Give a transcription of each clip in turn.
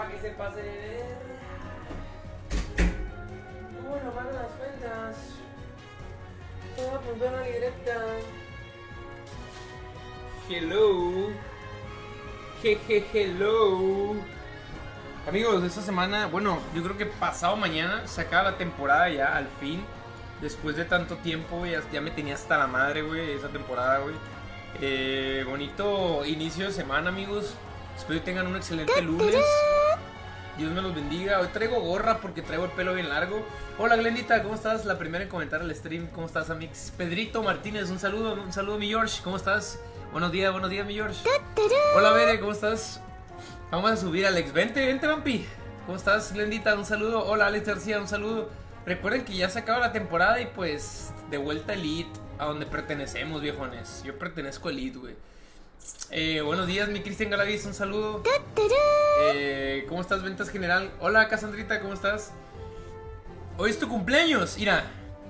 para que se pase de ver. Bueno, pagan las cuentas. Todo apuntó a la directa. Hello. Hello. Amigos, esta semana, bueno, yo creo que pasado mañana se acaba la temporada ya, al fin. Después de tanto tiempo, ya me tenía hasta la madre, güey, esa temporada, güey. Bonito inicio de semana, amigos. Espero que tengan un excelente lunes. Dios me los bendiga. Hoy traigo gorra porque traigo el pelo bien largo. Hola, Glendita, ¿cómo estás? La primera en comentar el stream. ¿Cómo estás, Amix? Pedrito Martínez, un saludo, mi George. ¿Cómo estás? Buenos días, mi George. Hola, Bere, ¿cómo estás? Vamos a subir, Alex. Vente, Vampi. ¿Cómo estás, Glendita? Un saludo. Hola, Alex García, un saludo. Recuerden que ya se acaba la temporada y pues de vuelta a Elite, a donde pertenecemos, viejones. Yo pertenezco a Elite, güey. Buenos días, mi Cristian Galaviz, un saludo. ¿Cómo estás, Ventas General? Hola, Cassandrita, ¿cómo estás? Hoy es tu cumpleaños, mira.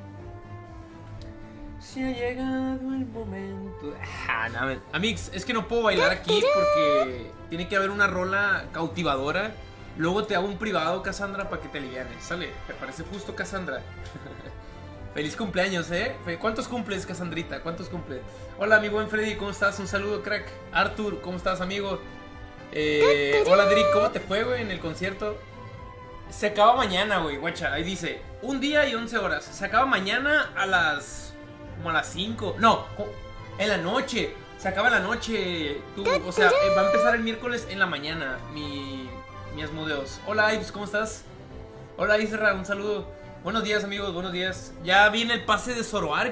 Si ha llegado el momento. No, Amix, es que no puedo bailar aquí porque tiene que haber una rola cautivadora. Luego te hago un privado, Cassandra, para que te alivianes. Sale, ¿te parece justo, Cassandra? Feliz cumpleaños, ¿Cuántos cumples, Cassandrita? ¿Cuántos cumples? Hola, mi buen Freddy, ¿cómo estás? Un saludo, crack. Arthur, ¿cómo estás, amigo? Hola, Drick, ¿cómo te fue, güey, en el concierto? Se acaba mañana, güey, guacha. Ahí dice, 1 día y 11 horas. Se acaba mañana a las... como a las 5. No, en la noche. Se acaba la noche. O sea, va a empezar el miércoles en la mañana. Mi Asmodeos. Hola, Ives, ¿cómo estás? Hola, Isra, un saludo. Buenos días, amigos, buenos días. Ya viene el pase de Zoroark.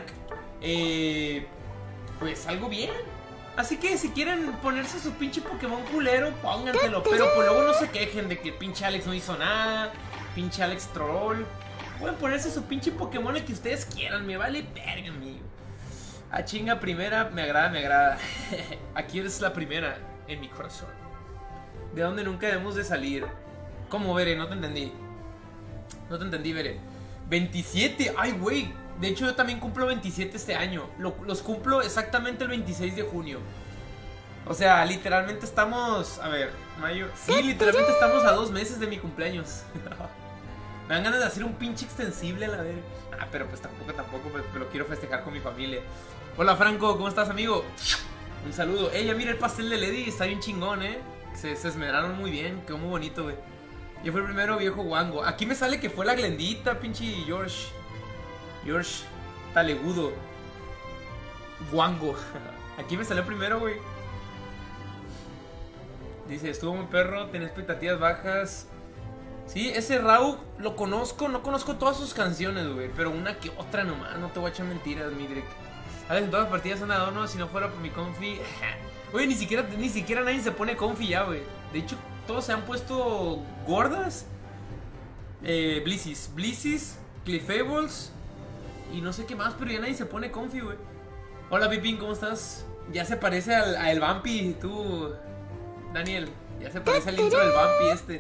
Pues algo bien. Así que si quieren ponerse su pinche Pokémon culero, pónganselo. Pero pues luego no se quejen de que pinche Alex no hizo nada. Pinche Alex troll. Pueden ponerse su pinche Pokémon el que ustedes quieran. Me vale verga, amigo. A chinga primera, me agrada. Aquí eres la primera en mi corazón. De donde nunca debemos de salir. ¿Cómo, Bere? No te entendí. No te entendí, Bere. 27, ay, güey. De hecho, yo también cumplo 27 este año. Los cumplo exactamente el 26 de junio. O sea, literalmente estamos... A ver, mayo... Sí, literalmente estamos a 2 meses de mi cumpleaños. Me dan ganas de hacer un pinche extensible, la verga. Pero pues tampoco, pues lo quiero festejar con mi familia. Hola, Franco, ¿cómo estás, amigo? Un saludo. Ya mira el pastel de Lady, está bien chingón, Se esmeraron muy bien, quedó muy bonito, güey. Yo fui el primero, viejo guango. Aquí me sale que fue la Glendita, pinche George Talegudo guango. Aquí me salió primero, güey. Dice, estuvo muy perro, tenía expectativas bajas. Sí, ese Raúl lo conozco, no conozco todas sus canciones, güey, pero una que otra nomás, no te voy a echar mentiras, mi Drake. A ver, en todas las partidas han dado, no, si no fuera por mi confi. Oye, ni siquiera nadie se pone confi ya, güey. De hecho, todos se han puesto gordas. Blissis, Cleffables y no sé qué más, pero ya nadie se pone confi, güey. Hola, Pipín, ¿cómo estás? Ya se parece a el Vampi, tú, Daniel. Ya se parece al intro del Vampi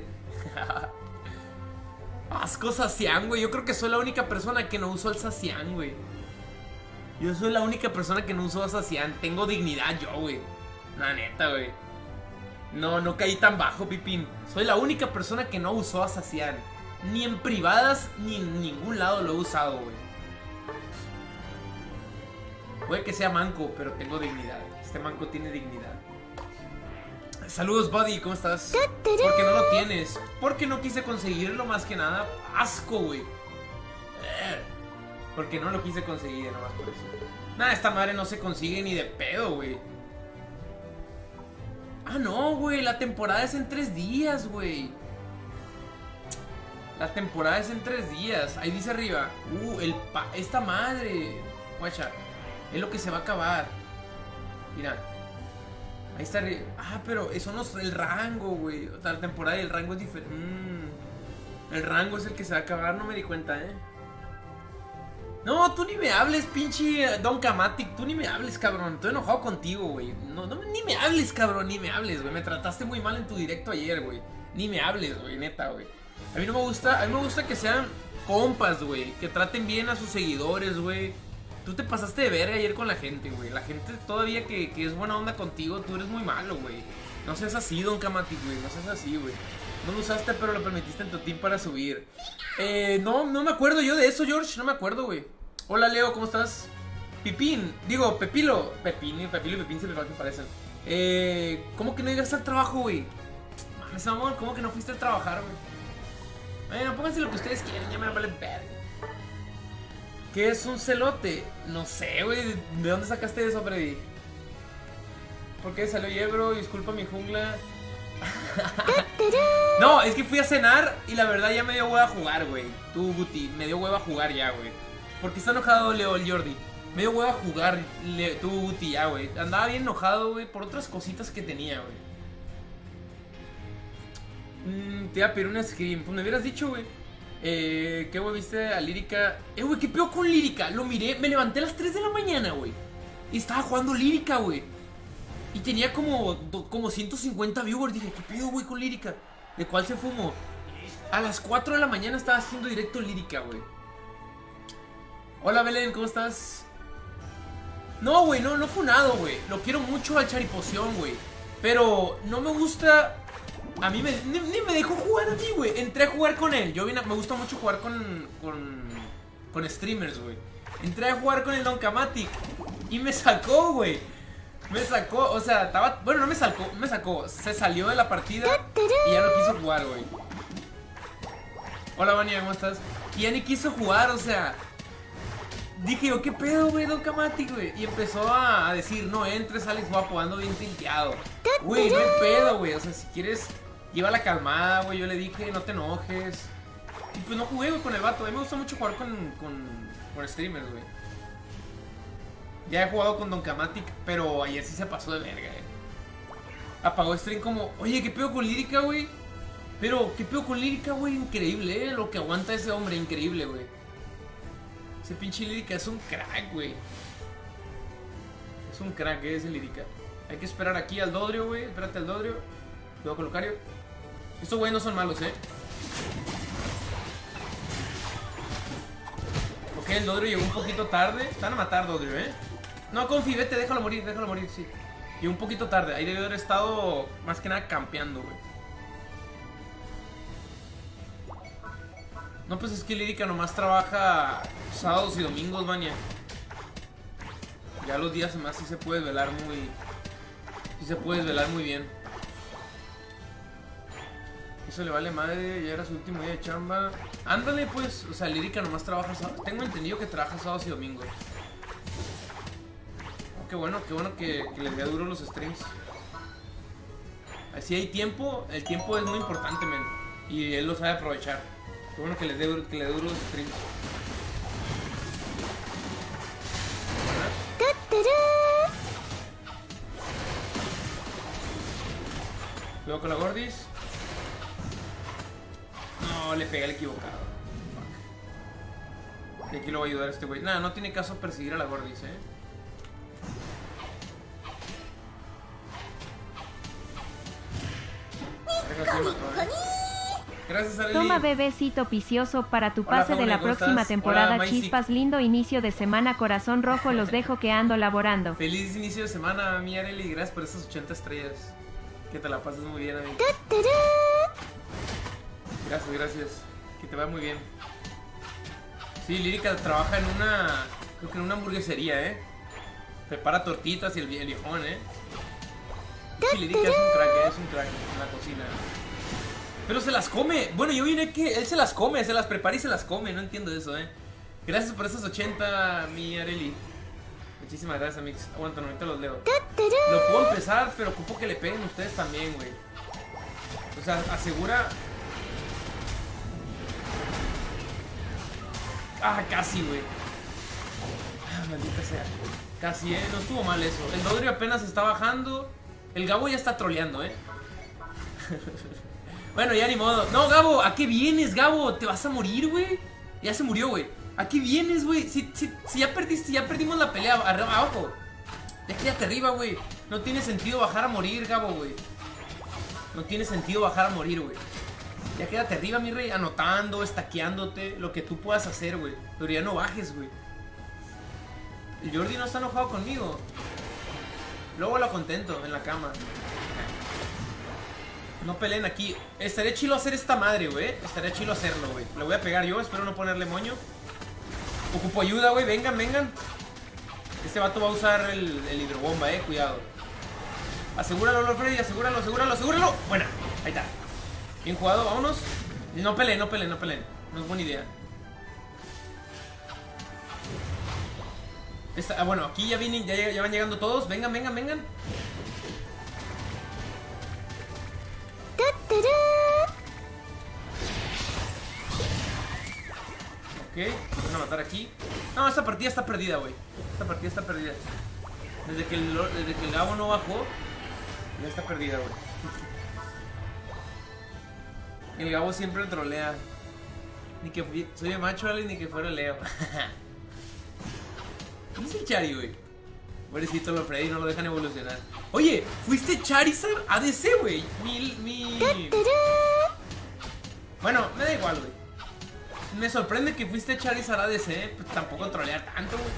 Asco Sacián, güey. Yo creo que soy la única persona que no usó el Sacián, güey. Yo soy la única persona que no usó a Sacián. Tengo dignidad yo, güey. La neta, güey. No caí tan bajo, Pipín. Soy la única persona que no usó a Sacián. Ni en privadas, ni en ningún lado lo he usado, güey. Puede que sea manco, pero tengo dignidad. Este manco tiene dignidad. Saludos, buddy, ¿cómo estás? ¿Por qué no lo tienes? Porque no quise conseguirlo, más que nada. Asco, güey. Porque no lo quise conseguir, nomás por eso. Nada, esta madre no se consigue ni de pedo, güey. Ah, no, güey, la temporada es en 3 días, güey. La temporada es en 3 días. Ahí dice arriba. Esta madre. Guacha, es lo que se va a acabar. Mira. Ahí está arriba. Pero eso no es el rango, güey. O sea, la temporada y el rango es diferente. El rango es el que se va a acabar, no me di cuenta, No, tú ni me hables, pinche Don Kamatic. Tú ni me hables, cabrón. Estoy enojado contigo, güey. Ni me hables, cabrón. Ni me hables, güey. Me trataste muy mal en tu directo ayer, güey. Ni me hables, güey, neta, güey. A mí no me gusta. A mí me gusta que sean compas, güey. Que traten bien a sus seguidores, güey. Tú te pasaste de verga ayer con la gente, güey. La gente todavía que es buena onda contigo, tú eres muy malo, güey. No seas así, Don Kamatic, güey. No seas así, güey. No lo usaste, pero lo permitiste en tu team para subir. No me acuerdo yo de eso, George. No me acuerdo, güey. Hola, Leo, ¿cómo estás? Pipín, digo, Pepilo. Pepín y Pepín se me parecen. ¿Cómo que no llegaste al trabajo, güey? Mames, amor, ¿cómo que no fuiste a trabajar, güey? Bueno, pónganse lo que ustedes quieren, ya me vale verga. ¿Qué es un celote? No sé, güey. ¿De dónde sacaste eso, Freddy? ¿Por qué salió Yebro? Disculpa mi jungla. No, es que fui a cenar y la verdad ya me dio hueva a jugar, güey. Tú, Guti, me dio hueva a jugar ya, güey. ¿Por qué está enojado Leo, el Jordi? Me dio hueva a jugar, tú, Guti, ya, güey. Andaba bien enojado, güey, por otras cositas que tenía, güey. Te iba a pedir un scream. Pues me hubieras dicho, güey. ¿Qué, güey, viste a Lírica? Güey, ¿qué peor con Lírica? Lo miré, me levanté a las 3 de la mañana, güey. Y estaba jugando Lírica, güey. Y tenía como 150 viewers. Dije, ¿qué pedo, güey, con Lírica? ¿De cuál se fumó? A las 4 de la mañana estaba haciendo directo Lírica, güey. Hola, Belén, ¿cómo estás? No, güey, no funado, güey. Lo quiero mucho al Charipoción, güey. Pero no me gusta... A mí ni me dejó jugar a mí, güey. Entré a jugar con él. Me gusta mucho jugar con streamers, güey. Entré a jugar con el Don Kamatic y me sacó, güey. Me sacó, o sea, estaba... Bueno, no me sacó. Se salió de la partida y ya no quiso jugar, güey. Hola, Vania, ¿cómo estás? Y ya ni quiso jugar, o sea... Dije yo, ¿qué pedo, güey, Don Kamatic, güey? Y empezó a decir, no entres, Alex Guapo, ando bien tilteado. Güey, no hay pedo, güey. O sea, si quieres, llévala calmada, güey. Yo le dije, no te enojes. Y pues no jugué, güey, con el vato. A mí me gusta mucho jugar con streamers, güey. Ya he jugado con Don Kamatic, pero ayer sí se pasó de verga, Apagó stream como, oye, ¿qué pedo con Lírica, güey? Pero, ¿qué pedo con Lírica, güey? Increíble, lo que aguanta ese hombre, increíble, güey. Ese pinche Lírica es un crack, güey. Es un crack, ese Lírica. Hay que esperar aquí al Dodrio, güey. Espérate al Dodrio. Luego con Lucario. Estos güeyes no son malos, Ok, el Dodrio llegó un poquito tarde. Están a matar, Dodrio, No, Confi, vete, déjalo morir, sí. Llegó un poquito tarde. Ahí debió haber estado más que nada campeando, güey. No, pues es que Lírica nomás trabaja sábados y domingos, Vania. Ya los días más sí se puede velar muy... Sí se puede velar muy bien. Eso le vale madre, ya era su último día de chamba. Ándale, pues, o sea, Lírica nomás trabaja sábados. Tengo entendido que trabaja sábados y domingos. Oh, qué bueno que les dé duro los streams. Así hay tiempo, el tiempo es muy importante, men. Y él lo sabe aprovechar. Qué bueno que le dé duro los streams. Luego con la Gordis. No, le pegué al equivocado. Fuck. Y aquí lo va a ayudar este güey. Nada, no tiene caso perseguir a la Gordis, Gracias, Arely. Toma, bebecito picioso, para tu pase de la próxima temporada. Hola, Chispas, lindo inicio de semana, corazón rojo, los dejo que ando laborando. Feliz inicio de semana, mi Arely. Gracias por esas 80 estrellas. Que te la pases muy bien, amigo. Gracias. Que te vaya muy bien. Sí, Lírica trabaja en una... Creo que en una hamburguesería, Prepara tortitas y el viejón, Sí, Lírica es un crack en la cocina. Pero se las come. Bueno, yo diré que él se las come, se las prepara y se las come. No entiendo eso, Gracias por esas 80, mi Arely. Muchísimas gracias, Mix. Aguanta, ahorita los leo. Lo puedo empezar, pero ocupo que le peguen ustedes también, güey. O sea, asegura... Ah, casi, güey. Ah, maldita sea. Casi, no estuvo mal eso. El Dodrio apenas está bajando. El Gabo ya está troleando, Bueno, ya ni modo. No, Gabo, ¿a qué vienes, Gabo? Te vas a morir, güey. Ya se murió, güey. ¿A qué vienes, güey? Si ya perdiste, ya perdimos la pelea abajo. Ya quédate arriba, güey. No tiene sentido bajar a morir, Gabo, güey. No tiene sentido bajar a morir, güey. Ya quédate arriba, mi rey, anotando, estaqueándote, lo que tú puedas hacer, güey. Pero ya no bajes, güey. El Jordi no está enojado conmigo. Luego lo contento en la cama. No peleen aquí. Estaría chilo hacer esta madre, güey. Estaría chilo hacerlo, güey. Le voy a pegar yo, espero no ponerle moño. Ocupo ayuda, güey. Vengan, vengan. Este vato va a usar el hidrobomba, cuidado. Asegúralo, Lord Freddy, asegúralo, asegúralo, asegúralo. Buena, ahí está. Bien jugado, vámonos. No peleen, no peleen, no peleen. No es buena idea. Bueno, aquí ya vienen, ya van llegando todos. Vengan, vengan, vengan. Ok, van a matar aquí. No, esta partida está perdida, güey. Esta partida está perdida. Desde que el Gabo no bajó, ya está perdida, güey. El Gabo siempre trolea. Ni que soy de macho, Ale, ni que fuera Leo. ¿Quién es el Chari, güey? Pobrecito Lord Freddy, no lo dejan evolucionar. Oye, fuiste Charizard ADC, güey. Bueno, me da igual, güey. Me sorprende que fuiste Charizard ADC. Pues tampoco trolear tanto, güey.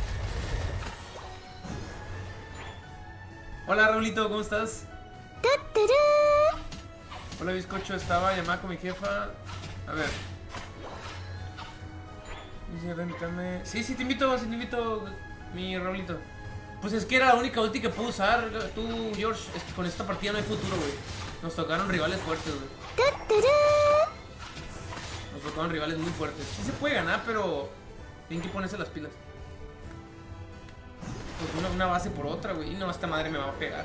Hola, Raulito, ¿cómo estás? Hola, bizcocho, estaba llamada con mi jefa. A ver. Dice, invítame. Sí, te invito, mi Raulito. Pues es que era la única ulti que puedo usar. Tú, George, con esta partida no hay futuro, güey. Nos tocaron rivales fuertes, güey. Nos tocaron rivales muy fuertes. Sí se puede ganar, pero tienen que ponerse las pilas. Pues una base por otra, güey. Y no, esta madre me va a pegar.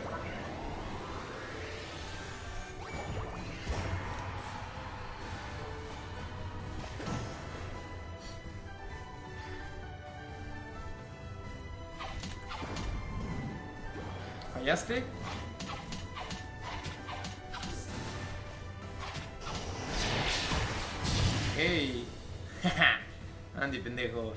¿Fallaste? Hey. Andy, pendejo.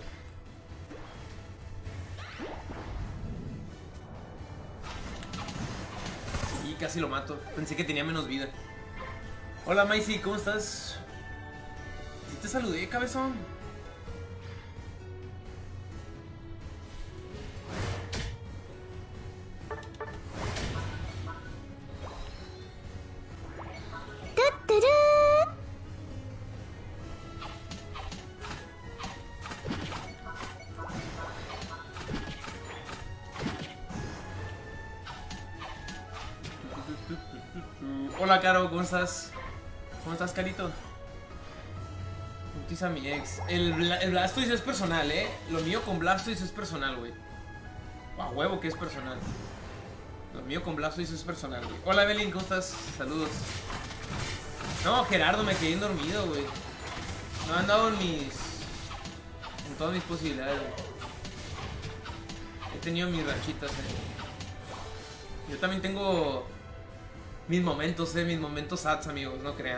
Y casi lo mato. Pensé que tenía menos vida. Hola, Maisy, ¿cómo estás? Sí te saludé, cabezón. Hola, Caro, ¿cómo estás? ¿Cómo estás, Carito? Utiliza a mi ex. El Blastoise es personal, Lo mío con Blastoise es personal, güey. A huevo que es personal. Lo mío con Blastoise es personal, güey. Hola, Evelyn, ¿cómo estás? Saludos. No, Gerardo, me quedé dormido, güey. No han dado en todas mis posibilidades, güey. He tenido mis rachitas, Yo también tengo mis momentos, mis momentos sads, amigos, no crean,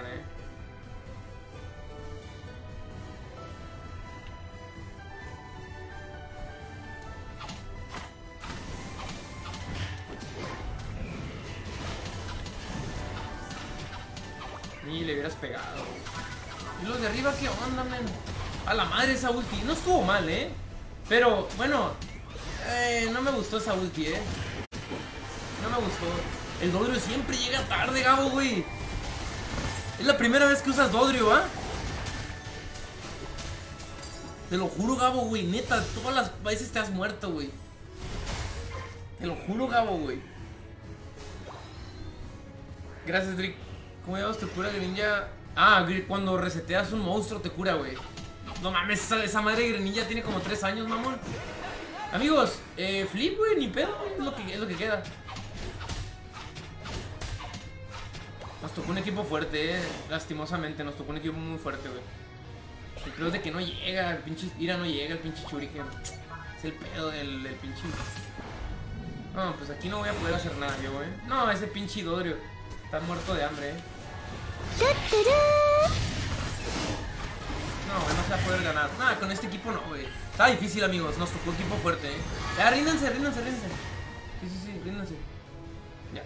Ni le hubieras pegado. Y los de arriba, ¿qué onda, men? A la madre esa ulti. No estuvo mal, pero, bueno, no me gustó esa ulti, No me gustó. El Dodrio siempre llega tarde, Gabo, güey. Es la primera vez que usas Dodrio, ¿ah? Te lo juro, Gabo, güey. Neta, todas las veces te has muerto, güey. Te lo juro, Gabo, güey. Gracias, Drick. ¿Cómo llamas te cura Greninja? Ah, cuando reseteas un monstruo te cura, güey. No mames, esa madre de Greninja tiene como 3 años, mamón. Amigos, flip, güey, ni pedo, es lo que queda. Nos tocó un equipo fuerte, lastimosamente, nos tocó un equipo muy fuerte, güey. El pedo es de que no llega, el pinche Ira no llega, el pinche Shuriken. Es el pedo del pinche... No, pues aquí no voy a poder hacer nada yo, güey. No, ese pinche Dodrio está muerto de hambre, No, güey, no se va a poder ganar. Nada, con este equipo no, güey. Está difícil, amigos, nos tocó equipo fuerte, Ya, ríndanse. Sí, ríndanse. Ya.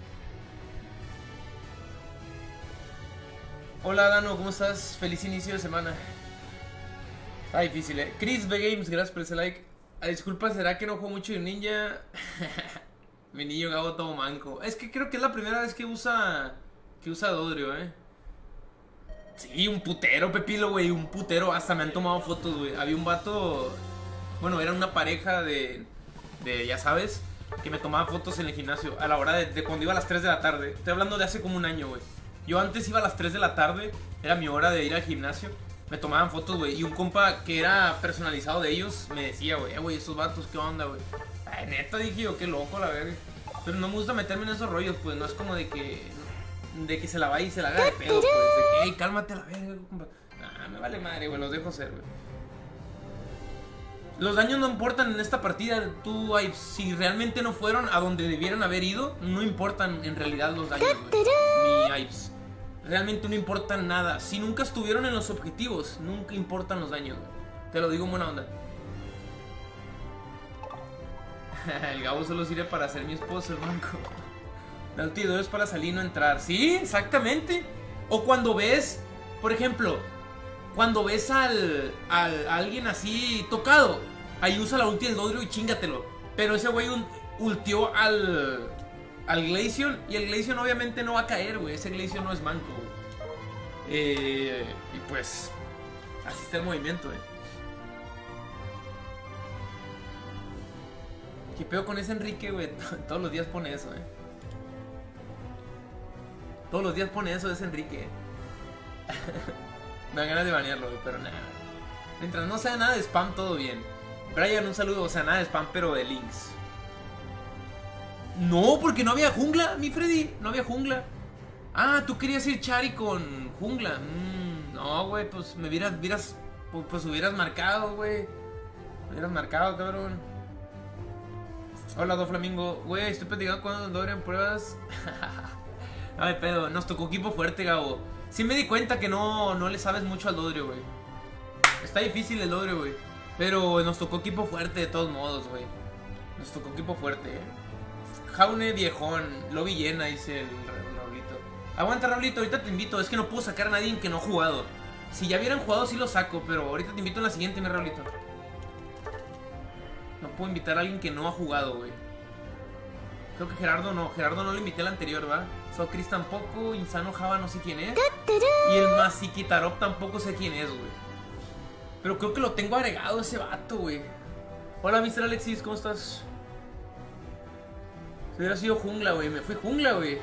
Hola, Dano, ¿cómo estás? Feliz inicio de semana. Está difícil, Chris B Games, gracias por ese like. Disculpa, ¿será que no juego mucho de Ninja? Mi niño Gabo todo manco. Es que creo que es la primera vez que usa ¿Qué usa Dodrio, Sí, un putero, Pepilo, güey. Un putero. Hasta me han tomado fotos, güey. Había un vato. Bueno, era una pareja de ya sabes, que me tomaba fotos en el gimnasio a la hora de cuando iba a las 3 de la tarde. Estoy hablando de hace como un año, güey. Yo antes iba a las 3 de la tarde. Era mi hora de ir al gimnasio. Me tomaban fotos, güey. Y un compa que era personalizado de ellos me decía, güey, estos vatos, ¿qué onda, güey? Ay, neta, dije yo, qué loco, la verga. Pero no me gusta meterme en esos rollos, pues. No es como de que se la vaya y se la haga de pedo, pues. De que, hey, cálmate la verga, compa. Nah, me vale madre, güey. Los dejo ser, güey. Los daños no importan en esta partida. Tú, si realmente no fueron a donde debieran haber ido, no importan en realidad los daños, güey. Ni Ives. Realmente no importan nada. Si nunca estuvieron en los objetivos, nunca importan los daños, güey. Te lo digo en buena onda. El Gabo solo sirve para ser mi esposo, el banco. La ulti de Dodrio es para salir y no entrar. Sí, exactamente. O cuando ves, por ejemplo, cuando ves a alguien así tocado, ahí usa la ulti del Dodrio y chingatelo. Pero ese güey ultió al Glaceon y el Glaceon obviamente no va a caer, güey. Ese Glaceon no es manco, güey. Y pues así está el movimiento, güey. ¿Qué pedo con ese Enrique, güey? Todos los días pone eso, Todos los días pone eso de ese Enrique. Me dan ganas de banearlo, güey, pero nada. Mientras no sea nada de spam, todo bien. Brian, un saludo. O sea, nada de spam, pero de links. No, porque no había jungla, mi Freddy. No había jungla. Ah, tú querías ir Chari con jungla. No, güey, pues me hubieras marcado, güey. Me hubieras marcado, cabrón. Hola, Doflamingo. Güey, estoy platicando con Dodrio en pruebas. Ay, pedo. Nos tocó equipo fuerte, Gabo. Sí me di cuenta que no le sabes mucho al Dodrio, güey. Está difícil el Dodrio, güey. Pero nos tocó equipo fuerte de todos modos, güey. Nos tocó equipo fuerte, Jaune viejón. Lobby llena, dice el Raulito. Aguanta, Raulito, ahorita te invito. Es que no puedo sacar a nadie que no ha jugado. Si ya hubieran jugado, sí lo saco. Pero ahorita te invito en la siguiente, mi Raulito. No puedo invitar a alguien que no ha jugado, güey. Creo que Gerardo no lo invité al anterior, ¿va? Socris tampoco, Insano Java no sé quién es. Y el Masikitarop tampoco sé quién es, güey. Pero creo que lo tengo agregado ese vato, güey. Hola, Mr. Alexis, ¿cómo estás? Si hubiera sido jungla, güey. Me fui jungla, güey.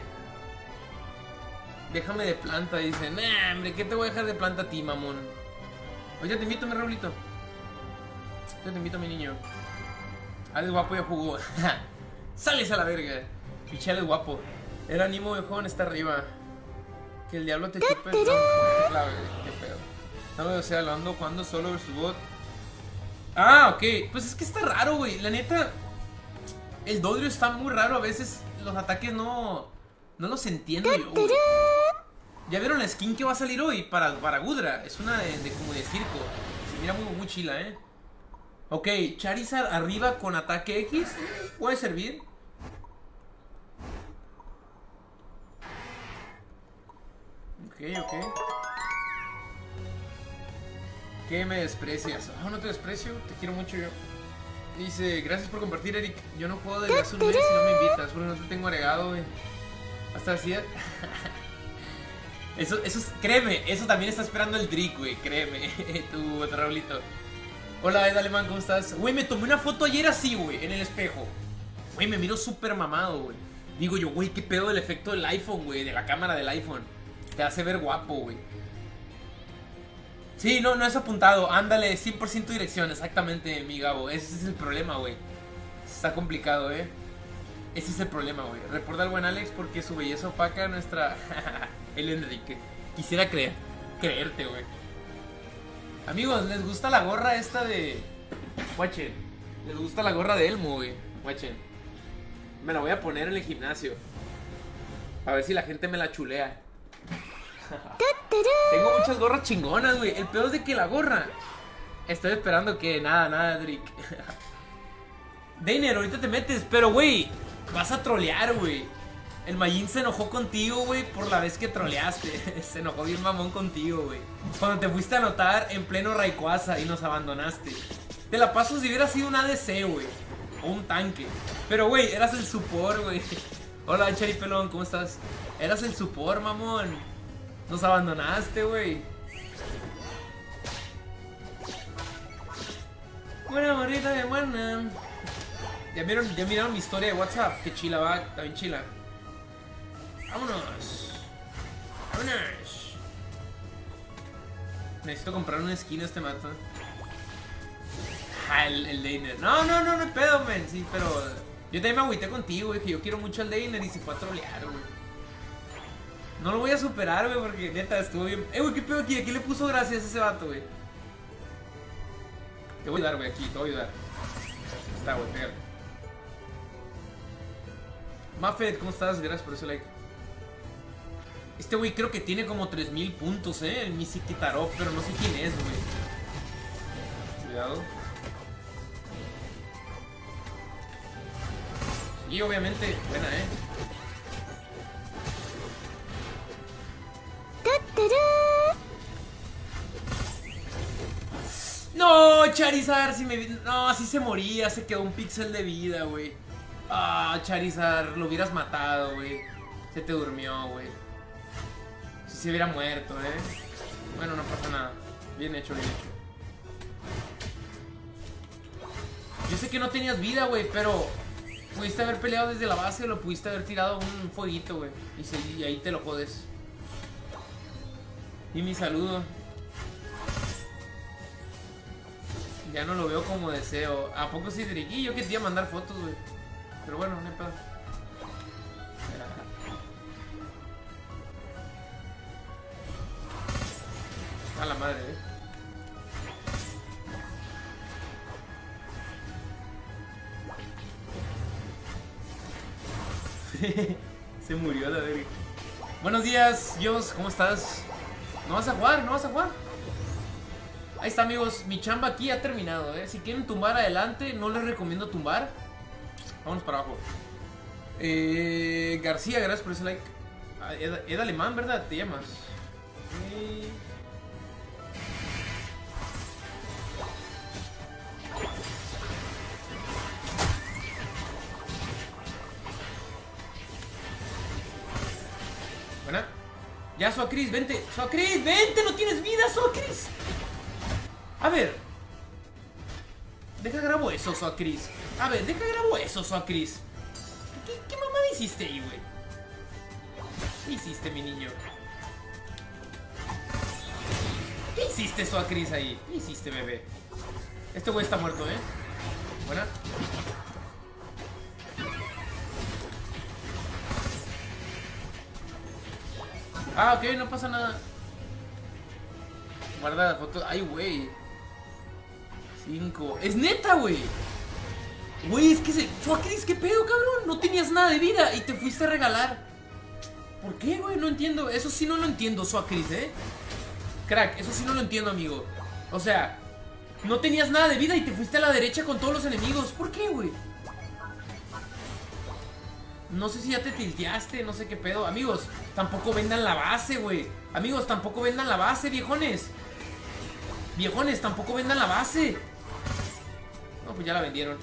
Déjame de planta, dice. Nah, hombre, ¿qué te voy a dejar de planta a ti, mamón? Oye, te invito, mi Raulito. Yo te invito, mi niño. Alex guapo ya jugó. Sales a la verga. Pichales guapo. El ánimo viejón está arriba. Que el diablo te chupe el clave. Qué pedo. No me sea hablando jugando solo versus bot. Ah, ok. Pues es que está raro, güey. La neta, el Dodrio está muy raro. A veces los ataques no los entiendo yo, güey. ¿Ya vieron la skin que va a salir hoy para Gudra? Es una como de circo. Se mira muy chila, Ok, Charizard arriba con ataque X. Puede servir. Ok. ¿Qué me desprecias? No te desprecio, te quiero mucho yo. Dice, gracias por compartir, Eric. Yo no juego desde hace un mes y no me invitas, porque no te tengo agregado, güey. Hasta así. Eso, créeme, eso también está esperando el Drick, güey. Créeme, tu Raulito. Hola, Ed Alemán, ¿cómo estás? Güey, me tomé una foto ayer así, güey, en el espejo. Güey, me miro súper mamado, güey. Digo yo, güey, qué pedo del efecto del iPhone, güey, de la cámara del iPhone. Te hace ver guapo, güey. Sí, no es apuntado. Ándale, 100% dirección, exactamente, mi Gabo. Ese es el problema, güey. Está complicado, Ese es el problema, güey. Reporta al buen Alex porque su belleza opaca nuestra... el Enrique. Quisiera creerte, güey. Amigos, ¿les gusta la gorra esta de... Guachen? ¿Les gusta la gorra de Elmo, güey? Guachen. Me la voy a poner en el gimnasio. A ver si la gente me la chulea. Tengo muchas gorras chingonas, güey. El peor es de que la gorra... Estoy esperando que... Nada, Drick. Dainer, ahorita te metes. Pero, güey, vas a trolear, güey. El Majin se enojó contigo, güey, por la vez que troleaste. Se enojó bien mamón contigo, güey. Cuando te fuiste a anotar en pleno Rayquaza y nos abandonaste. Te la paso si hubiera sido un ADC, güey. O un tanque. Pero, güey, eras el support, güey. Hola, Cherry Pelón, ¿cómo estás? Eras el support, mamón. Nos abandonaste, güey. Buena morrita de buena. ¿Ya miraron mi historia de WhatsApp? Qué chila va, está bien chila. Vámonos. Vámonos. Necesito comprar una skin a este mato. Ah, el Deiner. No hay pedo, men. Sí, pero yo también me agüité contigo, güey, que yo quiero mucho al Deiner y se fue a trolear, güey. No lo voy a superar, güey, porque neta estuvo bien. Güey, qué pedo aquí. Aquí le puso gracias a ese vato, güey. Te voy a ayudar, güey, aquí, te voy a ayudar. Está, güey, pégale. Mafet, ¿cómo estás? Gracias por ese like. Este güey creo que tiene como 3000 puntos, el Missy Tarot, pero no sé quién es, güey. Cuidado. Y obviamente, buena, No, Charizard, si me... No, así se moría, se quedó un píxel de vida, güey. Ah, Charizard, lo hubieras matado, güey. Se te durmió, güey. Si se hubiera muerto, Bueno, no pasa nada. Bien hecho, bien hecho. Yo sé que no tenías vida, güey, pero pudiste haber peleado desde la base o lo pudiste haber tirado un fueguito, güey. Y ahí te lo jodes. Y mi saludo. Ya no lo veo como deseo. ¿A poco sí, Driki? Yo quería mandar fotos, güey. Pero bueno, no hay pedo. A la madre, Se murió la verga. Buenos días, Dios, ¿cómo estás? ¿No vas a jugar? ¿No vas a jugar? Ahí está, amigos, mi chamba aquí ha terminado, Si quieren tumbar adelante, no les recomiendo tumbar. Vámonos para abajo. García, gracias por ese like. Ed Alemán, ¿verdad? Te llamas. Buena. Ya, Soacris, vente. Soacris, vente, no tienes vida, Soacris. A ver. Deja grabo eso, Soacris. A ver, deja grabo eso, Soacris. ¿Qué mamada hiciste ahí, güey? ¿Qué hiciste, mi niño? ¿Qué hiciste, Soacris, ahí? ¿Qué hiciste, bebé? Este güey está muerto, Buena. Ah, ok, no pasa nada. Guarda la foto. Ay, güey. 5. Es neta, güey. Güey, es que Soacris, ¿qué pedo, cabrón? No tenías nada de vida y te fuiste a regalar. ¿Por qué, güey? No entiendo. Eso sí no lo entiendo, Soacris, Crack, eso sí no lo entiendo, amigo. O sea, no tenías nada de vida y te fuiste a la derecha con todos los enemigos. ¿Por qué, güey? No sé si ya te tilteaste, no sé qué pedo. Amigos, tampoco vendan la base, güey. Amigos, tampoco vendan la base, viejones. Viejones, tampoco vendan la base. No, pues ya la vendieron.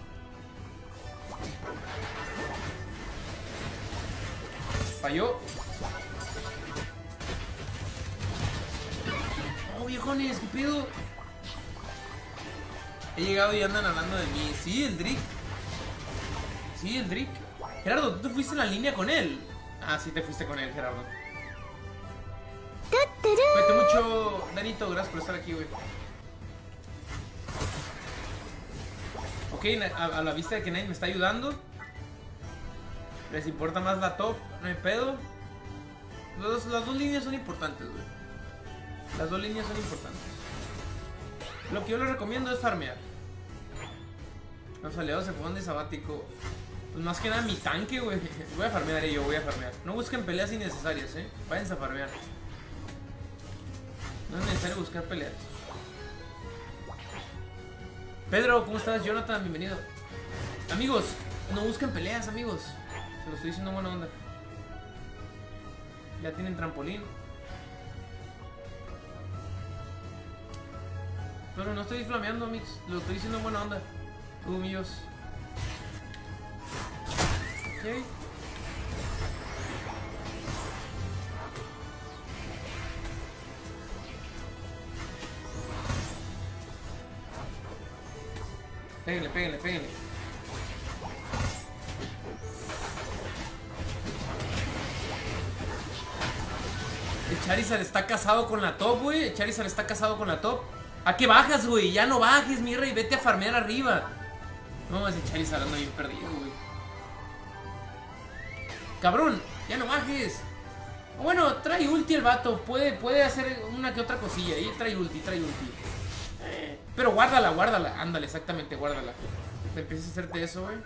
Falló. Oh, viejones, ¿qué pedo? He llegado y andan hablando de mí. Sí, el Drick. Sí, el Drick. Gerardo, ¿tú te fuiste en la línea con él? Ah, sí, te fuiste con él, Gerardo. Cuídate mucho, Danito, gracias por estar aquí, güey. Ok, a la vista de que nadie me está ayudando. Les importa más la top, no hay pedo. Las dos líneas son importantes, güey. Las dos líneas son importantes. Lo que yo les recomiendo es farmear. Los aliados se fueron de sabático. Pues más que nada mi tanque, güey. Voy a farmear, yo voy a farmear. No busquen peleas innecesarias, váyanse a farmear. No es necesario buscar peleas. Pedro, ¿cómo estás? Jonathan, bienvenido. Amigos, no busquen peleas, amigos. Se lo estoy diciendo en buena onda. Ya tienen trampolín. Pero no estoy flameando, amigos. Lo estoy diciendo en buena onda. Míos. Ok. Péguenle, péguenle, péguenle. El Charizard está casado con la top, güey. El Charizard está casado con la top. ¿A qué bajas, güey? Ya no bajes, mi rey. Vete a farmear arriba. No, ese Charizard anda bien perdido, güey. Cabrón, ya no bajes. Bueno, trae ulti el vato. Puede hacer una que otra cosilla. Ahí trae ulti, trae ulti. Pero guárdala, guárdala. Ándale, exactamente, guárdala. Te empiezas a hacerte eso, güey.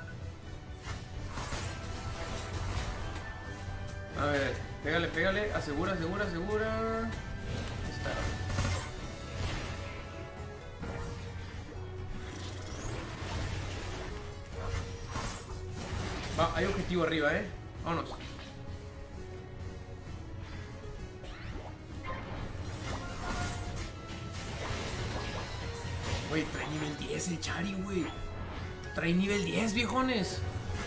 A ver, pégale, pégale. Asegura, asegura, asegura. Ahí está. Va, hay objetivo arriba, vámonos. Güey, trae nivel 10 el Chari, güey. Trae nivel 10, viejones.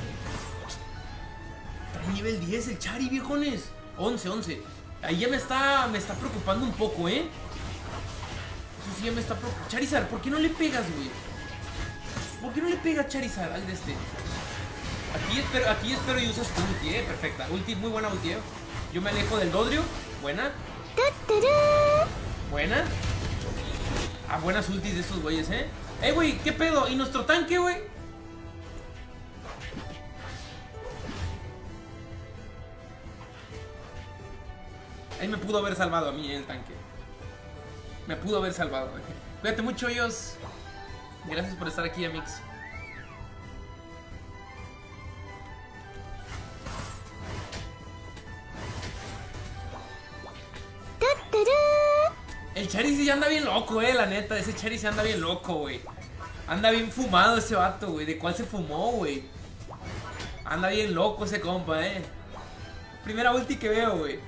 Trae nivel 10 el Chari, viejones. 11, 11. Ahí ya me está preocupando un poco, Eso sí ya me está preocupando. Charizard, ¿por qué no le pegas, güey? ¿Por qué no le pegas, Charizard, al de este? Aquí espero y usas tu ulti, perfecta. Ulti, muy buena ulti, Yo me alejo del Dodrio. Buena. Buena. Ah, buenas ultis de estos güeyes, güey, ¿qué pedo? ¿Y nuestro tanque, güey? Ahí me pudo haber salvado a mí el tanque. Me pudo haber salvado, güey. Cuídate mucho, ellos. Gracias por estar aquí, Amix. El Charizard ya anda bien loco, la neta. Ese Charizard anda bien loco, güey. Anda bien fumado ese vato, güey. ¿De cuál se fumó, güey? Anda bien loco ese compa, Primera ulti que veo, güey.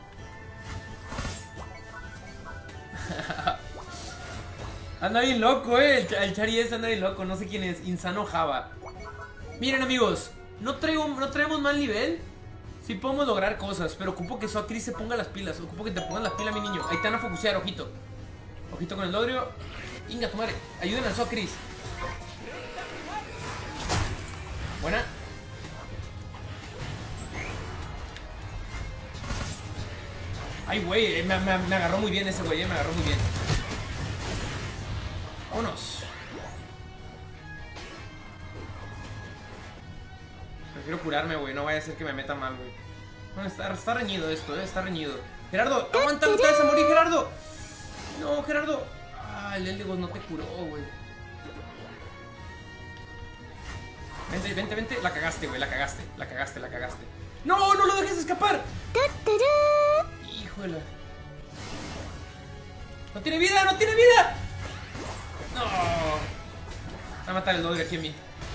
Anda bien loco, el Charizard anda bien loco. No sé quién es. Insano Java. Miren, amigos. No traemos mal nivel. Sí podemos lograr cosas, pero ocupo que Socris se ponga las pilas. Ocupo que te pongas las pilas, mi niño. Ahí te van a focusear, ojito. Ojito con el Dodrio. Inga, tu madre. Ayuden al Socris. Buena. Ay, güey. Me agarró muy bien ese güey, me agarró muy bien. Vámonos. Prefiero curarme, güey. No vaya a ser que me meta mal, güey. Bueno, está reñido esto, está reñido. Gerardo, aguanta, no te vas a morir, Gerardo. No, Gerardo. Ah, el Eldegos no te curó, güey. Vente, vente, vente. La cagaste, güey, la cagaste. La cagaste, la cagaste. ¡No, no lo dejes escapar! Híjole. ¡No tiene vida, no tiene vida! No. Va a matar el Dodrio aquí en mí.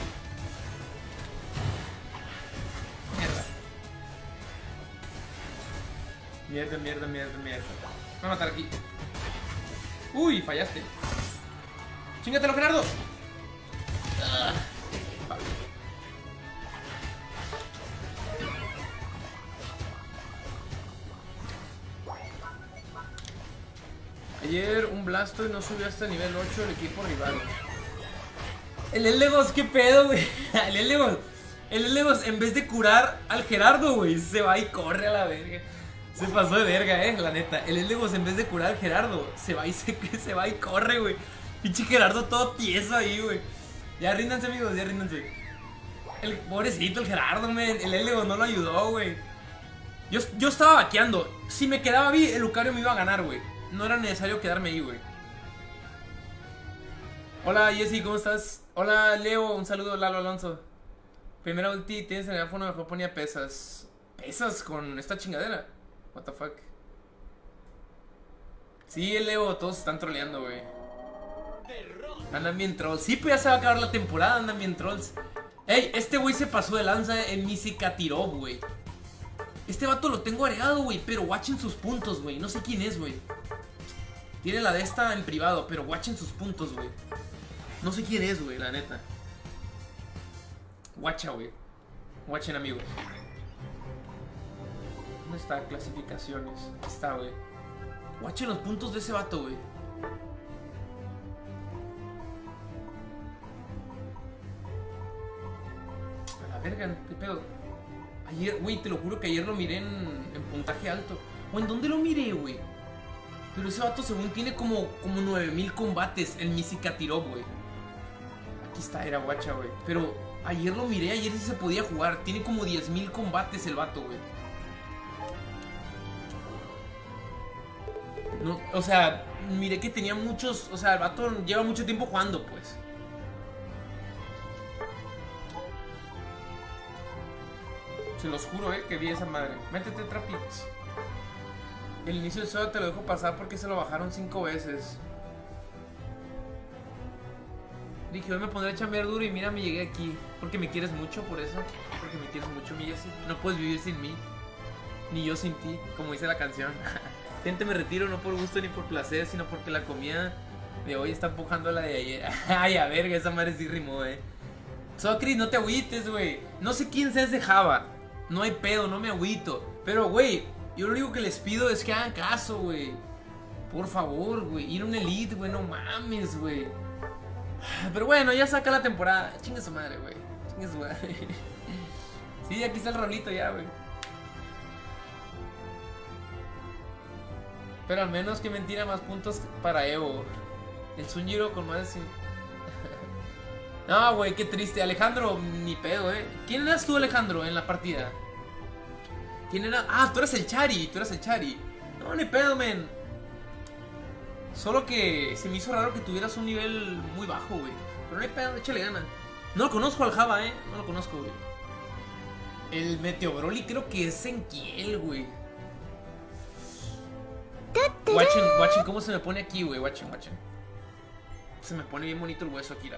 Mierda. Mierda, mierda, mierda, mierda. Me va a matar aquí. Uy, fallaste. ¡Chingatelo, Gerardo! Vale. Ayer un Blastoise no subió hasta nivel 8 el equipo rival. El Eldegos, ¿qué pedo, güey? El Eldegos en vez de curar al Gerardo, güey, se va y corre a la verga. Se pasó de verga, la neta. El Eldegos en vez de curar al Gerardo, se va y corre, güey. Pinche Gerardo todo tieso ahí, güey. Ya ríndanse, amigos, ya ríndanse. El pobrecito, el Gerardo, men. El Eldegos no lo ayudó, güey. Yo estaba vaqueando. Si me quedaba bien, el Lucario me iba a ganar, güey. No era necesario quedarme ahí, güey. Hola, Jessy, ¿cómo estás? Hola, Leo, un saludo, Lalo Alonso. Primera ulti, tienes el teléfono, mejor ponía pesas. ¿Pesas con esta chingadera? What the fuck. Sí, Leo, todos están troleando, güey. Andan bien trolls. Sí, pues ya se va a acabar la temporada, andan bien trolls. Ey, este güey se pasó de lanza en mi Cicatirov, güey. Este vato lo tengo agregado, güey, pero watchen sus puntos, güey. No sé quién es, güey. Tiene la de esta en privado, pero watchen sus puntos, güey. No sé quién es, güey, la neta. Watcha, güey. Watchen, amigos. ¿Dónde está? Clasificaciones. Ahí está, güey. Watchen los puntos de ese vato, güey. verga, qué pedo. Ayer, güey, te lo juro que ayer lo miré en puntaje alto. ¿O en dónde lo miré, güey? Pero ese vato según tiene como 9000 combates. El Mizikatirov, güey. Aquí está, era guacha, güey. Pero ayer lo miré, ayer sí se podía jugar. Tiene como 10,000 combates el vato, güey. No, o sea, miré que tenía muchos. O sea, el vato lleva mucho tiempo jugando, pues. Se los juro, que vi esa madre. Métete Trapix. El inicio del juego te lo dejo pasar porque se lo bajaron 5 veces. Dije, hoy me pondré a chambear duro y mira, me llegué aquí. Porque me quieres mucho, por eso. Porque me quieres mucho, mi Jessie. No puedes vivir sin mí. Ni yo sin ti, como dice la canción. Gente, me retiro no por gusto ni por placer, sino porque la comida de hoy está empujando a la de ayer. Ay, a verga, esa madre sí rimó, Socris, no te agüites, güey. No sé quién seas de Java. No hay pedo, no me agüito. Pero, güey, yo lo único que les pido es que hagan caso, güey. Por favor, güey. Ir a un Elite, güey, no mames, güey. Pero bueno, ya saca la temporada. Chinga su madre, güey. Chinga su madre. Sí, aquí está el rolito ya, güey. Pero al menos que mentira más puntos para Evo. El Sunjiro con más de 100. No, güey, qué triste. Alejandro, ni pedo, ¿Quién eras tú, Alejandro, en la partida? ¿Quién era? Ah, tú eres el Chari, No, ni pedo, men. Solo que se me hizo raro que tuvieras un nivel muy bajo, güey. Pero no hay pedo, échale gana. No lo conozco al Java, No lo conozco, güey. El Meteo Broly creo que es en Kiel, güey. Watchen, ¿cómo se me pone aquí, güey? Watchen. Se me pone bien bonito el hueso aquí,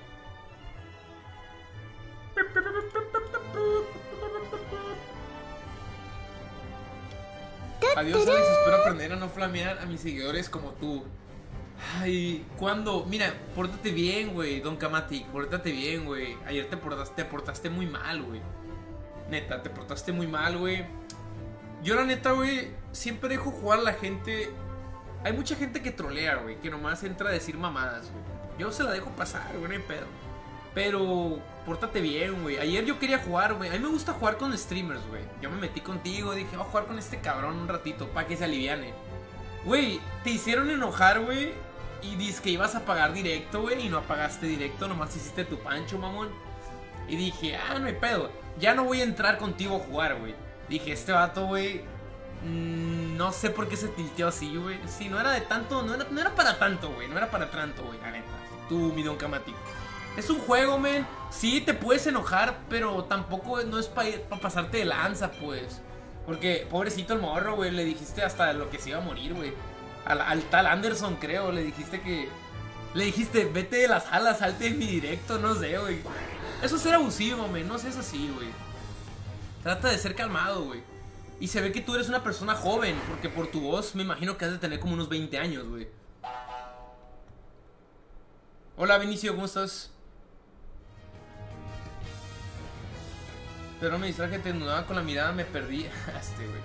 Adiós, Alex, espero aprender a no flamear a mis seguidores como tú. Ay, ¿cuándo? Mira, pórtate bien, güey, Don Kamatic, pórtate bien, güey. Ayer te portaste muy mal, güey. Neta, te portaste muy mal, güey. Yo la neta, güey, siempre dejo jugar a la gente. Hay mucha gente que trolea, güey, que nomás entra a decir mamadas, güey. Yo se la dejo pasar, güey, no hay pedo. Pero pórtate bien, güey. Ayer yo quería jugar, güey. A mí me gusta jugar con streamers, güey. Yo me metí contigo, dije, voy a jugar con este cabrón un ratito para que se aliviane. Güey, te hicieron enojar, güey. Y dices que ibas a pagar directo, güey. Y no apagaste directo, nomás hiciste tu pancho, mamón. Y dije, no hay pedo. Ya no voy a entrar contigo a jugar, güey. Dije, este vato, güey, no sé por qué se tilteó así, güey. Sí, no era de tanto, no era para tanto, güey. No era para tanto, güey, la neta. Tú, mi Don Kamatic. Es un juego, men. Sí, te puedes enojar, pero tampoco no es para pasarte de lanza, pues. Porque, pobrecito el morro, güey, le dijiste hasta lo que se iba a morir, güey. Al tal Anderson, creo, le dijiste, vete de las alas, salte de mi directo, no sé, güey. Eso es ser abusivo, men, no seas así, güey. Trata de ser calmado, güey. Y se ve que tú eres una persona joven, porque por tu voz me imagino que has de tener como unos 20 años, güey. Hola, Vinicio, ¿cómo estás? Pero me distraje, te desnudaba con la mirada, me perdí. Güey.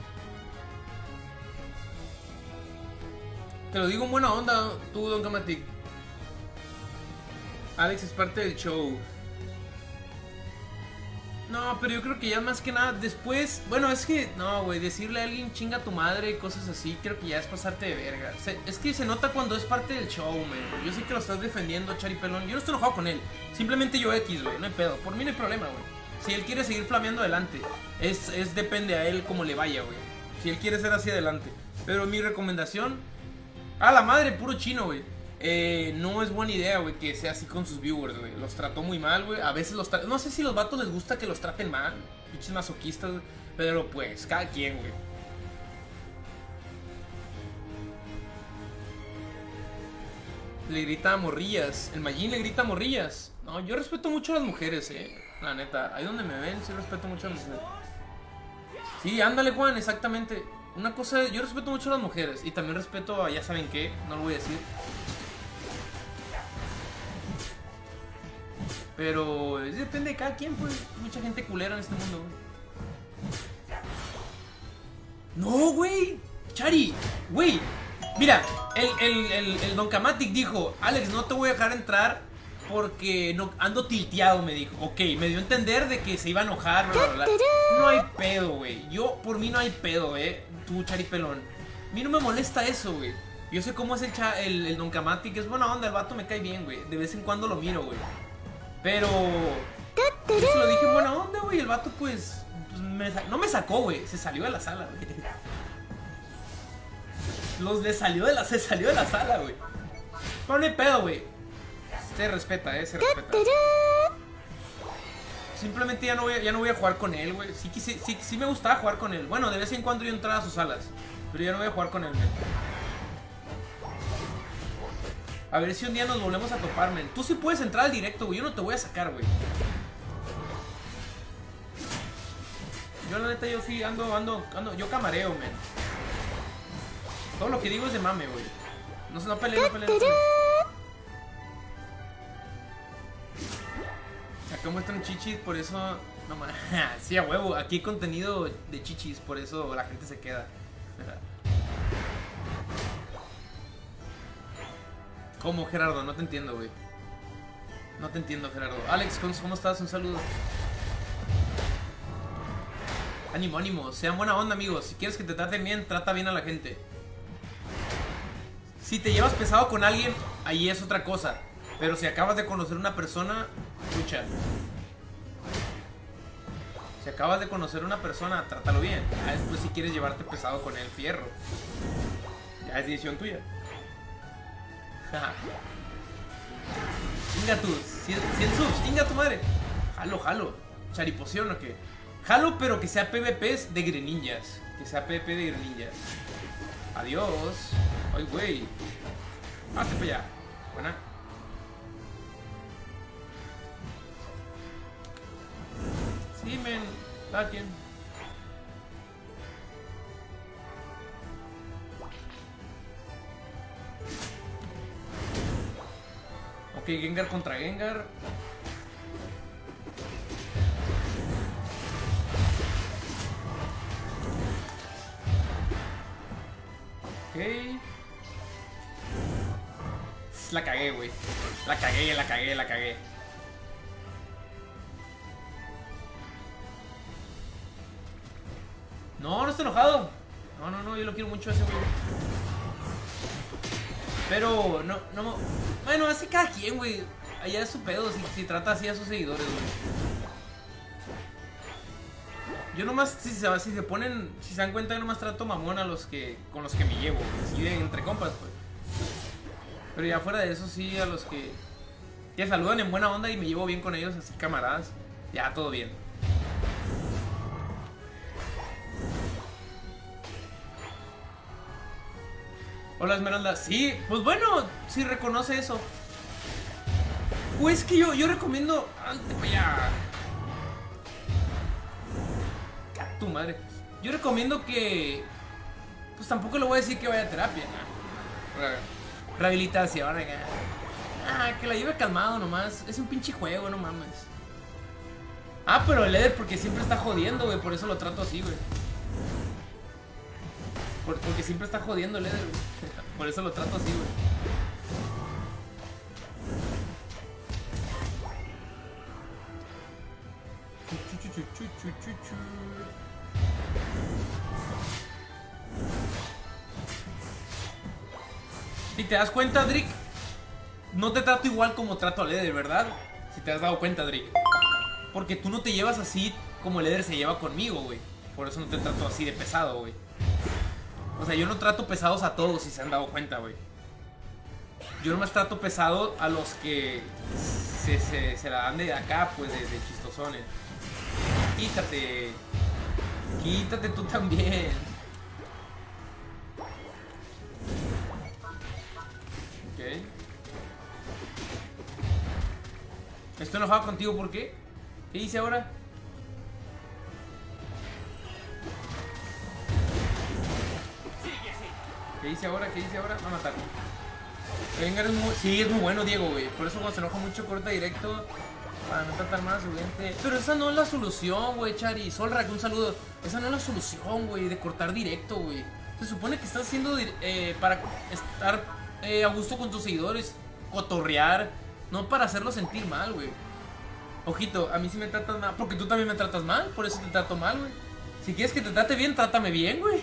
Te lo digo en buena onda, tú, Don Kamatic. Alex es parte del show. No, pero yo creo que ya más que nada después... Bueno, es que... No, güey, decirle a alguien chinga a tu madre y cosas así, creo que ya es pasarte de verga. Es que se nota cuando es parte del show, man. Yo sé que lo estás defendiendo, Charipelón. Yo no estoy enojado con él. Simplemente yo X, güey, no hay pedo. Por mí no hay problema, güey. Si él quiere seguir flameando adelante, depende a él cómo le vaya, güey. Si él quiere ser así adelante. Pero mi recomendación... ¡A la madre! Puro chino, güey. No es buena idea, güey, que sea así con sus viewers, güey. Los trató muy mal, güey. A veces los no sé si a los vatos les gusta que los traten mal. Pinches masoquistas, güey. Pero pues, cada quien, güey. Le grita a morrillas. El Majin le grita a morrillas. No, yo respeto mucho a las mujeres, la neta. Ahí donde me ven, sí respeto mucho a las mujeres. Sí, ándale, Juan, exactamente. Una cosa, yo respeto mucho a las mujeres. Y también respeto a ya saben qué. No lo voy a decir. Pero depende de cada quien, pues. Mucha gente culera en este mundo, güey. No, güey. Chari, güey. Mira, el Don Kamatic dijo, Alex, no te voy a dejar entrar porque no, ando tilteado, me dijo. Ok, me dio a entender de que se iba a enojar, bla, bla, bla. No hay pedo, güey. Yo, por mí no hay pedo, tú, charipelón. A mí no me molesta eso, güey. Yo sé cómo es el Don Kamati, que es buena onda, el vato me cae bien, güey. De vez en cuando lo miro, güey. Pero yo se lo dije en buena onda, güey. El vato, pues no me sacó, güey. Se salió de la sala, güey. Se salió de la sala, güey. Pero no hay pedo, güey. Se respeta, se respeta. Simplemente ya no voy a jugar con él, güey. Sí me gustaba jugar con él. Bueno, de vez en cuando yo entraba a sus salas. Pero ya no voy a jugar con él, men. A ver si un día nos volvemos a topar, men. Tú sí puedes entrar al directo, güey. Yo no te voy a sacar, güey. Yo la neta, yo sí ando. Yo camareo, men. Todo lo que digo es de mame, güey. No peleen, no peleen. Acá muestran chichis, por eso... No mames. Sí, a huevo. Aquí hay contenido de chichis, por eso la gente se queda. ¿Cómo, Gerardo? No te entiendo, güey. No te entiendo, Gerardo. Alex, ¿cómo estás? Un saludo. Ánimo, ánimo. Sean buena onda, amigos. Si quieres que te traten bien, trata bien a la gente. Si te llevas pesado con alguien, ahí es otra cosa. Pero si acabas de conocer una persona, escucha. Si acabas de conocer una persona, trátalo bien. Ya después si quieres llevarte pesado con el fierro, ya es decisión tuya. Chinga tú, 100 subs, chinga tu madre. Jalo. ¿Charipoción o qué? Jalo, pero que sea PvPs de Greninjas. Que sea PvP de Greninjas. Adiós. Ay, güey. Hazte para allá. Buena. Sí, men. Cada quien. Ok, Gengar contra Gengar. Ok. La cagué, güey. La cagué. No estoy enojado. No, yo lo quiero mucho a ese güey. Pero, no. Bueno, así cada quien, güey. Allá es su pedo si trata así a sus seguidores, güey. Yo nomás, si se dan cuenta, yo nomás trato mamón a con los que me llevo, así de entre compas, pues. Pero ya fuera de eso, sí, a los que saludan en buena onda y me llevo bien con ellos, así camaradas, ya todo bien. Hola, Esmeralda. Sí, pues bueno, sí reconoce eso. Pues que yo recomiendo... Vaya. Tu madre. Yo recomiendo que... Pues tampoco le voy a decir que vaya a terapia, ¿no? Rehabilitación, que la lleve calmado nomás. Es un pinche juego, no mames. Pero el Eder porque siempre está jodiendo, güey. Por eso lo trato así, güey. Porque siempre está jodiendo el Eder, güey. Por eso lo trato así, güey. Si te das cuenta, Drick, no te trato igual como trato al Eder, ¿verdad? Si te has dado cuenta, Drick. Porque tú no te llevas así como el Eder se lleva conmigo, güey. Por eso no te trato así de pesado, güey. O sea, yo no trato pesados a todos, si se han dado cuenta, güey. Yo nomás trato pesado a los que se la dan de acá, pues, de chistosones. Quítate. Quítate tú también. Ok. Estoy enojado contigo, ¿por qué? ¿Qué hice ahora? ¿Qué hice ahora? Va a matarme. Gengar es muy... Sí, es muy bueno, Diego, güey. Por eso cuando se enoja mucho corta directo para no tratar mal a su gente. Pero esa no es la solución, güey, Chari. Solrak, un saludo. Esa no es la solución, güey, de cortar directo, güey. Se supone que estás haciendo para estar a gusto con tus seguidores, cotorrear, No para hacerlo sentir mal, güey. Ojito, a mí sí me tratas mal. Porque tú también me tratas mal. Por eso te trato mal, güey. Si quieres que te trate bien, trátame bien, güey.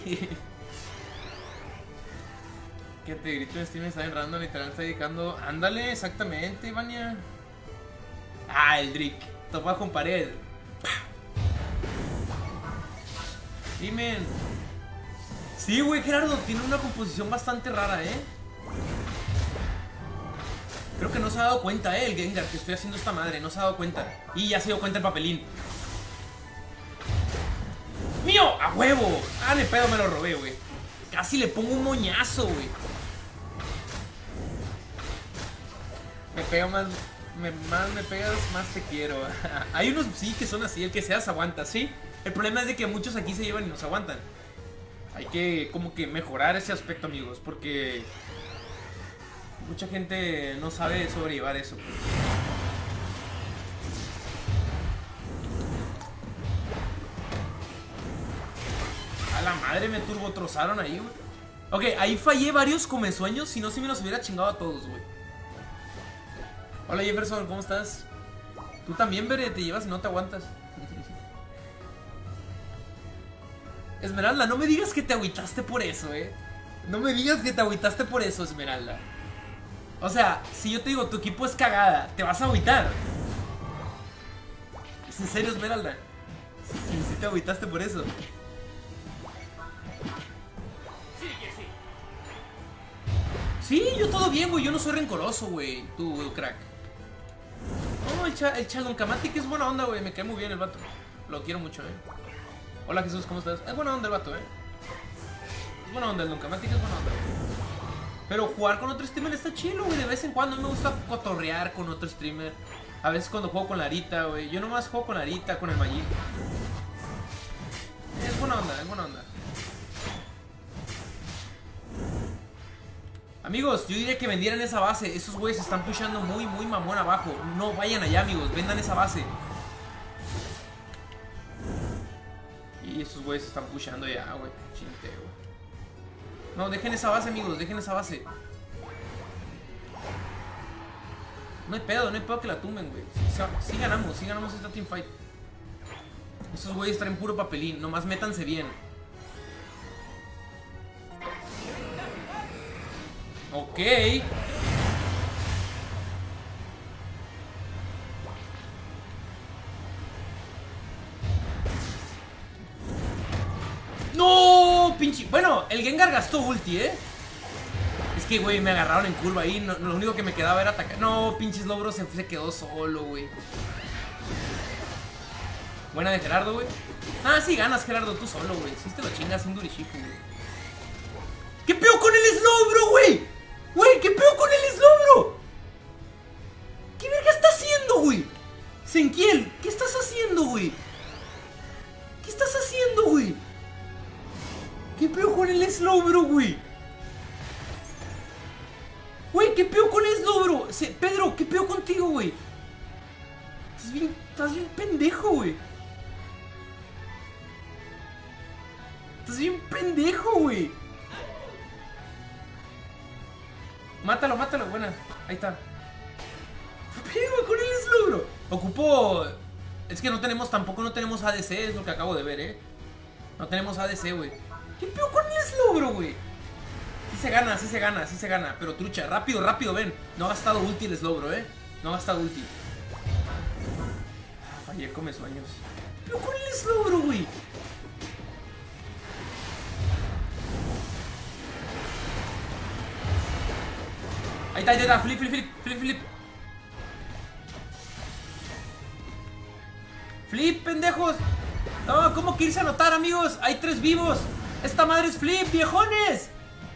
Que te grito en Steam, está en random, literal, está dedicando. Ándale, exactamente, Ivania. Ah, el Drick. Topa con pared. Dime. Sí, güey, Gerardo, tiene una composición bastante rara, Creo que no se ha dado cuenta, el Gengar, que estoy haciendo esta madre. No se ha dado cuenta. Y ya se dio cuenta el papelín. ¡Mío! ¡A huevo! Ah, de pedo me lo robé, güey. Casi le pongo un moñazo, güey. Me pega más me pegas, más te quiero. Hay unos sí que son así, el que seas aguanta, ¿sí? El problema es de que muchos aquí se llevan y nos aguantan. Hay que como que mejorar ese aspecto, amigos, porque mucha gente no sabe sobrellevar eso. A la madre, me turbotrozaron ahí, güey. Ok, ahí fallé varios comesueños, si no, si me los hubiera chingado a todos, güey. Hola Jefferson, ¿cómo estás? Tú también, Bere, te llevas y no te aguantas. Esmeralda, no me digas que te agüitaste por eso, No me digas que te agüitaste por eso, Esmeralda. O sea, si yo te digo, tu equipo es cagada, te vas a agüitar. ¿Es en serio, Esmeralda? Si te agüitaste por eso. Sí, yo todo bien, güey. Yo no soy rencoroso, güey. Tú, crack. No, el Chalonkamati que es buena onda, güey. Me cae muy bien el vato. Lo quiero mucho, Hola, Jesús, ¿cómo estás? Es buena onda el vato, Es buena onda, el Donkamati es buena onda, güey. Pero jugar con otro streamer está chido, güey. De vez en cuando me gusta cotorrear con otro streamer. A veces cuando juego con Larita, güey. Yo nomás juego con Larita, con el Magic. Es buena onda, es buena onda. Amigos, yo diría que vendieran esa base. Esos güeyes están pushando muy, muy mamón abajo. No vayan allá, amigos. Vendan esa base. Y esos güeyes están pushando ya, güey. Chinte, güey. No, dejen esa base, amigos. Dejen esa base. No hay pedo que la tumben, güey. Sí ganamos esta teamfight. Esos güeyes traen puro papelín. Nomás métanse bien. Ok. ¡No! Pinche. Bueno, el Gengar gastó ulti, Es que, güey, me agarraron en curva ahí. No, lo único que me quedaba era atacar. No, pinches logros se quedó solo, güey. Buena de Gerardo, güey. Ah, sí ganas, Gerardo, tú solo, güey. Sí te lo chingas sin Durishifu, güey. ¿Qué pedo con el Slowbro, güey? Güey, ¿qué pedo con el Slowbro? ¿Qué verga está haciendo, güey? Senkiel, ¿qué estás haciendo, güey? ¿Qué estás haciendo, güey? ¿Qué pedo con el Slowbro, güey? Güey, ¿qué pedo con el Slowbro? Pedro, ¿qué pedo contigo, güey? Estás bien pendejo, güey. Estás bien pendejo, güey. Mátalo, buena. Ahí está. Pero con el Slowbro. Ocupo. Es que tampoco no tenemos ADC, es lo que acabo de ver, No tenemos ADC, güey. ¿Qué pedo con el Slowbro, güey? Sí se gana. Pero trucha, rápido, ven. No ha gastado ulti el Slowbro, No ha gastado ulti. Fallé come sueños. ¿Qué pedo con el Slowbro, güey? Ahí está, flip. Flip, pendejos. No, ¿cómo que irse a anotar, amigos? Hay 3 vivos. Esta madre es flip, viejones.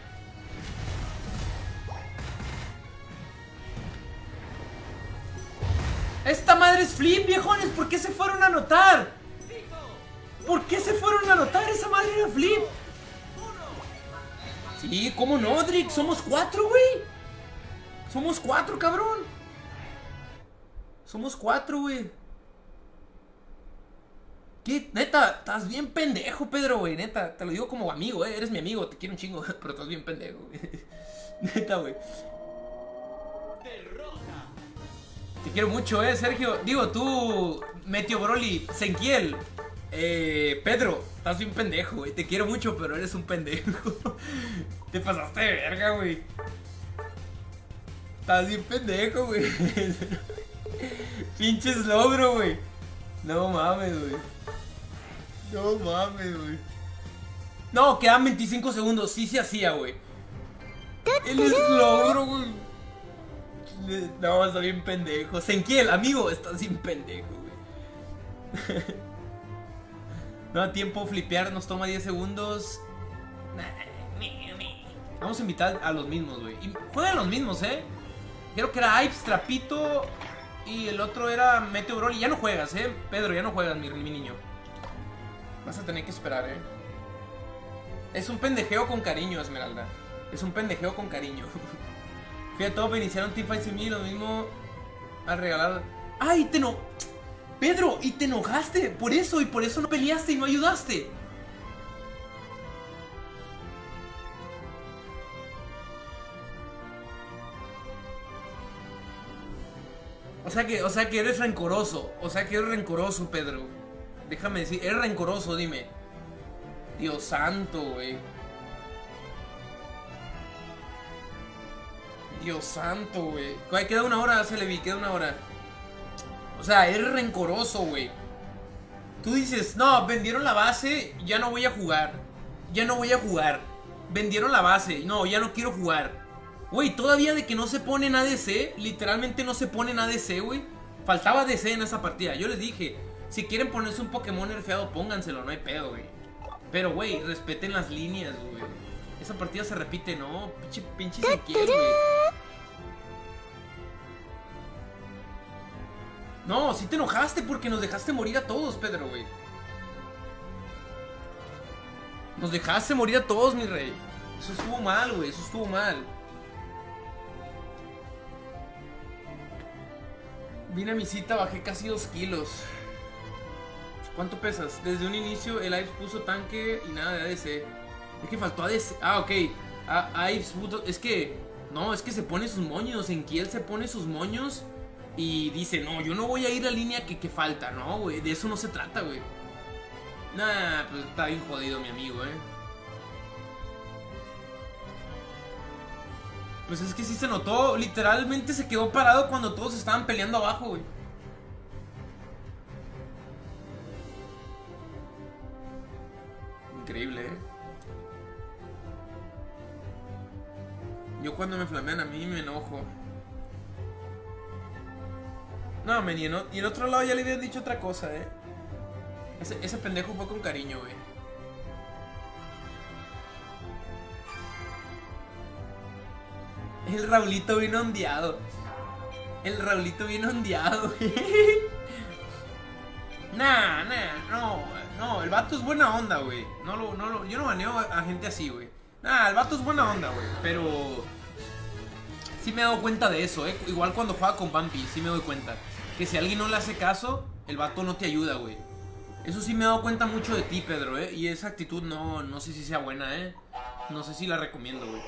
Esta madre es flip, viejones. ¿Por qué se fueron a anotar? ¿Por qué se fueron a anotar? Esa madre era flip. Sí, ¿cómo no, Drick? Somos 4, güey. Somos 4, cabrón. Somos 4, güey. ¿Qué? Neta, estás bien pendejo, Pedro, güey. Neta, te lo digo como amigo, Eres mi amigo, te quiero un chingo. Pero estás bien pendejo, güey. Neta, güey. Te quiero mucho, Sergio. Digo, tú, Meteo Broly, Senkiel, Pedro, estás bien pendejo, güey. Te quiero mucho, pero eres un pendejo. Te pasaste de verga, güey. Estás bien pendejo, güey. Pinches logro, güey. No mames, güey. No mames, güey. No, quedan 25 segundos. Sí se hacía, güey. El logro, güey. No, está bien pendejo. Senkiel, amigo, estás bien pendejo, güey. No da tiempo flipear, nos toma 10 segundos. Vamos a invitar a los mismos, güey. Y juegan los mismos, Creo que era Ives, Trapito y el otro era Meteo Broly. Ya no juegas, Pedro, ya no juegas, mi niño. Vas a tener que esperar, Es un pendejeo con cariño, Esmeralda. Es un pendejeo con cariño. Fui a top, iniciaron Teamfight sin mí, lo mismo al regalar. ¡Ay, Pedro, y te enojaste por eso, y por eso no peleaste y no ayudaste. O sea que eres rencoroso. O sea que eres rencoroso, Pedro. Déjame decir, eres rencoroso, dime. Dios santo, güey. Dios santo, güey. Queda una hora, Celebi, queda una hora. O sea, eres rencoroso, güey. Tú dices, no, vendieron la base, ya no voy a jugar. Ya no voy a jugar. Vendieron la base, no, ya no quiero jugar. Güey, todavía de que no se pone en ADC, literalmente no se pone en ADC, güey. Faltaba ADC en esa partida. Yo les dije, si quieren ponerse un Pokémon nerfeado, pónganselo, no hay pedo, güey. Pero, güey, respeten las líneas, güey. Esa partida se repite, ¿no? Pinche Senkiel, güey. No, sí te enojaste porque nos dejaste morir a todos, Pedro, güey. Nos dejaste morir a todos, mi rey. Eso estuvo mal, güey, eso estuvo mal. Vine a mi cita, bajé casi 2 kilos. ¿Cuánto pesas? Desde un inicio el Ives puso tanque y nada de ADC. Es que faltó ADC. Ah, ok. Ives puso... Es que... No, es que se pone sus moños. Senkiel se pone sus moños y dice, no, yo no voy a ir a la línea que falta. No, güey, de eso no se trata, güey. Nah, pues está bien jodido mi amigo, Pues es que sí se notó, literalmente se quedó parado cuando todos estaban peleando abajo, güey. Increíble, Yo cuando me flamean a mí me enojo. No, men, y en otro lado ya le habían dicho otra cosa, Ese pendejo fue con cariño, güey. El Raulito vino ondeado. El Raulito vino ondeado, güey. No, el vato es buena onda, güey. Yo no baneo a gente así, güey. El vato es buena onda, güey. Pero sí me he dado cuenta de eso, Igual cuando juega con Bumpy, sí me doy cuenta. Que si alguien no le hace caso, el vato no te ayuda, güey. Eso sí me he dado cuenta mucho de ti, Pedro, Y esa actitud no sé si sea buena, No sé si la recomiendo, güey.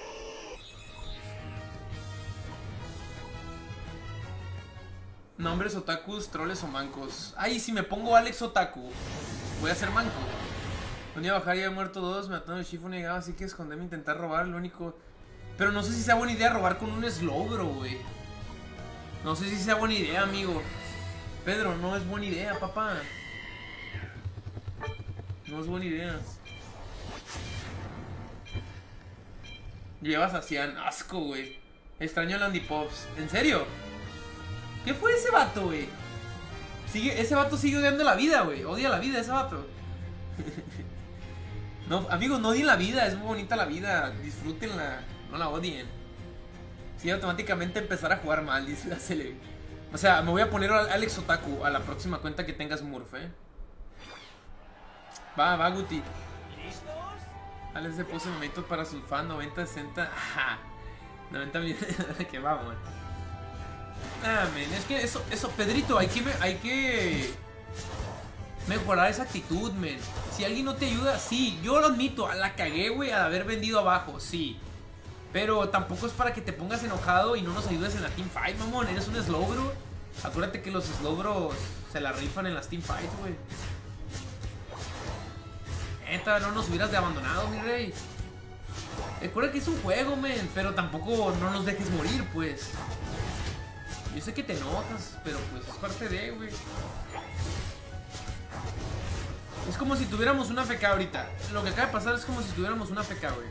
Nombres otakus, troles o mancos. Ay, si me pongo Alex Otaku, voy a ser manco. Un día bajar y había muerto 2, me mataron el Shifu negado, así que esconderme e intentar robar, lo único... Pero no sé si sea buena idea robar con un Slowbro, güey. No sé si sea buena idea, amigo. Pedro, no es buena idea, papá. No es buena idea. Llevas a Cian, asco, güey. Extraño a Landy Pops. ¿En serio? ¿Qué fue ese vato, güey? Ese vato sigue odiando la vida, güey. Odia la vida ese vato. No, amigos, no odien la vida. Es muy bonita la vida. Disfrútenla. No la odien. Sí, automáticamente empezar a jugar mal, dice la Celebi. O sea, me voy a poner a Alex Otaku a la próxima cuenta que tengas Murph, Va, Guti. Alex se puso momentos para su fan. 90, 60. Ajá. 90 millones. Que vamos, men, es que eso, Pedrito, hay que mejorar esa actitud, men. Si alguien no te ayuda, sí, yo lo admito, la cagué, güey, al haber vendido abajo, sí. Pero tampoco es para que te pongas enojado y no nos ayudes en la teamfight, mamón. Eres un Slowbro Acuérdate que los Slowbros se la rifan en las teamfights, güey. Neta, no nos hubieras de abandonado, mi rey. Recuerda que es un juego, men, pero tampoco no nos dejes morir, pues. Yo sé que te enojas, pero pues es parte de, güey. Es como si tuviéramos una FK ahorita. Lo que acaba de pasar es como si tuviéramos una FK, güey.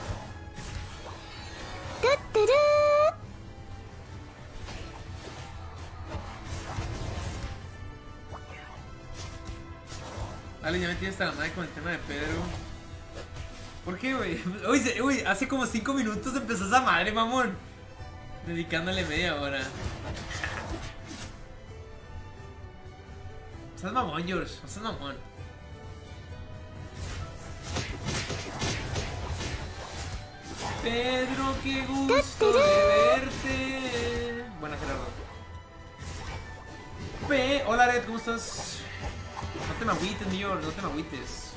Dale, ya me tienes hasta la madre con el tema de Pedro. ¿Por qué, güey? Uy, hace como 5 minutos empezó esa madre, mamón. Dedicándole media hora. Estás mamón, George. Estás mamón. Pedro, qué gusto de verte. Buena, Gerardo. Hola, Red, ¿cómo estás? No te me agüites, mi George, no te me agüites.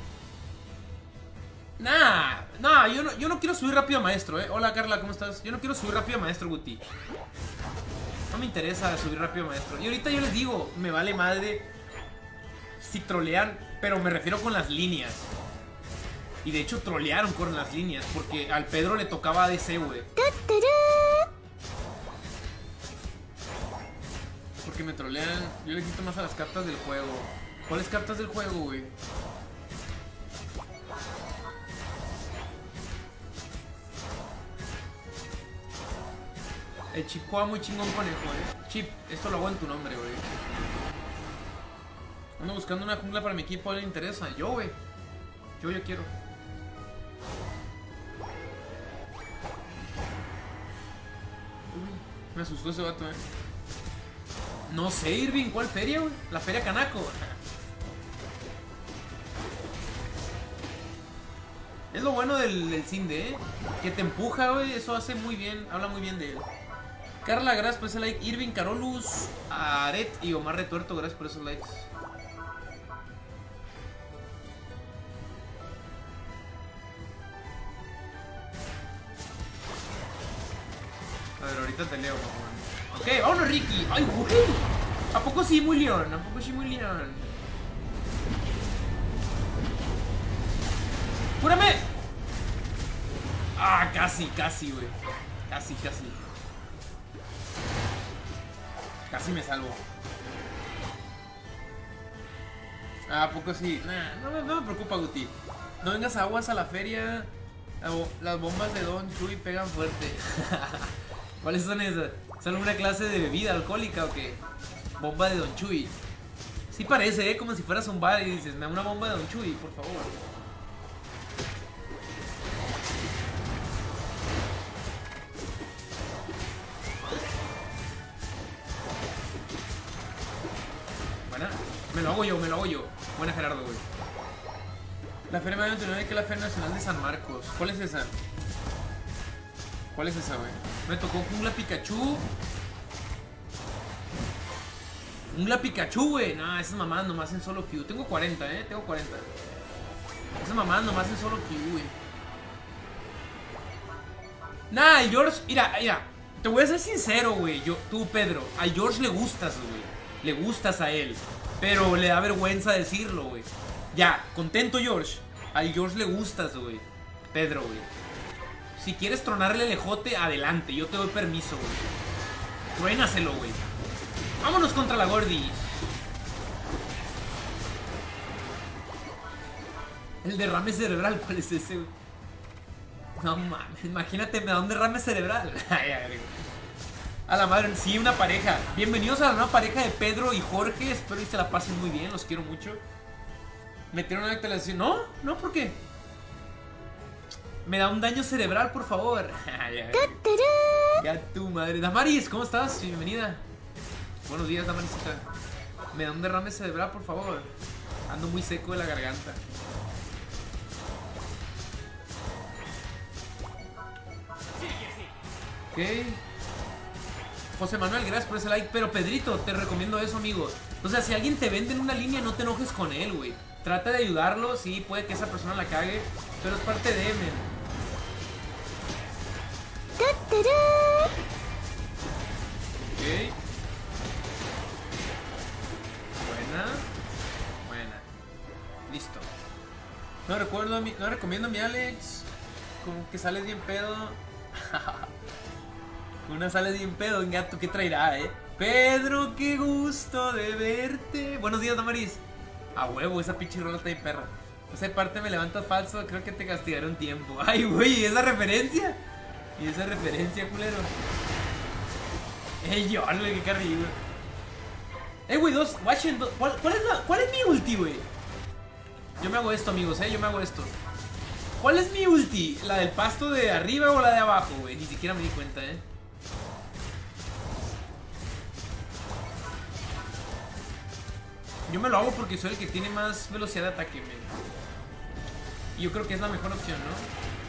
Nah, yo no quiero subir rápido a maestro, Hola, Carla, ¿cómo estás? Yo no quiero subir rápido a maestro, Guti. No me interesa subir rápido a maestro. Y ahorita yo les digo, me vale madre si trolean, pero me refiero con las líneas. Y de hecho trolearon con las líneas, porque al Pedro le tocaba ADC, güey. Porque me trolean. Yo le quito más a las cartas del juego. ¿Cuáles cartas del juego, güey? El Chip juega muy chingón conejo, Chip, esto lo hago en tu nombre, güey. Ando buscando una jungla para mi equipo, ¿a él le interesa? Yo, güey. Yo quiero. Me asustó ese vato, No sé, Irving, ¿cuál feria, güey? La feria Canaco. Es lo bueno del Cinde, que te empuja, güey. Eso hace muy bien, habla muy bien de él. Carla, gracias por ese like. Irving, Carolus, Aret y Omar Retuerto, gracias por esos likes. A ver, ahorita te leo, mamón. Ok, vámonos, Ricky. Ay, güey. ¿A poco sí, muy león? ¿A poco sí, muy león? ¡Cúrame! Ah, casi, güey. Casi. Casi me salvo. Ah, ¿a poco sí? Nah, no me preocupa, Guti. No vengas aguas a la feria. Las bombas de Don Chuy pegan fuerte. ¿Cuáles son esas? ¿Son una clase de bebida alcohólica o qué? Bomba de Don Chuy. Sí parece, como si fueras a un bar y dices, me da una bomba de Don Chuy, por favor. Buena. Me lo hago yo. Buena, Gerardo, güey. La Feria Mayor 29, que es la Feria Nacional de San Marcos. ¿Cuál es esa? ¿Cuál es esa, güey? Me tocó Jungla Pikachu. Jungla Pikachu, güey. Nah, esas mamadas nomás en solo queue. Tengo 40, tengo 40. Esas mamadas nomás en solo queue, güey. Nah, George, mira. Te voy a ser sincero, güey. Tú, Pedro, a George le gustas, güey. Le gustas a él. Pero le da vergüenza decirlo, güey. Ya, contento, George. A George le gustas, güey. Pedro, güey. Si quieres tronarle el ejote, adelante. Yo te doy permiso, güey. Truénaselo, güey. Vámonos contra la Gordy. El derrame cerebral, ¿cuál es ese, güey? No mames, imagínate, me da un derrame cerebral. A la madre, sí, una pareja. Bienvenidos a la nueva pareja de Pedro y Jorge. Espero que se la pasen muy bien, los quiero mucho. Metieron una actualización. No, ¿por qué? Me da un daño cerebral, por favor. Ya tu madre. Damaris, ¿cómo estás? Bienvenida. Buenos días, Damarisita. Me da un derrame cerebral, por favor. Ando muy seco de la garganta. Ok. José Manuel, gracias por ese like. Pero Pedrito, te recomiendo eso, amigo. O sea, si alguien te vende en una línea, no te enojes con él, güey. Trata de ayudarlo, sí, puede que esa persona la cague, pero es parte de men. Ok. Una. Buena. Listo. No recomiendo a mi Alex. Como que sales bien pedo. Una sales bien pedo, gato, ¿qué traerá, Pedro, qué gusto de verte. Buenos días, Damaris. A huevo, esa pinche rola está bien perra. Esa parte me levantas falso, creo que te castigaré un tiempo. Ay, güey, ¿esa referencia? ¿Y esa referencia, culero? John, güey, qué carrillo, güey. Güey, Washington, ¿cuál es mi ulti, güey? Yo me hago esto, amigos, yo me hago esto. ¿Cuál es mi ulti? ¿La del pasto de arriba o la de abajo, güey? Ni siquiera me di cuenta, Yo me lo hago porque soy el que tiene más velocidad de ataque, men. Y yo creo que es la mejor opción, ¿no?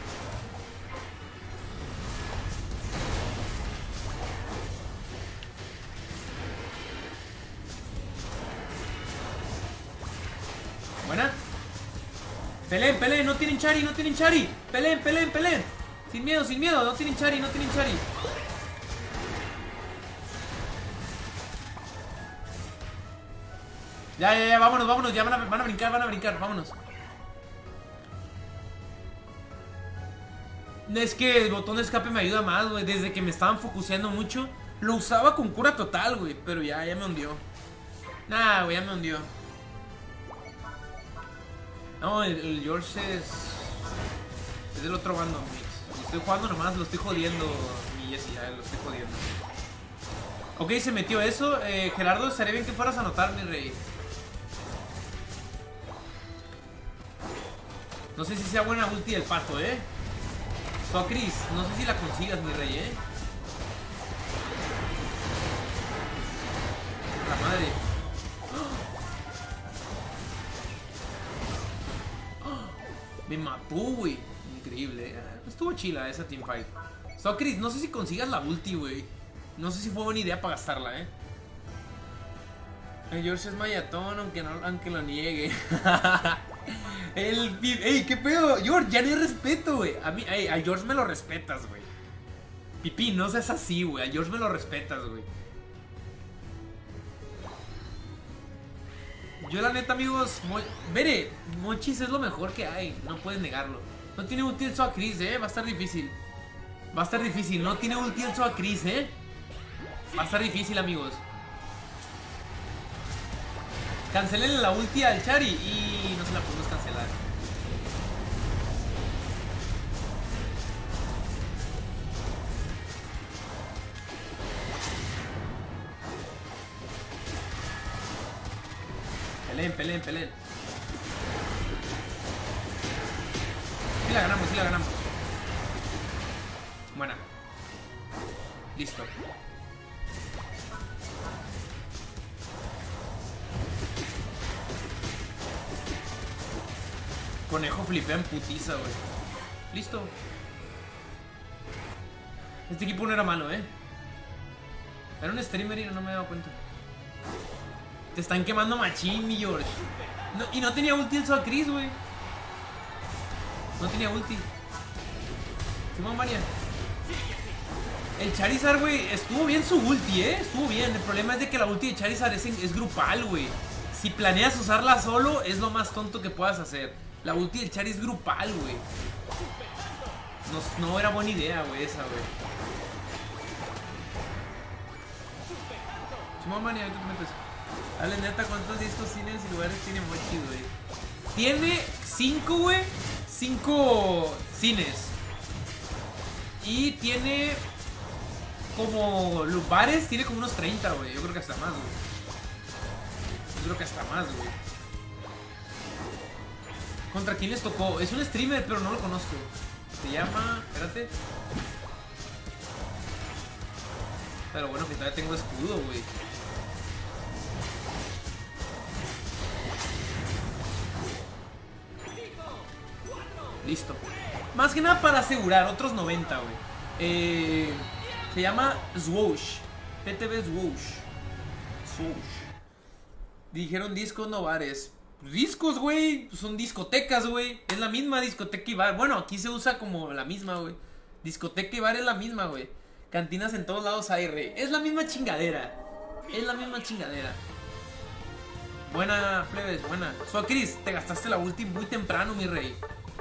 Buena. Peleen, peleen, no tienen Chari, no tienen Chari. Peleen, peleen, peleen. Sin miedo, no tienen Chari, no tienen Chari. Ya, vámonos, vámonos, ya van a brincar, vámonos. Es que el botón de escape me ayuda más, güey. Desde que me estaban focuseando mucho, lo usaba con cura total, güey. Pero ya me hundió. Nah, güey, ya me hundió. No, el George es del otro bando, mix. Lo estoy jugando nomás, lo estoy jodiendo, mi Jesse, ya lo estoy jodiendo. Ok, se metió eso. Gerardo, estaría bien que fueras a anotar, mi rey. No sé si sea buena ulti del pato, Chris, no sé si la consigas, mi rey, La madre. Me mató, güey. Increíble, Estuvo chila esa teamfight. Chris, no sé si consigas la ulti, güey. No sé si fue buena idea para gastarla, George es mayatón, aunque lo niegue. Ey, qué pedo, George, ya no hay respeto, güey. A George me lo respetas, güey. Pipí, no seas así, güey. A George me lo respetas, güey. Yo la neta, amigos, Bere, Mochis es lo mejor que hay. No puedes negarlo. No tiene ulti el Chris, va a estar difícil. Va a estar difícil, no tiene ulti el Chris, Va a estar difícil, amigos. Cancelen la ulti al Chari y no se la podemos cancelar. Peleen, peleen, peleen. Sí la ganamos, sí la ganamos. Buena. Listo. Conejo flipea en putiza, güey. Listo. Este equipo no era malo, Era un streamer y no me he dado cuenta. Te están quemando machín, mi George. No, y no tenía ulti el Chris, güey. No tenía ulti. Simón María. El Charizard, güey, estuvo bien su ulti, Estuvo bien. El problema es de que la ulti de Charizard es grupal, güey. Si planeas usarla solo, es lo más tonto que puedas hacer. La ulti del Chari es grupal, güey. No era buena idea, güey, esa, güey. Simón María, ahorita te metes. Dale, neta, ¿cuántos discos, cines y lugares tiene Mochi, güey? Tiene 5, güey. 5 cines. Y tiene como bares, tiene como unos 30, güey. Yo creo que hasta más, güey. ¿Contra quién les tocó? Es un streamer, pero no lo conozco. Se llama... Espérate. Pero bueno, que todavía tengo escudo, güey. Listo. Más que nada para asegurar, otros 90, güey. Se llama Swoosh. PTV Swoosh. Dijeron discos, no bares. Pues discos, güey. Pues son discotecas, güey. Es la misma discoteca y bar. Bueno, aquí se usa como la misma, güey. Discoteca y bar es la misma, güey. Cantinas en todos lados hay, rey. Es la misma chingadera. Buena, plebes, buena. Chris, te gastaste la ulti muy temprano, mi rey.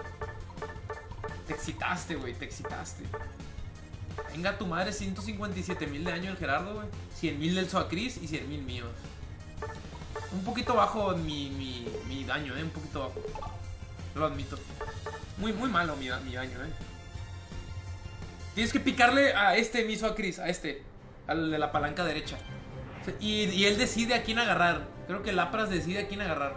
Te excitaste, güey, te excitaste. Venga tu madre, 157,000 de daño el Gerardo, güey. 100,000 del Chris y 100,000 míos. Un poquito bajo mi daño, un poquito bajo. Lo admito. Muy malo mi daño, Tienes que picarle a este miso a Chris, a este. Al de la palanca derecha. Y él decide a quién agarrar. Creo que Lapras decide a quién agarrar.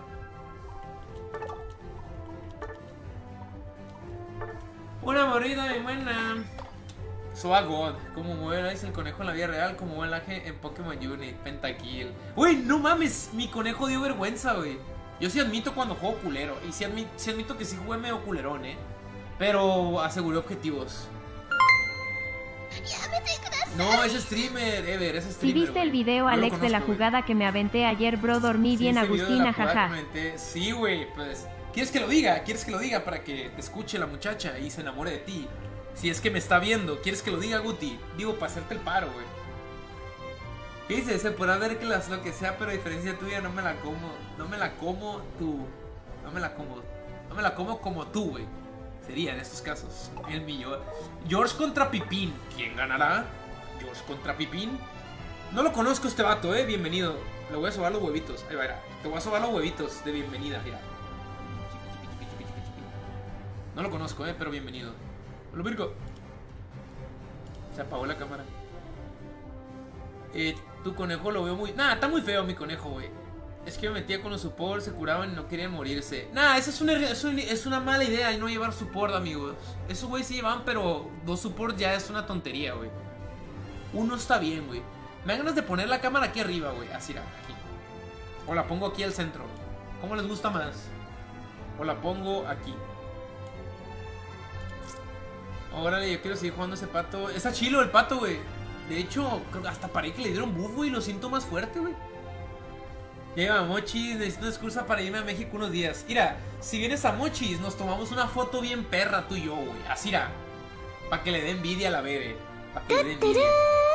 Una mordida de buena. So a God. Como mueve el conejo en la vida real. Como mueve el ángel en Pokémon Unit. Pentakill. Uy, no mames. Mi conejo dio vergüenza, güey. Yo sí admito cuando juego culero. Y sí admito que sí jugué medio culerón, pero aseguré objetivos. No, es streamer, Ever, es streamer. Si viste el video, Alex, de la jugada que me aventé ayer, bro, dormí bien, Agustina, jaja. Sí, güey, pues. ¿Quieres que lo diga? ¿Quieres que lo diga para que te escuche la muchacha y se enamore de ti? Si es que me está viendo, ¿quieres que lo diga, Guti? Digo, para hacerte el paro, güey. ¿Qué dices? Se podrá ver que lo que sea, pero a diferencia tuya no me la como. No me la como tú. No me la como como tú, güey. Sería en estos casos el millón. George contra Pipín. ¿Quién ganará? George contra Pipín. No lo conozco este vato, bienvenido. Le voy a sobar los huevitos. Ahí va, mira. Te voy a sobar los huevitos de bienvenida, mira. No lo conozco, pero bienvenido. Hola, Virgo. Se apagó la cámara. Tu conejo lo veo muy... Nah, está muy feo mi conejo, güey. Es que me metía con los support, se curaban y no querían morirse. Nah, esa es una mala idea y no llevar support, amigos. Esos güey sí llevan, pero 2 support ya es una tontería, güey. Uno está bien, güey. Me dan ganas de poner la cámara aquí arriba, güey. Así, aquí. O la pongo aquí al centro. ¿Cómo les gusta más? O la pongo aquí. Órale, yo quiero seguir jugando ese pato. Está chilo el pato, güey. De hecho, hasta parece que le dieron buff, güey. Lo siento más fuerte, güey. Ya iba a Mochis, necesito una excusa para irme a México unos días. Mira, si vienes a Mochis, nos tomamos una foto bien perra tú y yo, güey. Así, mira. Para que le dé envidia a la bebé. Para que le dé envidia.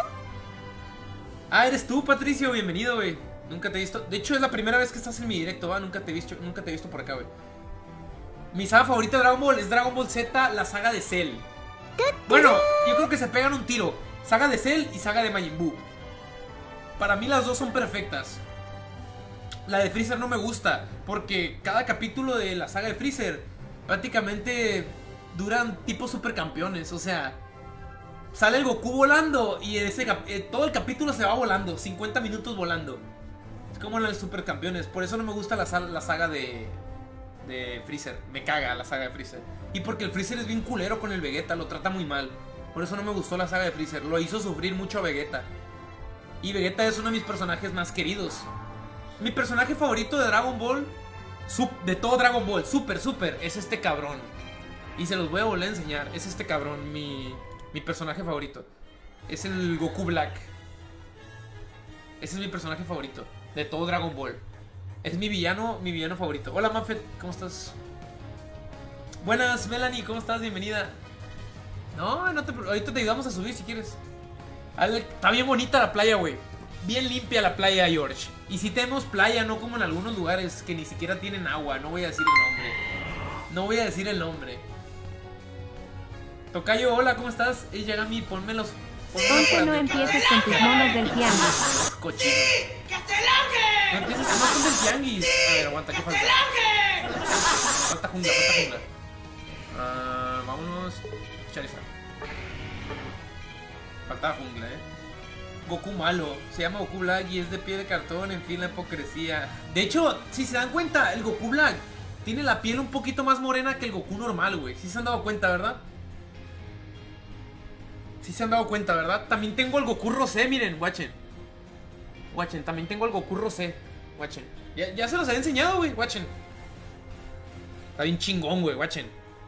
Ah, eres tú, Patricio. Bienvenido, güey. Nunca te he visto. De hecho, es la primera vez que estás en mi directo, ¿va? Nunca te he visto por acá, güey. Mi saga favorita de Dragon Ball es Dragon Ball Z, la saga de Cell. Bueno, yo creo que se pegan un tiro. Saga de Cell y saga de Majin Buu. Para mí las dos son perfectas. La de Freezer no me gusta, porque cada capítulo de la saga de Freezer prácticamente duran tipo supercampeones. O sea, sale el Goku volando y todo el capítulo se va volando, 50 minutos volando. Es como la de supercampeones. Por eso no me gusta la saga de Freezer. Me caga la saga de Freezer. Y porque el Freezer es bien culero con el Vegeta, lo trata muy mal. Por eso no me gustó la saga de Freezer. Lo hizo sufrir mucho a Vegeta. Y Vegeta es uno de mis personajes más queridos. Mi personaje favorito de Dragon Ball, de todo Dragon Ball, super, es este cabrón. Y se los voy a volver a enseñar. Es este cabrón, mi personaje favorito. Es el Goku Black. Ese es mi personaje favorito de todo Dragon Ball. Es mi villano favorito. Hola, Manfred, ¿cómo estás? Buenas, Melanie, ¿cómo estás? Bienvenida. No, ahorita te ayudamos a subir si quieres. Está bien bonita la playa, güey. Bien limpia la playa, George. Y si tenemos playa, no como en algunos lugares que ni siquiera tienen agua. No voy a decir el nombre. Tocayo, hola, ¿cómo estás? Yagami, ponme los... Ponte, no empieces con tus monos del tianguis. Cochino. ¡Que te largue! No empieces con los del tianguis. A ver, aguanta, ¿qué falta? Falta jungla. Vámonos. Charizard. Falta jungla, Goku malo, se llama Goku Black y es de piel de cartón, en fin, la hipocresía. De hecho, si se dan cuenta, el Goku Black tiene la piel un poquito más morena que el Goku normal, güey. Si se han dado cuenta, ¿verdad? También tengo el Goku Rosé, miren, watchen. También tengo el Goku Rosé. Watchen. Ya se los había enseñado, güey, watchen. Está bien chingón, güey, watchen.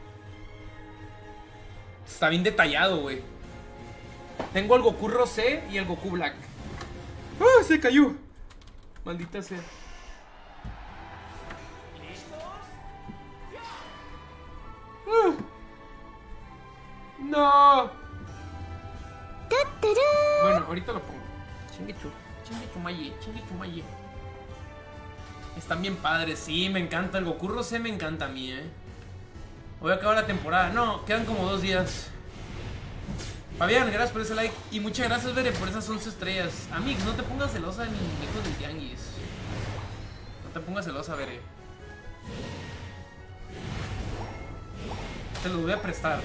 Está bien detallado, güey. Tengo el Goku Rosé y el Goku Black. ¡Ah! Se cayó. Maldita sea. No. Bueno, ahorita lo pongo. Chingue chumaye. Están bien padres, sí, me encanta. El Goku Rosé me encanta a mí, Voy a acabar la temporada. No, quedan como 2 días. Fabián, gracias por ese like. Y muchas gracias, Bere, por esas 11 estrellas. Amix, no te pongas celosa de mi hijo del tianguis. No te pongas celosa, Bere. Te los voy a prestar.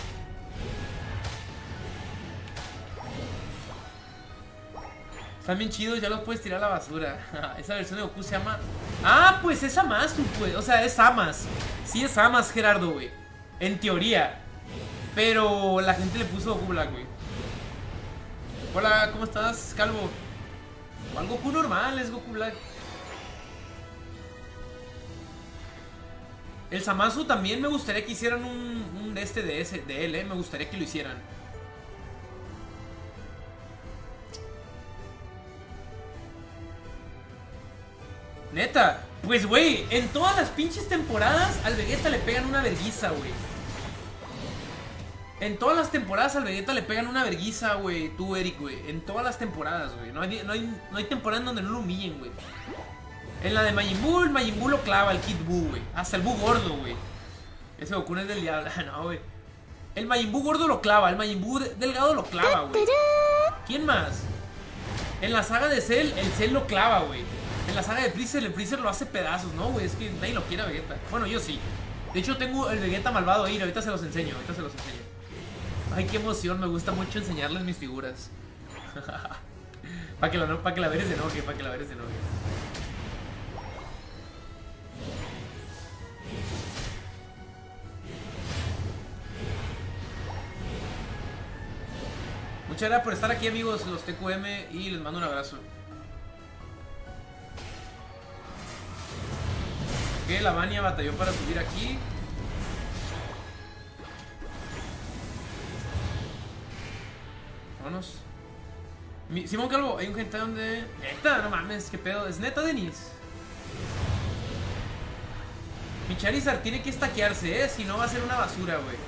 Están bien chidos, ya los puedes tirar a la basura. Esa versión de Goku se llama... Ah, pues es Amazu, pues. O sea, es Amas. Sí es Amas, Gerardo, güey. En teoría. Pero la gente le puso Goku Black, güey. Hola, ¿cómo estás, Calvo? ¿Cuál Goku normal? Es Goku Black. El Zamasu también me gustaría que hicieran un de él, me gustaría que lo hicieran. Neta, pues güey, en todas las pinches temporadas al Vegeta le pegan una verguiza, güey. En todas las temporadas al Vegeta le pegan una verguiza, güey. Tú, Eric, güey. En todas las temporadas, güey. No hay temporada en donde no lo humillen, güey. En la de Majin Buu, el Majin Buu lo clava, el Kid Buu, güey. Hasta el Buu gordo, güey. Ese Goku no es del diablo. No, güey. El Majin Buu gordo lo clava, el Majin Buu delgado lo clava, güey. ¿Quién más? En la saga de Cell, el Cell lo clava, güey. En la saga de Freezer, el Freezer lo hace pedazos, ¿no, güey? Es que nadie lo quiere a Vegeta. Bueno, yo sí. De hecho, tengo el Vegeta malvado ahí. Ahorita se los enseño, Ay, qué emoción. Me gusta mucho enseñarles mis figuras. Para que la veres de enoje, Muchas gracias por estar aquí, amigos, los TQM, y les mando un abrazo. Ok, la Vania batalló para subir aquí. Vámonos. Simón Calvo, hay un gente donde... Neta, no mames, qué pedo. ¿Es neta, Denis? Mi Charizard tiene que stackearse, si no va a ser una basura, güey.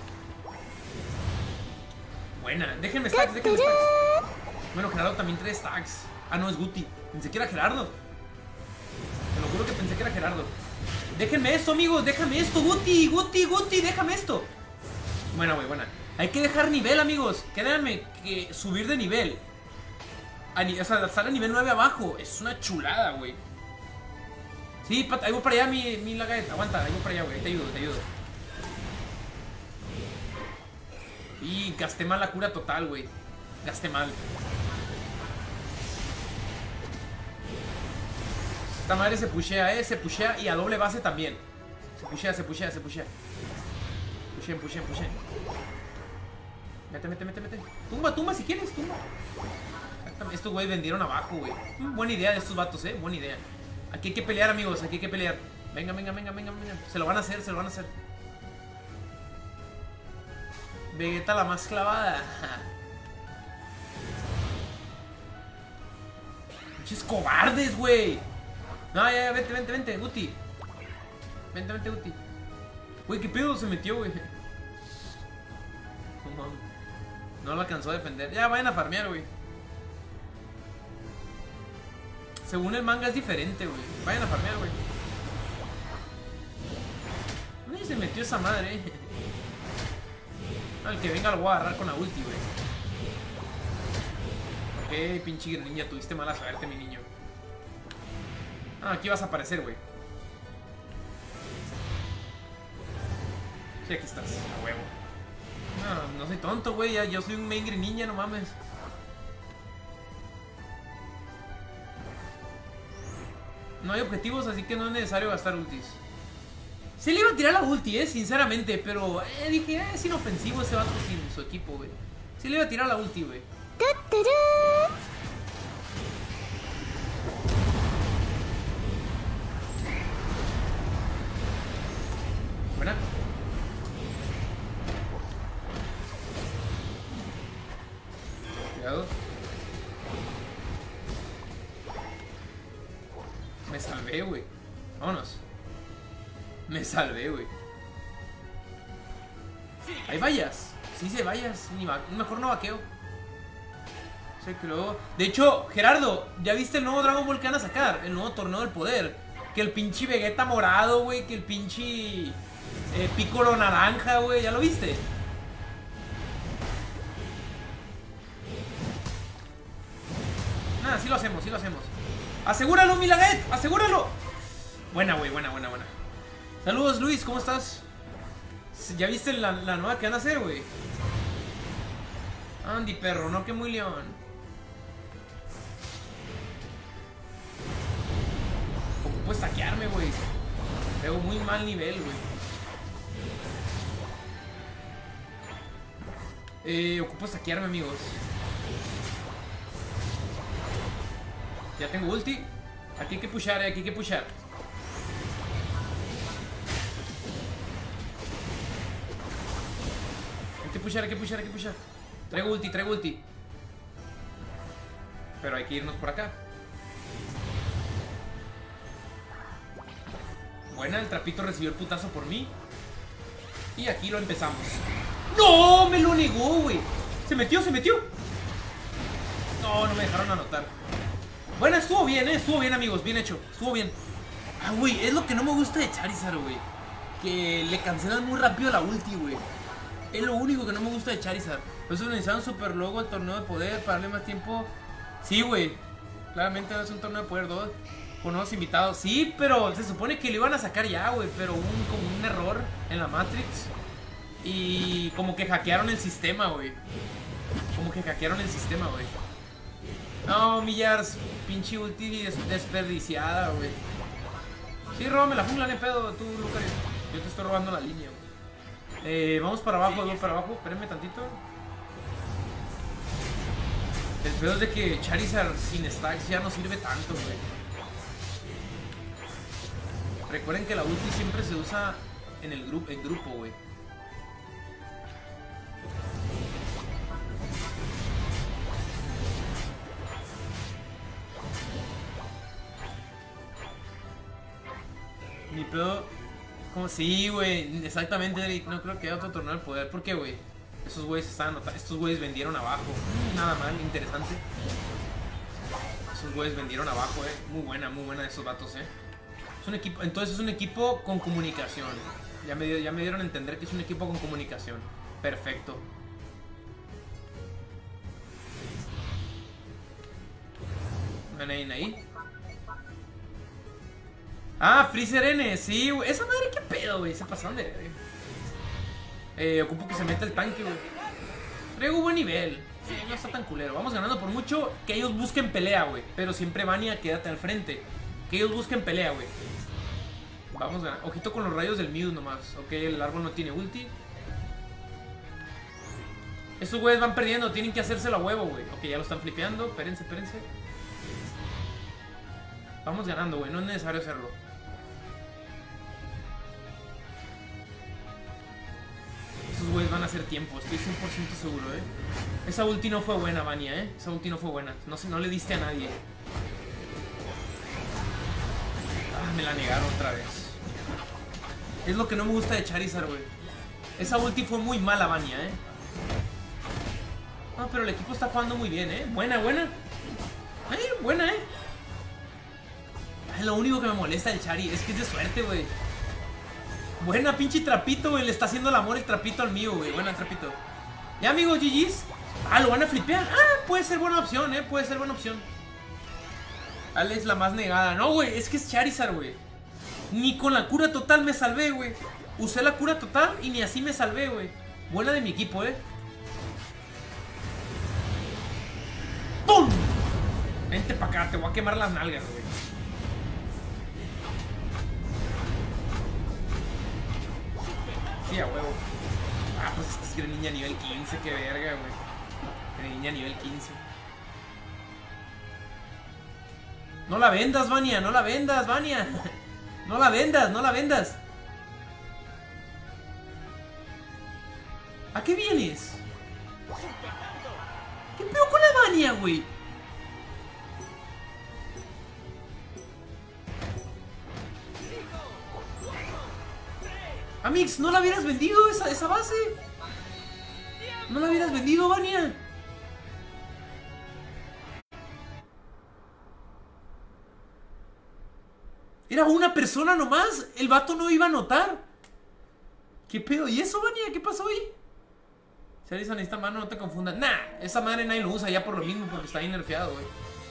Buena, déjenme stacks. Bueno, Gerardo también trae stacks. Ah, no, es Guti. Pensé que era Gerardo. Te lo juro que pensé que era Gerardo. Déjenme esto, amigos, déjame esto, Guti, déjame esto. Buena, güey, buena. Hay que dejar nivel, amigos. Créanme que subir de nivel, o sea, estar a nivel 9 abajo, es una chulada, güey. Sí, ahí voy para allá, mi Lagarde. Aguanta, ahí voy para allá, güey, te ayudo. Y gasté mal la cura total, güey. Gasté mal. Esta madre se pushea, se pushea, y a doble base también. Se pushea. Pushen. Mete. Tumba si quieres, tumba. Estos güey vendieron abajo, güey. Buena idea de estos vatos, buena idea. Aquí hay que pelear, amigos, Venga. Se lo van a hacer. Vegeta la más clavada. Pinches cobardes, güey. No, ya, vente, Guti. Vente, Guti. Güey, qué pedo se metió, güey. No lo alcanzó a defender. Ya, vayan a farmear, güey. Según el manga es diferente, güey. Vayan a farmear, güey. ¿Dónde se metió esa madre, No, el que venga lo voy a agarrar con la ulti, güey. Ok, pinche ninja, tuviste mala suerte, mi niño. Ah, aquí vas a aparecer, güey. Sí, aquí estás, a huevo. No soy tonto, güey. Yo soy un main ninja, no mames. No hay objetivos, así que no es necesario gastar ultis. Se le iba a tirar la ulti, sinceramente, pero dije, es inofensivo ese vato sin su equipo, güey. Se le iba a tirar la ulti, güey. Buena. Cuidado. Me salvé, güey. Vámonos. Me salvé, güey. Hay vallas. Sí, sí, hay vallas. Mejor no vaqueo. De hecho, Gerardo, ¿ya viste el nuevo Dragon Ball que van a sacar? El nuevo torneo del poder. Que el pinche Vegeta morado, güey. Que el pinche Piccolo naranja, güey. ¿Ya lo viste? Nada, sí lo hacemos, sí lo hacemos. ¡Asegúralo, Milaget! ¡Asegúralo! Buena, güey, buena. Saludos, Luis, ¿cómo estás? ¿Ya viste la nueva que van a hacer, güey? Andy, perro, no que muy león. Ocupo estaquearme, güey. Tengo muy mal nivel, güey. Ocupo estaquearme, amigos. Ya tengo ulti. Aquí hay que pushar, aquí hay que pushar. Hay que pushar. Traigo ulti. Pero hay que irnos por acá. Buena, el trapito recibió el putazo por mí. Y aquí lo empezamos. ¡No! Me lo negó, güey. Se metió. No me dejaron anotar. Bueno, estuvo bien, amigos, bien hecho, estuvo bien. Ah, güey, es lo que no me gusta de Charizard, güey. Que le cancelan muy rápido la ulti, güey. Es lo único que no me gusta de Charizard. Por eso organizaron super logo el torneo de poder para darle más tiempo. Sí, güey, claramente es un torneo de poder 2 con nuevos invitados. Sí, pero se supone que lo iban a sacar ya, güey. Pero hubo como un error en la Matrix. Y como que hackearon el sistema, güey. No, Millars, pinche ulti desperdiciada, güey. Sí, róbame la jungla, no pedo, tú, Lucario. Yo te estoy robando la línea, güey. Vamos para abajo, espérenme tantito. El pedo es de que Charizard sin stacks ya no sirve tanto, güey. Recuerden que la ulti siempre se usa en grupo, güey. Mi pedo... Como sí, güey, exactamente, Eric. No creo que haya otro torneo del poder. ¿Por qué, güey? Esos güeyes estos güeyes vendieron abajo. Nada mal, interesante. Esos güeyes vendieron abajo, Muy buena de esos vatos, Es un equipo, entonces es un equipo con comunicación. Ya me dieron a entender que es un equipo con comunicación. Perfecto. ¿Ven ahí? Ah, Freezer N, sí, güey. Esa madre, qué pedo, güey. Se pasaron de verga. Ocupo que se meta el tanque, güey. Traigo buen nivel. Sí, no está tan culero. Vamos ganando por mucho. Que ellos busquen pelea, güey. Pero siempre Vania, quédate al frente. Que ellos busquen pelea, güey. Vamos ganando. Ojito con los rayos del Mew nomás. Ok, el árbol no tiene ulti. Estos güeyes van perdiendo. Tienen que hacérselo a huevo, güey. Ok, ya lo están flipeando. Espérense. Vamos ganando, güey. No es necesario hacerlo. Esos güeyes van a hacer tiempo, estoy 100% seguro, Esa ulti no fue buena, Vania, Esa ulti no fue buena. No le diste a nadie. Ah, me la negaron otra vez. Es lo que no me gusta de Charizard, güey. Esa ulti fue muy mala, Vania, No, pero el equipo está jugando muy bien, Buena. Buena, Lo único que me molesta del Chari es que es de suerte, güey. Buena, pinche trapito, güey. Le está haciendo el amor el trapito al mío, güey. Buena, trapito. Ya, amigos, GG's. Ah, lo van a flipear. Ah, puede ser buena opción, puede ser buena opción. Alex, la más negada. No, güey, es que es Charizard, güey. Ni con la cura total me salvé, güey. Usé la cura total y ni así me salvé, güey. Buena de mi equipo, ¡Pum! Vente pa' acá, te voy a quemar las nalgas, güey. Sí, a huevo. Ah, pues es Greninja nivel 15, qué verga, güey. Greninja nivel 15. No la vendas, Vania, no la vendas, Vania. No la vendas. ¿A qué vienes? ¿Qué pedo con la Vania, güey? Amix, ¿no la hubieras vendido esa base? ¿No la hubieras vendido, Vania? Era una persona nomás. El vato no iba a notar. ¿Qué pedo? ¿Y eso, Vania? ¿Qué pasó ahí? Si Allison necesita mano, no te confundas. Nah, esa madre nadie lo usa ya por lo mismo, porque está ahí nerfeado, güey.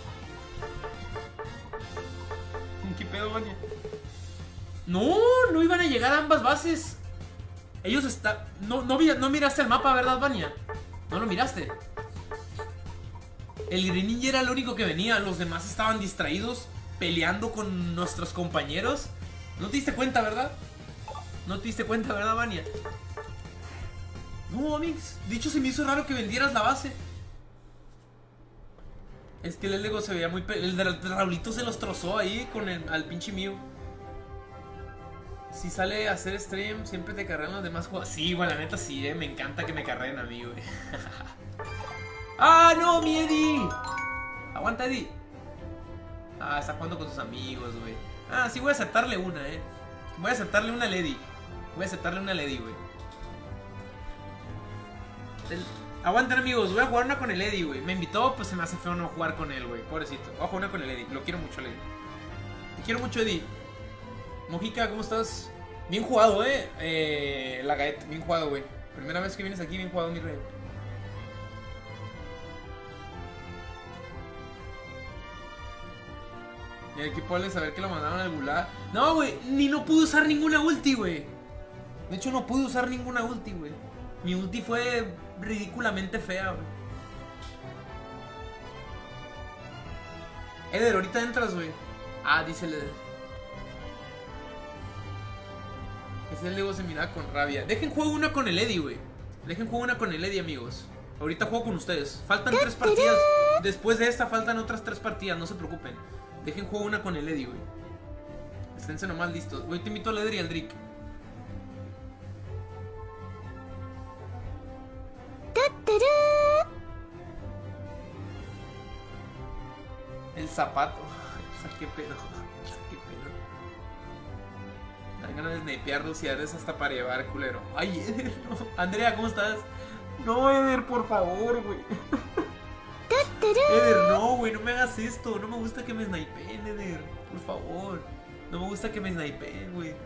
¿Qué pedo, Vania? No, no iban a llegar a ambas bases. Ellos están... No miraste el mapa, ¿verdad, Vania? No lo miraste. El Greninja era el único que venía. Los demás estaban distraídos peleando con nuestros compañeros. ¿No te diste cuenta, verdad? No te diste cuenta, ¿verdad, Vania? No, Amix. De hecho, se me hizo raro que vendieras la base. Es que el Lego se veía muy... El de Raulito se los trozó ahí con al pinche mío. Si sale a hacer stream, siempre te carrean los demás juegos. Sí, güey, la neta sí, me encanta que me carreen a mí, güey. ¡Ah, no, mi Eddie! Aguanta, Eddie. Ah, está jugando con sus amigos, güey. Ah, sí, voy a aceptarle una, Voy a aceptarle una Lady. Voy a aceptarle una Lady, güey. Aguanten, amigos, voy a jugar una con el Eddie, güey. Me invitó, pues se me hace feo no jugar con él, güey. Pobrecito. Voy a jugar una con el Eddie. Lo quiero mucho, Eddie. Te quiero mucho, Eddie. Mojica, ¿cómo estás? Bien jugado, la Gaet, bien jugado, güey. Primera vez que vienes aquí, bien jugado, mi rey. Y el equipo de saber que lo mandaron al gulag. No, güey, no pude usar ninguna ulti, güey. De hecho, no pude usar ninguna ulti, güey. Mi ulti fue ridículamente fea, güey. Eder, ahorita entras, güey. Ah, dice el Eder. Ese Lego se mira con rabia. Dejen juego una con el Eddie, güey. Dejen juego una con el Eddie, amigos. Ahorita juego con ustedes. Faltan 3 partidas. Después de esta faltan otras 3 partidas, no se preocupen. Dejen juego una con el Eddie, güey. Esténse nomás listos. Güey, te invito al Eder y al Drick. El zapato. ¿Qué pedo? ¿Qué pedo? Dan ganas de snipearlos y darles hasta para llevar, culero. Ay, Eder, no. Andrea, ¿cómo estás? No, Eder, por favor, güey. Eder, no, güey, no me hagas esto. No me gusta que me snipeen, Eder. Por favor. No me gusta que me snipeen, güey.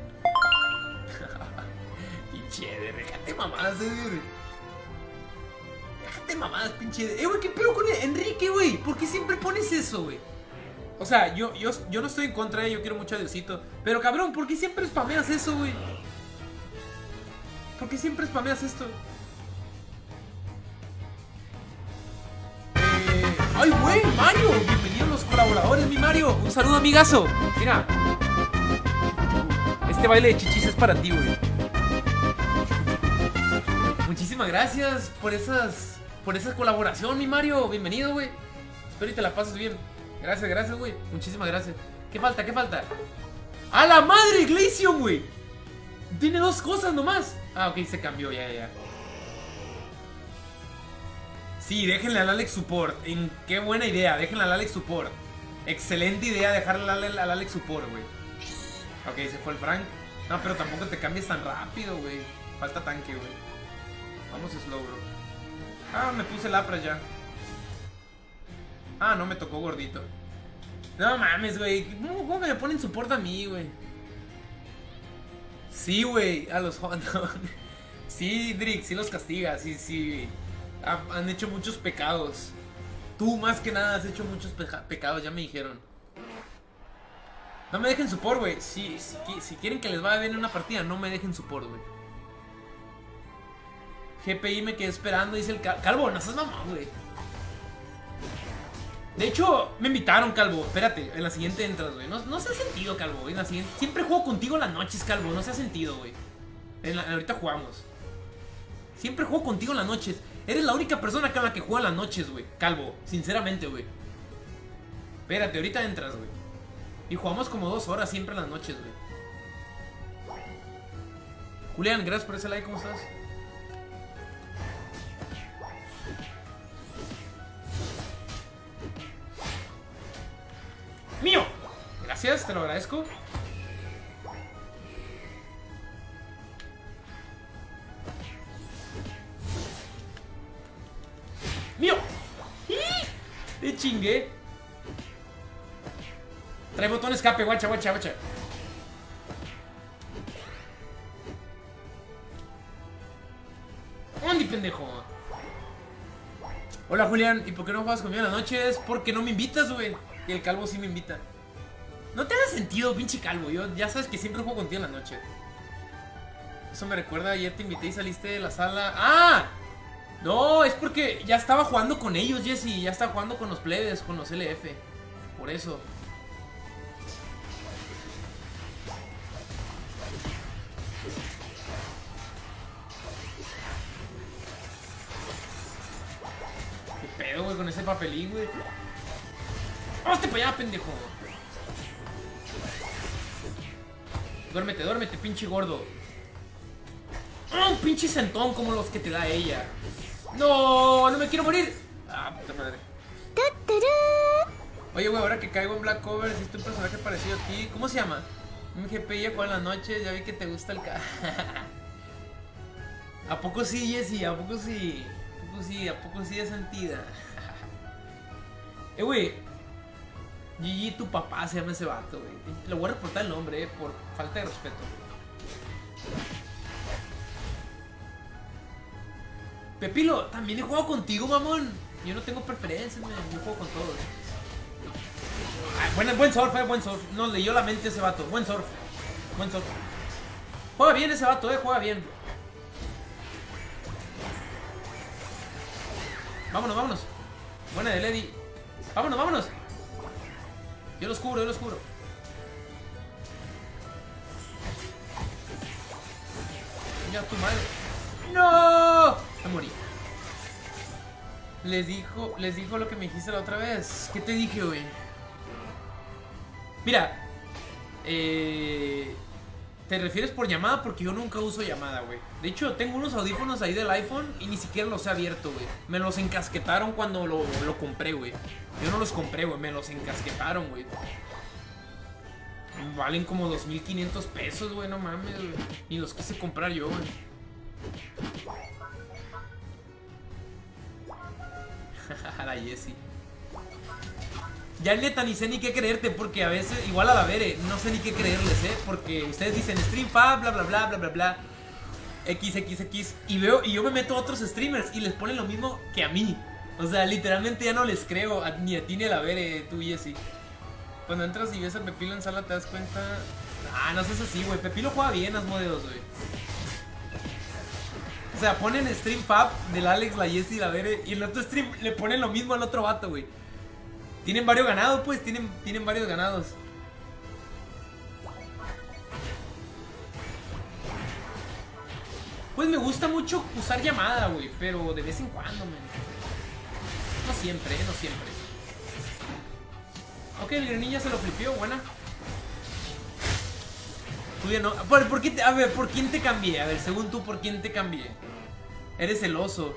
Pinche Eder, déjate mamadas, Eder. Déjate mamadas, pinche Eder. Güey, ¿qué pedo con Enrique, güey? ¿Por qué siempre pones eso, güey? O sea, yo no estoy en contra de yo quiero mucho a Diosito. Pero cabrón, ¿por qué siempre spameas eso, güey? ¿Por qué siempre spameas esto? ¡Ay, güey! ¡Mario! Bienvenido a los colaboradores, mi Mario. Un saludo, amigazo. Mira. Este baile de chichis es para ti, güey. Muchísimas gracias por esa colaboración, mi Mario. Bienvenido, güey. Espero que te la pases bien. Gracias, güey. Muchísimas gracias. ¿Qué falta? ¿Qué falta? ¡A la madre, Glaceon, güey! Tiene 2 cosas nomás. Ah, ok, se cambió, ya. Sí, déjenle al Alex support. Qué buena idea, déjenle al Alex support. Excelente idea dejarle al Alex support, güey. Ok, se fue el Frank. No, pero tampoco te cambies tan rápido, güey. Falta tanque, güey. Vamos slow, bro. Ah, me puse el Lapras ya. Ah, no, me tocó gordito. No mames, güey. ¿Cómo me ponen support a mí, güey? Sí, güey, a los Honda. Sí, Drick, sí los castiga. Sí. Han hecho muchos pecados. Tú más que nada has hecho muchos pecados, ya me dijeron. No me dejen support, güey. Si quieren que les vaya bien en una partida, no me dejen support, güey. GPI me quedé esperando, dice el Calvo, no seas mamá, güey. De hecho, me invitaron, Calvo. Espérate, en la siguiente entras, güey. No se ha sentido, Calvo. En la siguiente... Siempre juego contigo en las noches, Calvo. No se ha sentido, güey. Ahorita jugamos. Siempre juego contigo en las noches. Eres la única persona con la que juega en las noches, güey. Calvo, sinceramente, güey. Espérate, ahorita entras, güey. Y jugamos como 2 horas siempre en las noches, güey. Julián, gracias por ese like, ¿cómo estás? ¡Mío! Gracias, te lo agradezco. ¡Mío! Te chingué. Trae botón escape, guacha. ¡Andi, pendejo! Hola, Julián. ¿Y por qué no juegas conmigo en las noches? Porque no me invitas, güey. Y el calvo sí me invita. No te haga sentido, pinche calvo. Yo ya sabes que siempre juego contigo en la noche. Eso me recuerda, ayer te invité y saliste de la sala. ¡Ah! No, es porque ya estaba jugando con ellos, Jesse. Ya estaba jugando con los plebes, con los LF. Por eso. ¿Qué pedo, güey, con ese papelín, güey? ¡Hazte para allá, pendejo! Duérmete, duérmete, pinche gordo. ¡Ah, un pinche sentón como los que te da ella! ¡No! ¡No me quiero morir! ¡Ah, puta madre! Oye, güey, ahora que caigo en Black Cover, hiciste un personaje parecido a ti. ¿Cómo se llama? MGP ya juega en las noches, ya vi que te gusta el ¿A poco sí, Jessy? ¿A poco sí? ¿A poco sí? ¿A poco sí de sentida? Güey. GG, tu papá se llama ese vato, güey. Le voy a reportar el nombre, por falta de respeto. Pepilo, también he jugado contigo, mamón. Yo no tengo preferencias, man. Yo juego con todos. Ay, buen surf, buen surf. Nos leyó la mente ese vato. Buen surf. Buen surf. Juega bien ese vato, juega bien. Vámonos, vámonos. Buena de Lady. Vámonos, vámonos. Yo los cubro, yo los cubro. Ya tu madre. ¡No! Me morí. Les dijo lo que me dijiste la otra vez. ¿Qué te dije, güey? Mira, ¿te refieres por llamada? Porque yo nunca uso llamada, güey. De hecho, tengo unos audífonos ahí del iPhone y ni siquiera los he abierto, güey. Me los encasquetaron cuando lo compré, güey. Yo no los compré, güey. Me los encasquetaron, güey. Valen como 2,500 pesos, güey. No mames, güey. Ni los quise comprar yo, güey. La Jessie. Ya neta ni sé ni qué creerte, porque a veces, igual a la Vere, no sé ni qué creerles, porque ustedes dicen stream fab, bla bla bla bla bla bla XXX, y yo me meto a otros streamers y les ponen lo mismo que a mí. O sea, literalmente ya no les creo ni a ti ni a la Vere, tú y Jessie. Cuando entras y ves a Pepilo en sala te das cuenta. Ah, no seas así, güey. Pepilo juega bien Asmodeus, güey. O sea, ponen stream fab del Alex, la Jessie y la Vere, y en el otro stream le ponen lo mismo al otro vato, güey. Tienen varios ganados, pues, tienen varios ganados. Pues me gusta mucho usar llamada, güey, pero de vez en cuando, man. No siempre, no siempre. Ok, el granilla se lo flipió, buena. Tú ya no. ¿Por qué a ver, ¿por quién te cambié? A ver, según tú, ¿por quién te cambié? Eres el oso.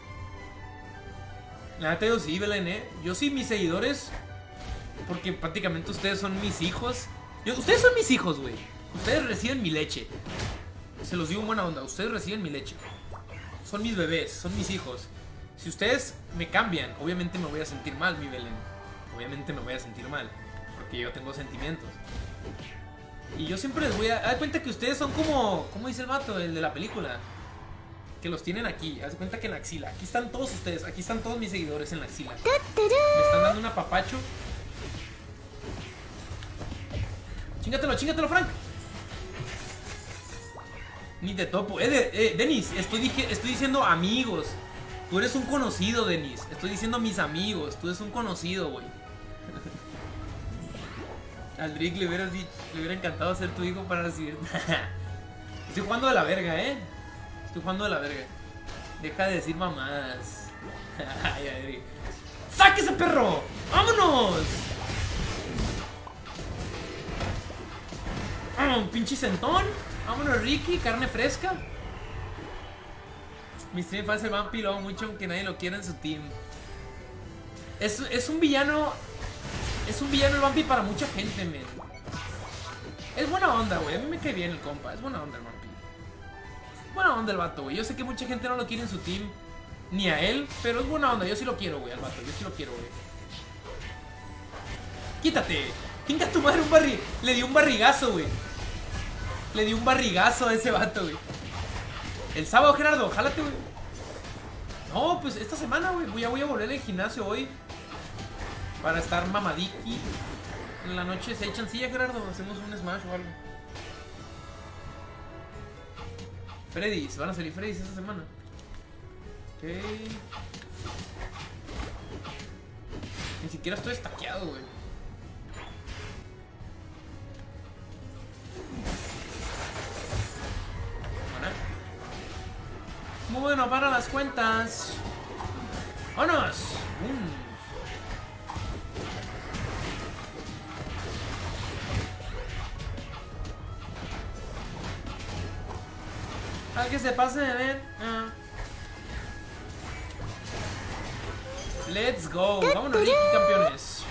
La neta yo sí, Belén, Yo sí, mis seguidores. Porque prácticamente ustedes son mis hijos. Ustedes son mis hijos, güey. Ustedes reciben mi leche. Se los digo en buena onda. Ustedes reciben mi leche. Son mis bebés, son mis hijos. Si ustedes me cambian, obviamente me voy a sentir mal, mi Belén. Obviamente me voy a sentir mal. Porque yo tengo sentimientos. Y yo siempre les voy a dar cuenta que ustedes son como... ¿Cómo dice el vato? El de la película. Que los tienen aquí. Haz cuenta que en la axila. Aquí están todos ustedes. Aquí están todos mis seguidores en la axila. Me están dando un apapacho. Chingatelo, chingatelo, Frank. Ni te topo. Denis, estoy diciendo amigos. Tú eres un conocido, Denis. Estoy diciendo mis amigos. Tú eres un conocido, güey. Al Rick le hubiera encantado ser tu hijo para recibir. Estoy jugando de la verga, Estoy jugando de la verga. Deja de decir mamadas. ¡Sáquese, perro! ¡Vámonos! Un pinche sentón. Vámonos, Ricky, carne fresca. Mi stream fue el Vampi, lo amo mucho, aunque nadie lo quiera en su team. Es un villano. Es un villano el Vampi para mucha gente, men. Es buena onda, güey. A mí me cae bien el compa. Es buena onda el Vampi. Buena onda el vato, güey. Yo sé que mucha gente no lo quiere en su team. Ni a él, pero es buena onda. Yo sí lo quiero, güey, al vato. Yo sí lo quiero, güey. Quítate. Venga tu madre, un barri. Le dio un barrigazo, güey. Le dio un barrigazo a ese vato, güey. El sábado, Gerardo, jálate, güey. No, pues esta semana, güey. Ya voy a volver al gimnasio hoy. Para estar mamadiki. En la noche se echan silla, Gerardo. Hacemos un smash o algo. Freddy's, van a salir Freddy's esta semana. Ok. Ni siquiera estoy estaqueado, güey. Bueno, para las cuentas. ¡Vámonos! Al que se pase de ver. Let's go. Vámonos, Ricky, campeones.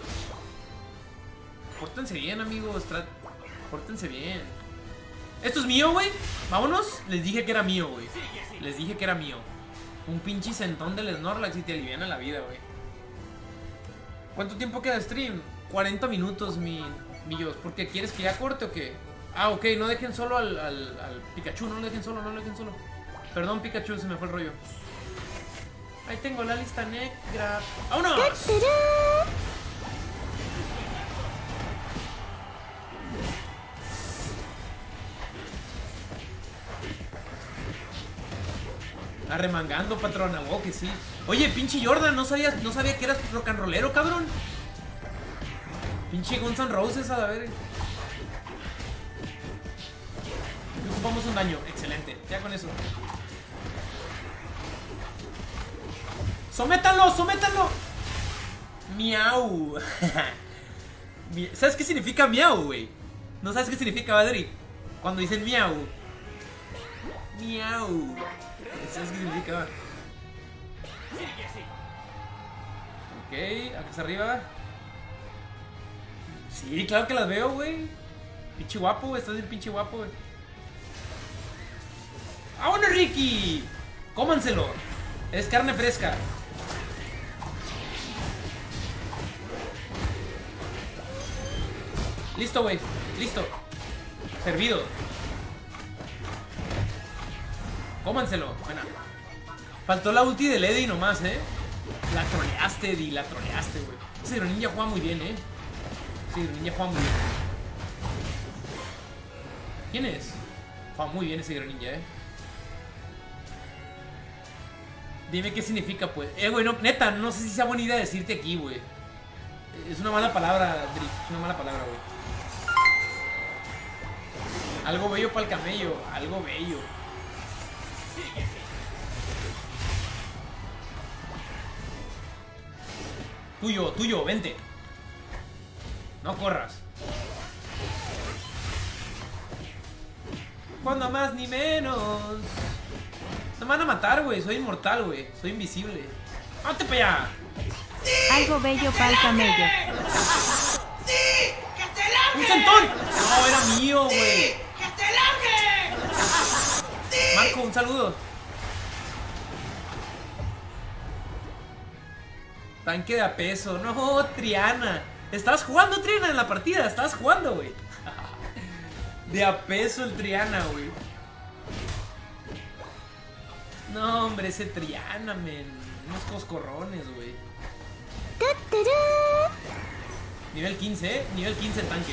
Pórtense bien, amigos. Pórtense bien. Esto es mío, güey. Vámonos. Les dije que era mío, güey. Les dije que era mío. Un pinche centón del Snorlax y te aliviana la vida, güey. ¿Cuánto tiempo queda de stream? 40 minutos, millos. ¿Por qué? ¿Quieres que ya corte o qué? Ah, ok, no dejen solo al Pikachu. No lo dejen solo, no lo dejen solo. Perdón, Pikachu, se me fue el rollo. Ahí tengo la lista negra. ¡Vámonos! Arremangando, patrona, wow, que sí. Oye, pinche Jordan, no sabía que eras rock and rollero, cabrón. Pinche Guns N' Roses, a la verga. Ocupamos un daño, excelente. Ya con eso. ¡Sométanlo, sométanlo! Miau. ¿Sabes qué significa miau, güey? ¿No sabes qué significa, Badri? Cuando dicen miau. Miau. ¿Sabes qué significa? Ok, acá arriba. Sí, claro que las veo, güey. Pinche guapo, güey. Estás bien pinche guapo, güey. ¡Vámonos, Ricky! ¡Cómanselo! Es carne fresca. Listo, güey. Listo. Servido. Cómanselo. Buena. Faltó la ulti de Lady nomás, La troleaste, Eddie. La troleaste, güey. Ese Greninja juega muy bien, Ese Greninja juega muy bien. ¿Quién es? Juega muy bien ese Greninja, Dime qué significa, pues. Güey, no, neta, no sé si sea buena idea decirte aquí, güey. Es una mala palabra, Drick. Es una mala palabra, güey. Algo bello para el camello. Algo bello. Tuyo, tuyo, vente. No corras. Cuando más ni menos. No me van a matar, güey. Soy inmortal, güey. Soy invisible. ¡Vete para allá! Algo bello para el camello. ¡Sí! ¡Que te largue! ¡Un centón! No, era mío, güey. ¡Que te largue! ¡Sí! Marco, un saludo. Tanque de a peso. No, Triana. Estabas jugando, Triana, en la partida. Estabas jugando, güey. De a peso el Triana, güey. No, hombre, ese Triana, men. Unos coscorrones, güey. Nivel 15, Nivel 15 tanque.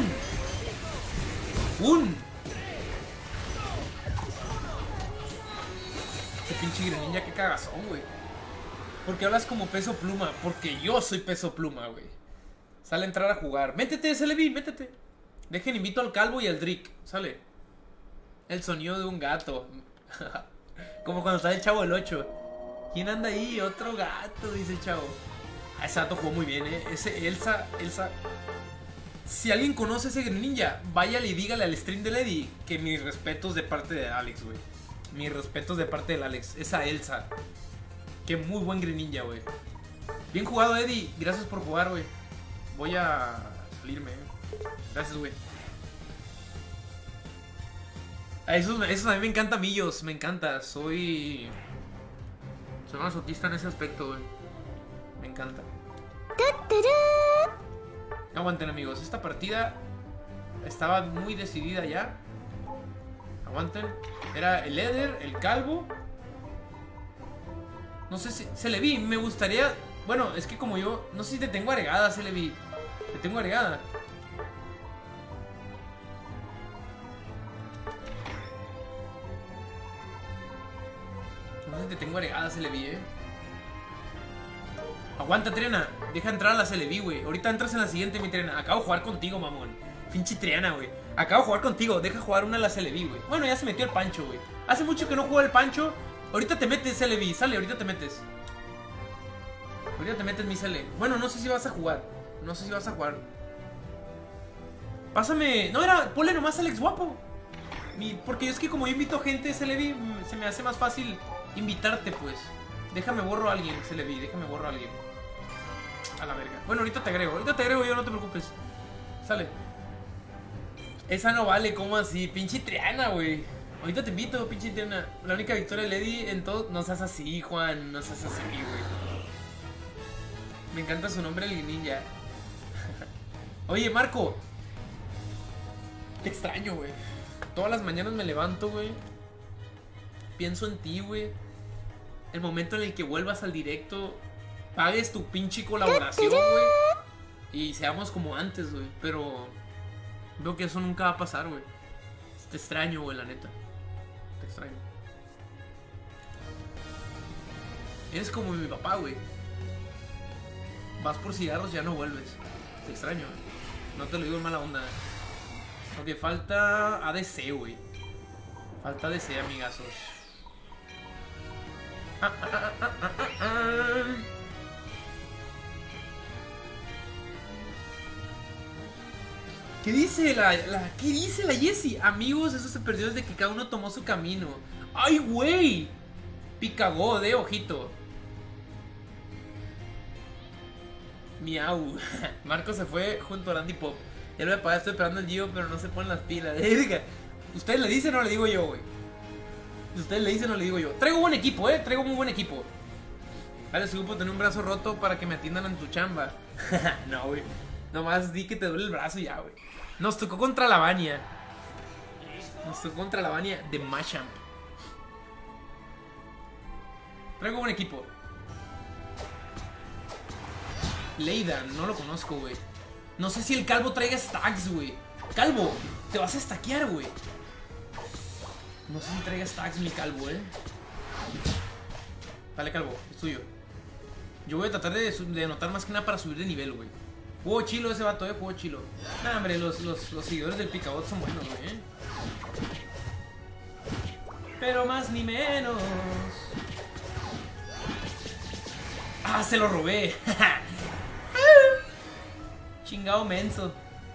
Ese pinche Greninja, qué cagazón, güey. ¿Por qué hablas como Peso Pluma? Porque yo soy Peso Pluma, güey. Sale a entrar a jugar. Métete, Celebi, métete. Dejen, invito al Calvo y al Drick. Sale. El sonido de un gato. Como cuando está el Chavo del 8. ¿Quién anda ahí? Otro gato, dice el Chavo. Ese gato jugó muy bien, Ese Elsa. Si alguien conoce ese Greninja, váyale y dígale al stream de Lady que mis respetos de parte de Alex, güey. Mis respetos de parte del Alex. Esa Elsa. Qué muy buen Greninja, güey. Bien jugado, Eddie. Gracias por jugar, güey. Voy a salirme, Gracias, güey. Eso a mí me encanta, Millos. Me encanta. Soy masoquista en ese aspecto, güey. Me encanta. Aguanten, amigos. Esta partida estaba muy decidida ya. Aguanten. Era el Eder, el Calvo No sé si... Celebi, me gustaría... Bueno, es que como yo... No sé si te tengo agregada, Celebi. Te tengo agregada. No sé si te tengo agregada, Celebi, Aguanta, Triana. Deja entrar a la Celebi, güey. Ahorita entras en la siguiente, mi Triana. Acabo de jugar contigo, mamón. Pinche Triana, güey. Acabo de jugar contigo. Deja jugar una a la Celebi, güey. Bueno, ya se metió el Pancho, güey. Hace mucho que no juego el Pancho. Ahorita te metes, Celebi. Sale, ahorita te metes. Ahorita te metes, mi Cele. Bueno, no sé si vas a jugar. No sé si vas a jugar. Pásame... No, ponle nomás Alex Guapo. Porque es que como yo invito gente, Celebi, se me hace más fácil invitarte, pues. Déjame borro a alguien, Celebi. Déjame borro a alguien. A la verga. Bueno, ahorita te agrego yo, no te preocupes. Sale. Esa no vale, ¿cómo así? Pinche Triana, güey. Ahorita te invito, pinche Triana. La única victoria de Lady en todo... No seas así, Juan. No seas así, güey. Me encanta su nombre, el ninja. Oye, Marco. Te extraño, güey. Todas las mañanas me levanto, güey. Pienso en ti, güey. El momento en el que vuelvas al directo, pagues tu pinche colaboración, güey, y seamos como antes, güey. Pero veo que eso nunca va a pasar, güey. Te extraño, güey, la neta. Te extraño. Eres como mi papá, güey. Vas por cigarros y ya no vuelves. Te extraño, güey. No te lo digo en mala onda. Porque falta ADC, güey. Falta ADC, amigazos. ¿Qué dice ¿qué dice la Jessie? Amigos, eso se perdió desde que cada uno tomó su camino. ¡Ay, güey! Picagó, ojito. Miau. Marco se fue junto a Randy Pop. Ya lo voy a pagar, estoy esperando el Gio, pero no se ponen las pilas. ¿Ustedes le dicen o le digo yo, güey? Ustedes le dicen o le digo yo. Traigo buen equipo, traigo muy buen equipo. Vale, su grupo tener un brazo roto para que me atiendan en tu chamba. No, güey. Nomás di que te duele el brazo y ya, güey. Nos tocó contra la Vania. Nos tocó contra la Vania de Machamp. Traigo buen equipo. Leida, no lo conozco, güey. No sé si el Calvo traiga stacks, güey. Calvo, te vas a stackear, güey. No sé si traiga stacks mi Calvo, Dale, Calvo, es tuyo. Yo voy a tratar de anotar más que nada para subir de nivel, güey. Jugó chilo ese vato, jugó chilo. Nah, hombre, los seguidores del Picabot son buenos, güey, Pero más ni menos. ¡Ah, se lo robé! Chingado menso.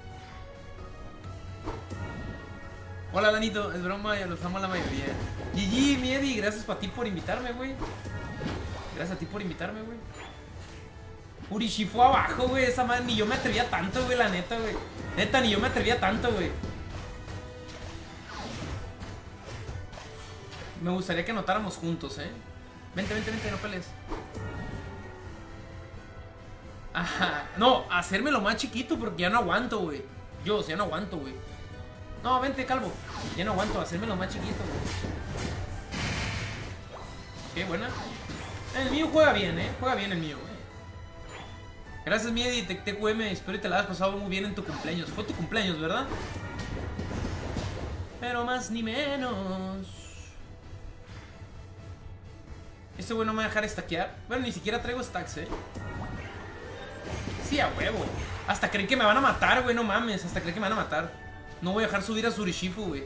Hola, Danito, es broma, ya los amo a la mayoría. GG, Miedi, gracias a ti por invitarme, güey. Gracias a ti por invitarme, güey. Urishifu abajo, güey. Esa madre, ni yo me atrevía tanto, güey, la neta, güey. Neta, ni yo me atrevía tanto, güey. Me gustaría que anotáramos juntos, Vente, no pelees. Ajá. No, hacérmelo más chiquito porque ya no aguanto, güey. Yo, ya no aguanto, güey. No, vente, Calvo. Ya no aguanto, hacérmelo más chiquito, güey. Qué buena. El mío juega bien, Juega bien el mío, güey. Gracias, Miedi, TQM. Espero que te la hayas pasado muy bien en tu cumpleaños. Fue tu cumpleaños, ¿verdad? Pero más ni menos. Este güey no me va a dejar stackear. Bueno, ni siquiera traigo stacks, Sí, a huevo. Hasta creen que me van a matar, güey. No mames, hasta creen que me van a matar. No voy a dejar subir a Surishifu, güey.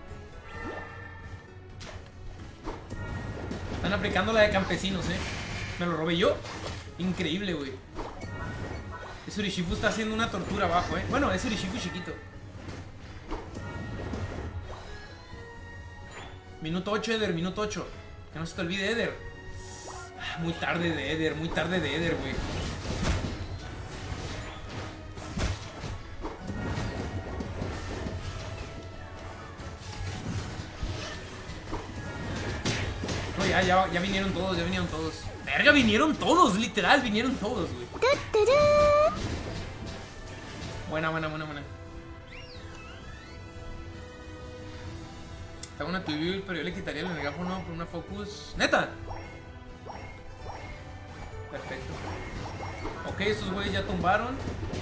Están aplicando la de campesinos, Me lo robé yo. Increíble, güey. Ese Urishifu está haciendo una tortura abajo, Bueno, es Urishifu chiquito. Minuto 8, Eder, minuto 8. Que no se te olvide, Eder. Muy tarde de Eder, güey. No, ya vinieron todos, Verga, vinieron todos, literal, vinieron todos, güey. Buena. Está una TV, pero yo le quitaría el megáfono por una Focus. ¡Neta! Perfecto. Ok, estos güeyes ya tumbaron.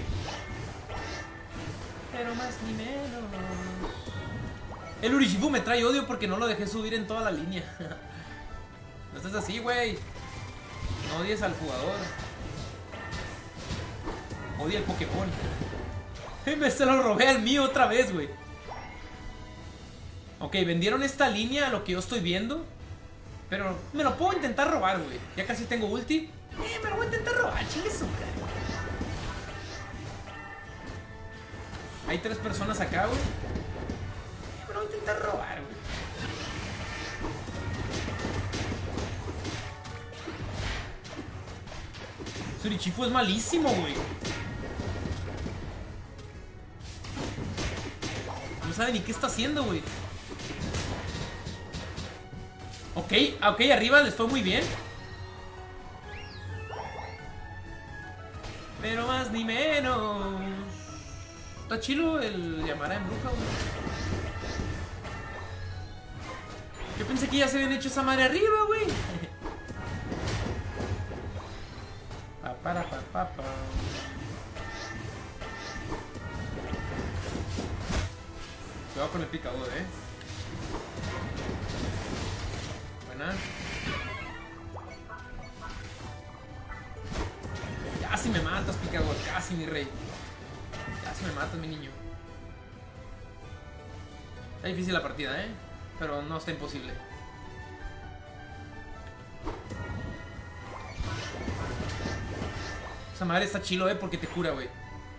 Pero más ni menos. El Urshifu me trae odio porque no lo dejé subir en toda la línea. No estás así, güey. No odies al jugador. Odia el Pokémon. Me se lo robé al mío otra vez, güey. Ok, vendieron esta línea a lo que yo estoy viendo. Pero me lo puedo intentar robar, güey. Ya casi tengo ulti. Me lo voy a intentar robar, chingue su madre. Hay 3 personas acá, güey. Me lo voy a intentar robar, güey. Urshifu es malísimo, güey. No sabe ni qué está haciendo, güey. Ok, arriba les fue muy bien. Pero más ni menos. Está chilo el Yamara en bruja, güey. Yo pensé que ya se habían hecho esa madre arriba, güey. Pa. Cuidado con el picador, Buena. Casi me matas, picador. Casi, mi rey. Casi me matas, mi niño. Está difícil la partida, pero no está imposible. Esa madre está chilo, porque te cura, güey.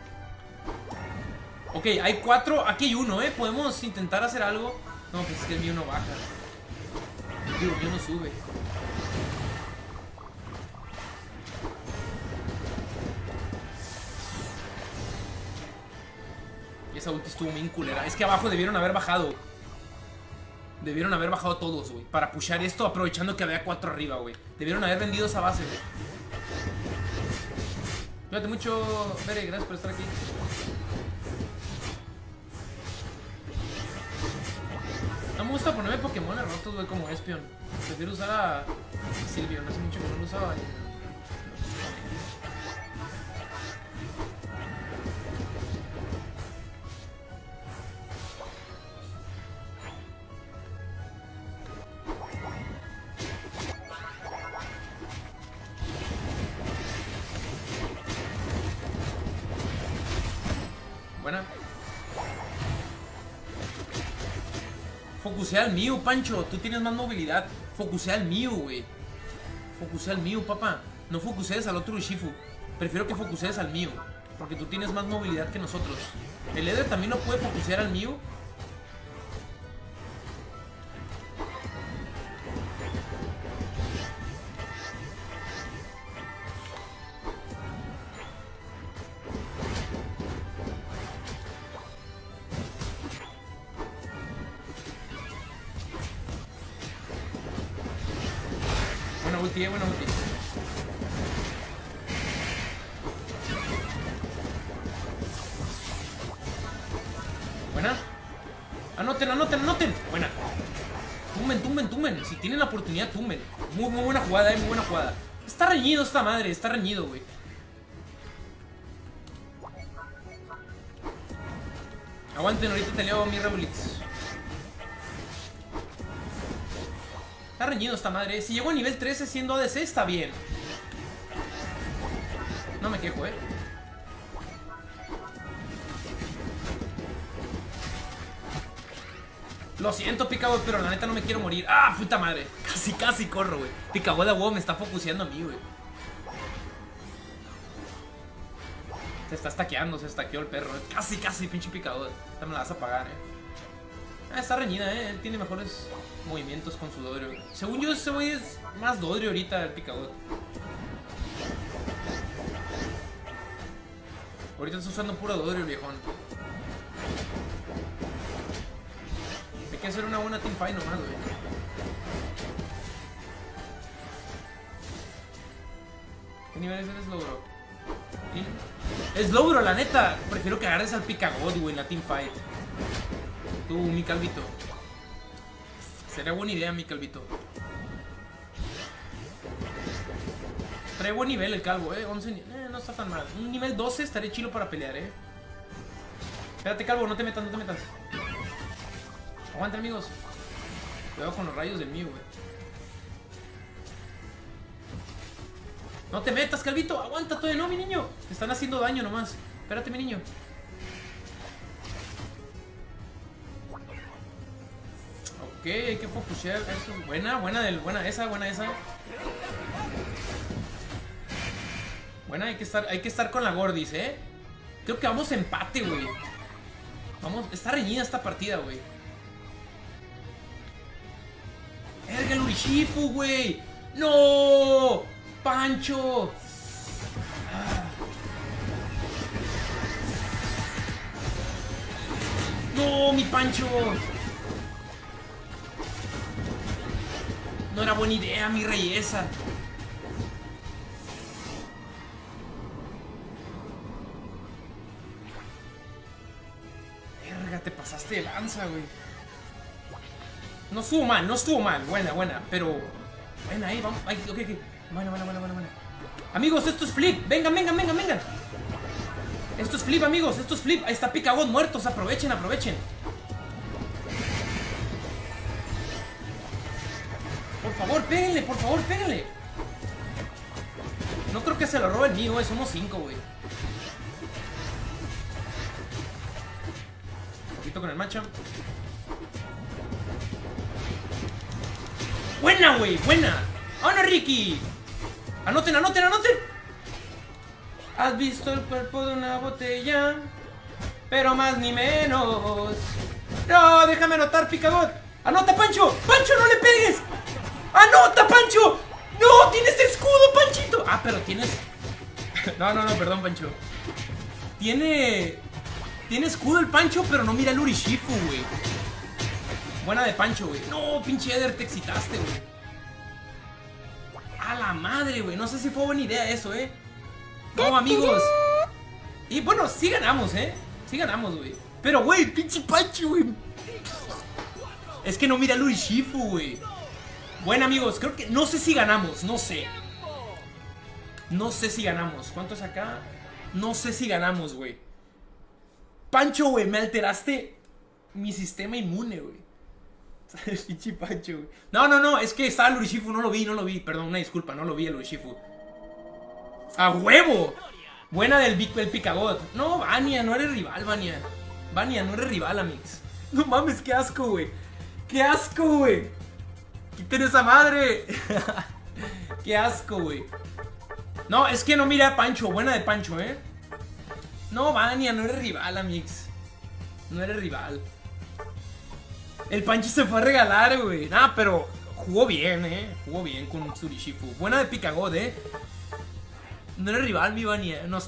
Ok, hay 4. Aquí hay 1, Podemos intentar hacer algo. No, pues es que el mío no baja. Digo, el mío no sube. Y esa ulti estuvo bien culera. Es que abajo debieron haber bajado. Debieron haber bajado todos, güey. Para pushar esto, aprovechando que había 4 arriba, güey. Debieron haber vendido esa base, güey. Cuídate mucho, Bere, gracias por estar aquí. No me gusta ponerme Pokémon rotos, güey, como Espion. Prefiero usar a Silvio, no hace mucho que no lo usaba. Buena. Focusea al Mew, Pancho. Tú tienes más movilidad. Focusea al Mew, güey. Focusea al Mew, papá. No focusees al otro Urshifu. Prefiero que focusees al Mew, porque tú tienes más movilidad que nosotros. El Eder también no puede focusear al Mew. Buena ulti. Buena. Anoten. Buena. Tumben. Si tienen la oportunidad, tumben. Muy buena jugada, muy buena jugada. Está reñido esta madre, está reñido, güey. Aguanten, ahorita te leo mi Revolix. Está reñido esta madre. Si llego a nivel 13 siendo ADC, está bien. No me quejo, Lo siento, Picabo, pero la neta no me quiero morir. ¡Ah, puta madre! Casi corro, güey. Picabo de huevo me está focuseando a mí, güey. Se está stackeando, se stackeó el perro. Casi, pinche Picabo. Esta me la vas a pagar, está reñida, Él tiene mejores movimientos con su Dodrio. Según yo, ese güey es más Dodrio ahorita, el Picador. Ahorita está usando puro Dodrio, viejón. Hay que hacer una buena teamfight nomás, güey. ¿Qué nivel es el Slowbro? Es Slowbro, la neta. Prefiero que agarres al Picagod, güey, en la teamfight. Tú, mi Calvito. Sería buena idea, mi Calvito. Trae buen nivel el calvo, 11, no está tan mal. Un nivel 12 estaría chilo para pelear, Espérate, calvo, no te metas, no te metas. Aguanta, amigos. Cuidado con los rayos del mío, No te metas, calvito. Aguanta todavía, no, mi niño. Te están haciendo daño nomás. Espérate, mi niño. Ok, hay que focusar eso. Buena esa. Buena, hay que estar con la Gordis, Creo que vamos a empate, güey. Está reñida esta partida, güey. ¡Erga el Urshifu, güey! ¡No! ¡Pancho! ¡No, mi Pancho! No era buena idea, mi reyesa. Verga, te pasaste de lanza, güey. No estuvo mal. Buena, pero... Buena, ahí, vamos. Ay, ok. Buena. Amigos, esto es flip. Vengan. Esto es flip, amigos. Ahí está Picabot muertos. Aprovechen. Por favor, péguenle. No creo que se lo robe el mío, somos 5, güey. Un poquito con el matchup. Buena, güey, buena. ¡Vámonos, Ricky! Anoten. Has visto el cuerpo de una botella, pero más ni menos. No, déjame anotar, Picabot. ¡Anota, Pancho! ¡Pancho, no le pegues! ¡Anota, Pancho! ¡No! ¡Tienes escudo, Panchito! Ah, pero tienes... No, perdón, Pancho. Tiene escudo el Pancho, pero no mira el Urshifu, güey. Buena de Pancho, güey. No, pinche Eder, te excitaste, güey. A la madre, güey. No sé si fue buena idea eso, No, amigos. Y bueno, sí ganamos, Sí ganamos, güey. Pero, güey, pinche Pancho, güey. Es que no mira el Urshifu, güey. Bueno, amigos, creo que... No sé si ganamos, no sé. No sé si ganamos. ¿Cuánto es acá? No sé si ganamos, güey. Pancho, güey, me alteraste mi sistema inmune, güey. Pinche Pancho, güey. No, es que estaba el Urshifu, no lo vi. Perdón, una disculpa, no lo vi el Urshifu. ¡A huevo! Buena del Picabot. No, Vania, no eres rival, Vania. Vania, no eres rival, amigos. No mames, qué asco, güey. ¡Qué asco, güey! ¡Quiten esa madre! ¡Qué asco, güey! No, es que no mira a Pancho. Buena de Pancho, No, Vania, no eres rival, amigos. No eres rival. El Pancho se fue a regalar, güey. Nah, pero jugó bien, Jugó bien con Urshifu. Buena de Picabot, No eres rival, mi Vania. Nos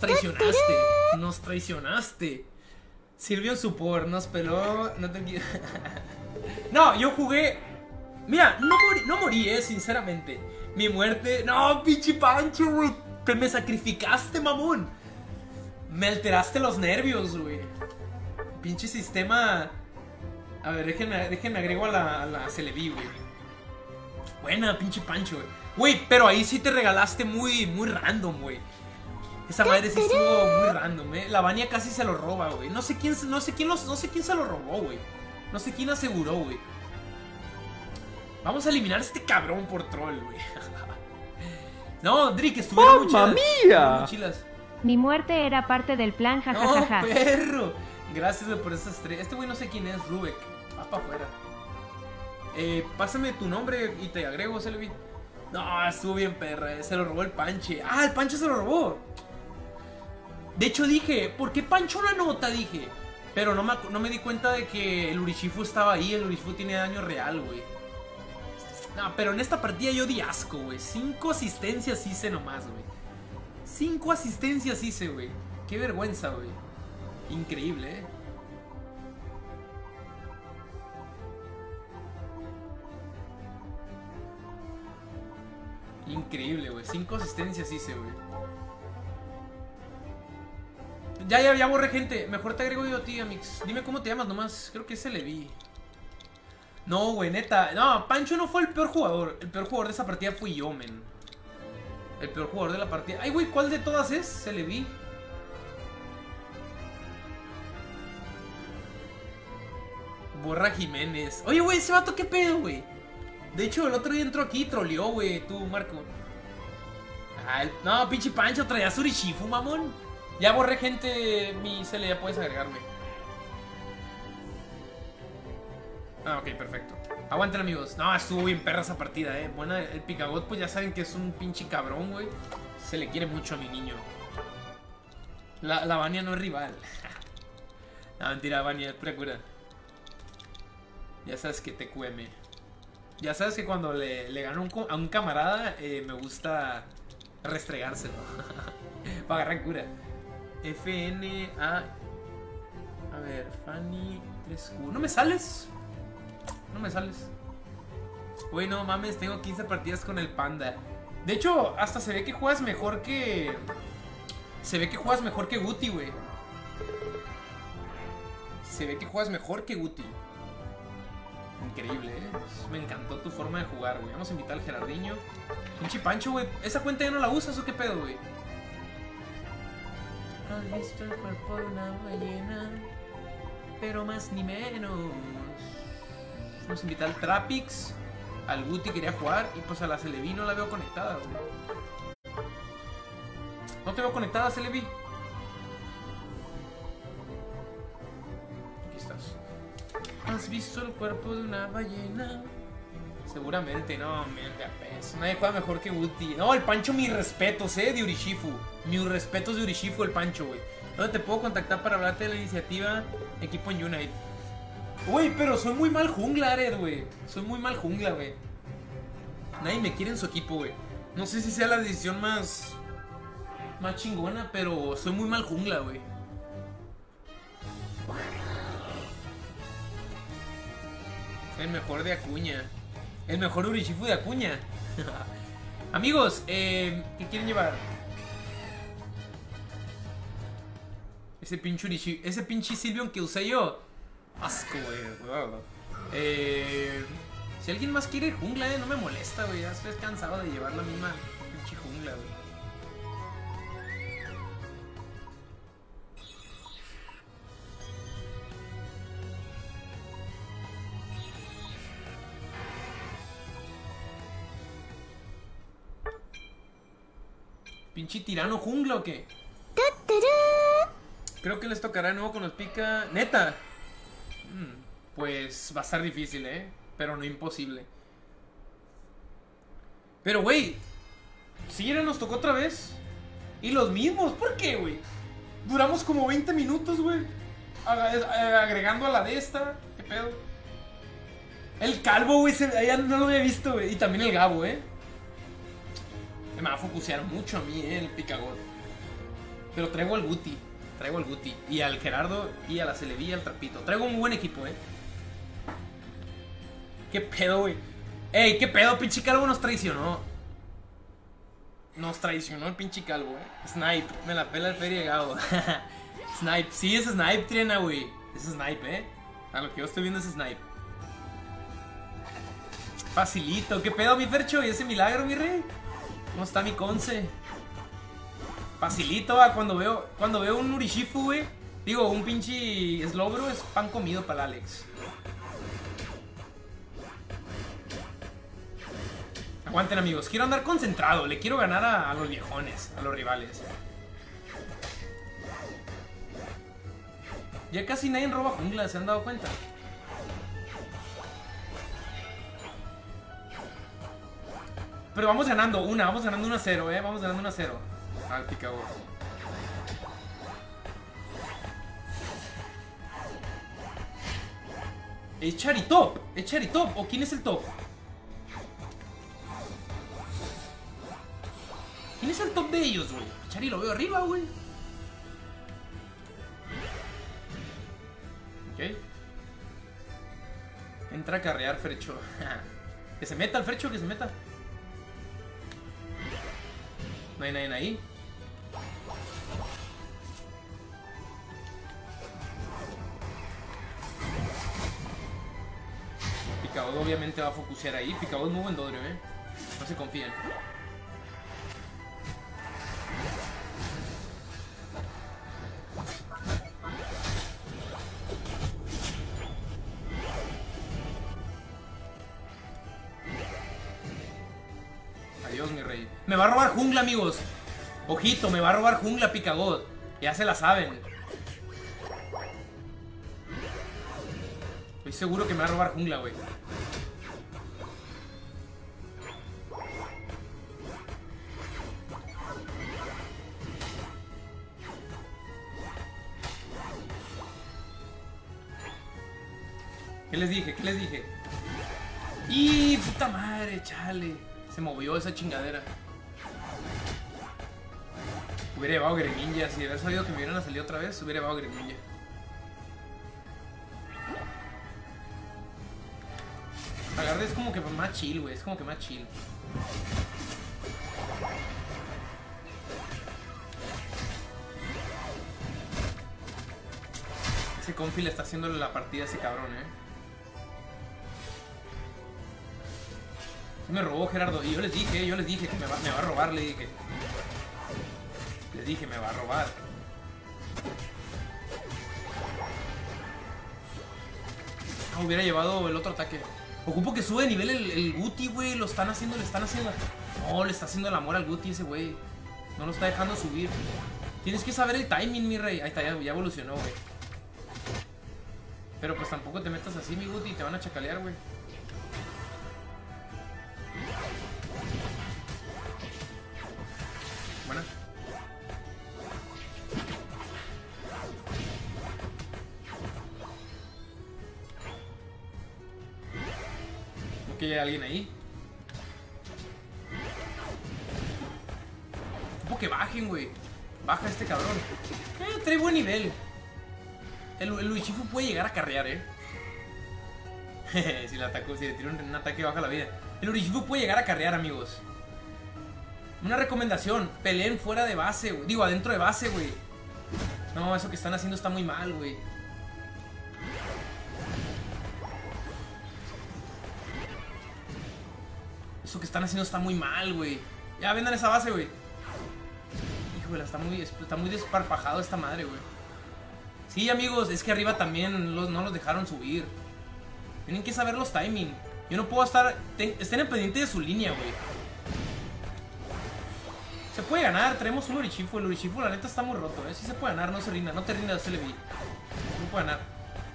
traicionaste. Sirvió en support, nos peló. No te... No, yo jugué. Mira, no morí, sinceramente. Mi muerte. No, pinche Pancho, güey. Me sacrificaste, mamón. Me alteraste los nervios, güey. Pinche sistema. A ver, déjenme agrego a la Celebi, güey. Buena, pinche Pancho, güey. Pero ahí sí te regalaste muy random, güey. Esa madre sí estuvo muy random, La Vania casi se lo roba, güey. No sé quién se lo robó, güey. No sé quién aseguró, güey. Vamos a eliminar a este cabrón por troll, güey. No, Drick, estuvieron muy chilas. Mi muerte era parte del plan, jajajaja. No, perro. Gracias por esas estrellas. Este güey no sé quién es, Rubek. Va para afuera. Pásame tu nombre y te agrego, Celebi. No, estuvo bien, perra. Se lo robó el Panche. Ah, el Panche se lo robó. De hecho dije, ¿por qué Pancho no anota? Dije. Pero no me di cuenta de que el Urshifu estaba ahí. El Urshifu tiene daño real, güey. No, pero en esta partida yo di asco, güey. 5 asistencias hice nomás, güey. 5 asistencias hice, güey. Qué vergüenza, güey. Increíble, Increíble, güey. 5 asistencias hice, güey. Ya borré gente. Mejor te agrego yo a ti, Amix. Dime cómo te llamas nomás. Creo que ese le vi. No, güey, neta. No, Pancho no fue el peor jugador. El peor jugador de esa partida fui yo, men. El peor jugador de la partida. Ay, güey, ¿cuál de todas es? Se le vi. Borra Jiménez. Oye, güey, ese vato, ¿qué pedo, güey? De hecho, el otro día entró aquí y troleó, güey, tú, Marco. Ah, no, pinche Pancho, traía Urshifu, mamón. Ya borré gente, mi CL, ya puedes agregarme. Ah, ok, perfecto. Aguanten, amigos. No, estuvo bien perra esa partida, Buena, el Picagot, pues ya saben que es un pinche cabrón, güey. Se le quiere mucho a mi niño. La Vania no es rival. No, mentira, Vania, es pura cura. Ya sabes que te cueme. Ya sabes que cuando le gano a un camarada, me gusta restregárselo. Para agarrar cura. FNA. A ver, Fanny 3Q. ¿No me sales? No me sales. Güey, no mames, tengo 15 partidas con el Panda. De hecho, hasta se ve que juegas mejor que... Se ve que juegas mejor que Guti, güey. Se ve que juegas mejor que Guti. Increíble, Me encantó tu forma de jugar, güey. Vamos a invitar al Gerardiño. Pinche Pancho, güey. ¿Esa cuenta ya no la usas o qué pedo, güey? ¿Has visto el cuerpo de una ballena? Pero más ni menos. Vamos a invitar al Trapix. Al Guti quería jugar. Y pues a la Celebi no la veo conectada, güey. No te veo conectada, Celebi. Aquí estás. ¿Has visto el cuerpo de una ballena? Seguramente, no, nadie juega mejor que Guti. No, el Pancho, mis respetos, de Urshifu. Mis respetos de Urshifu, el Pancho, güey. ¿Dónde te puedo contactar para hablarte de la iniciativa Equipo en Unite? Güey, pero soy muy mal jungla, Ared, güey. Soy muy mal jungla, güey. Nadie me quiere en su equipo, güey. No sé si sea la decisión más chingona, pero soy muy mal jungla, güey. El mejor de Acuña. El mejor Urshifu de Acuña. Amigos, ¿qué quieren llevar? Ese pinche Urshifu, ese pinche Sylveon que usé yo. Asco, güey. Si alguien más quiere jungla, no me molesta, güey. Ya estoy cansado de llevar la misma pinche jungla, güey. ¿Pinche tirano jungla o qué? Creo que les tocará de nuevo con los pica. ¿Neta? Pues va a estar difícil, pero no imposible. Pero, güey, si era nos tocó otra vez. Y los mismos, ¿por qué, güey? Duramos como 20 minutos, güey, agregando a la de esta. ¿Qué pedo? El calvo, güey, ya no lo había visto, güey. Y también el Gabo, me va a focusear mucho a mí, el Picagot. Pero traigo al Guti. Y al Gerardo y a la Celebi y al Trapito. Traigo un buen equipo, ¿Qué pedo, güey? Ey, ¿qué pedo? Pinche calvo nos traicionó. Nos traicionó el pinche calvo, Snipe. Me la pela el feria llegado. Snipe. Sí, es Snipe, Triana, güey. Es Snipe, A lo que yo estoy viendo es Snipe. Facilito. ¿Qué pedo, mi Fercho? ¿Y ese milagro, mi rey? ¿Cómo está mi Conce? Facilito, cuando veo un Urshifu, güey. Digo, un pinche Slowbro es pan comido para el Alex. Aguanten, amigos. Quiero andar concentrado. Le quiero ganar a los viejones, a los rivales. Ya casi nadie roba jungla, ¿se han dado cuenta? Pero vamos ganando 1-0, Vamos ganando 1-0. Al Picagot. ¿Es Charitop? ¿Es Charitop? ¿O quién es el top? ¿Quién es el top de ellos, güey? Chari lo veo arriba, güey. Ok. Entra a carrear, Fercho. Que se meta el Fercho, que se meta. No hay nadie ahí. Picagot obviamente va a focusear ahí. Picagot es muy buen dodrio, No se confíen. Me va a robar jungla, amigos. Ojito, me va a robar jungla Picagod. Ya se la saben. Estoy seguro que me va a robar jungla, güey. ¿Qué les dije? ¿Qué les dije? ¡Y puta madre! Chale. Se movió esa chingadera. Hubiera llevado Greninja. Si hubiera sabido que me hubieran salido otra vez, hubiera llevado Greninja. Agarre es como que más chill, güey. Es como que más chill. Ese Confi le está haciendo la partida a ese cabrón, Sí me robó Gerardo. Y yo les dije que me va a robar, le dije. Les dije, me va a robar. Ah, hubiera llevado el otro ataque. Ocupo que sube de nivel el Guti, güey. Le están haciendo. No, le está haciendo el amor al Guti ese güey. No lo está dejando subir. Tienes que saber el timing, mi rey. Ahí está, ya evolucionó, güey. Pero pues tampoco te metas así, mi Guti. Te van a chacalear, güey. Buena. ¿No que hay alguien ahí? Como que bajen, güey. Baja este cabrón. Trae buen nivel. El Urshifu puede llegar a carrear, si le tiro un ataque baja la vida. El Urshifu puede llegar a carrear, amigos. Una recomendación, peleen fuera de base, güey. Digo, adentro de base, güey. No, eso que están haciendo está muy mal, güey. Eso que están haciendo está muy mal, güey. Ya, vendan esa base, güey. Híjole, está muy desparpajado esta madre, güey. Sí, amigos, es que arriba también no los dejaron subir. Tienen que saber los timing. Yo no puedo estar... Estén en pendiente de su línea, güey. Se puede ganar, traemos un Urshifu. El Urshifu la neta está muy roto, Sí se puede ganar, no se rinda. No te rindas, se le vi. No puede ganar.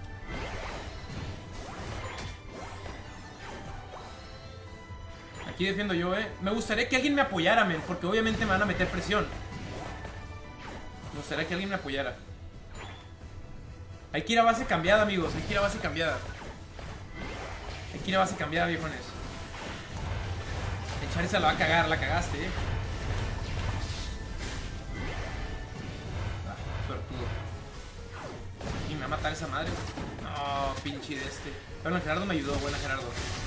Aquí defiendo yo, Me gustaría que alguien me apoyara, men. Porque obviamente me van a meter presión. Me gustaría que alguien me apoyara. Hay que ir a base cambiada, amigos. Hay que ir a base cambiada. Hay que ir a base cambiada, viejones. El Charizard la va a cagar, la cagaste, Suertudo. Y me va a matar esa madre. No, pinche de este. Pero el Gerardo me ayudó, buena Gerardo.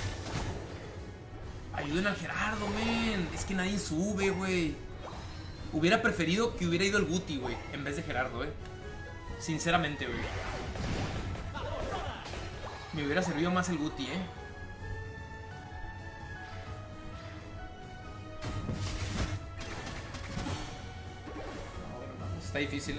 Ayuden al Gerardo, men. Es que nadie sube, güey. Hubiera preferido que hubiera ido el Guti, güey, en vez de Gerardo, Sinceramente, güey. Me hubiera servido más el Guti, Está difícil,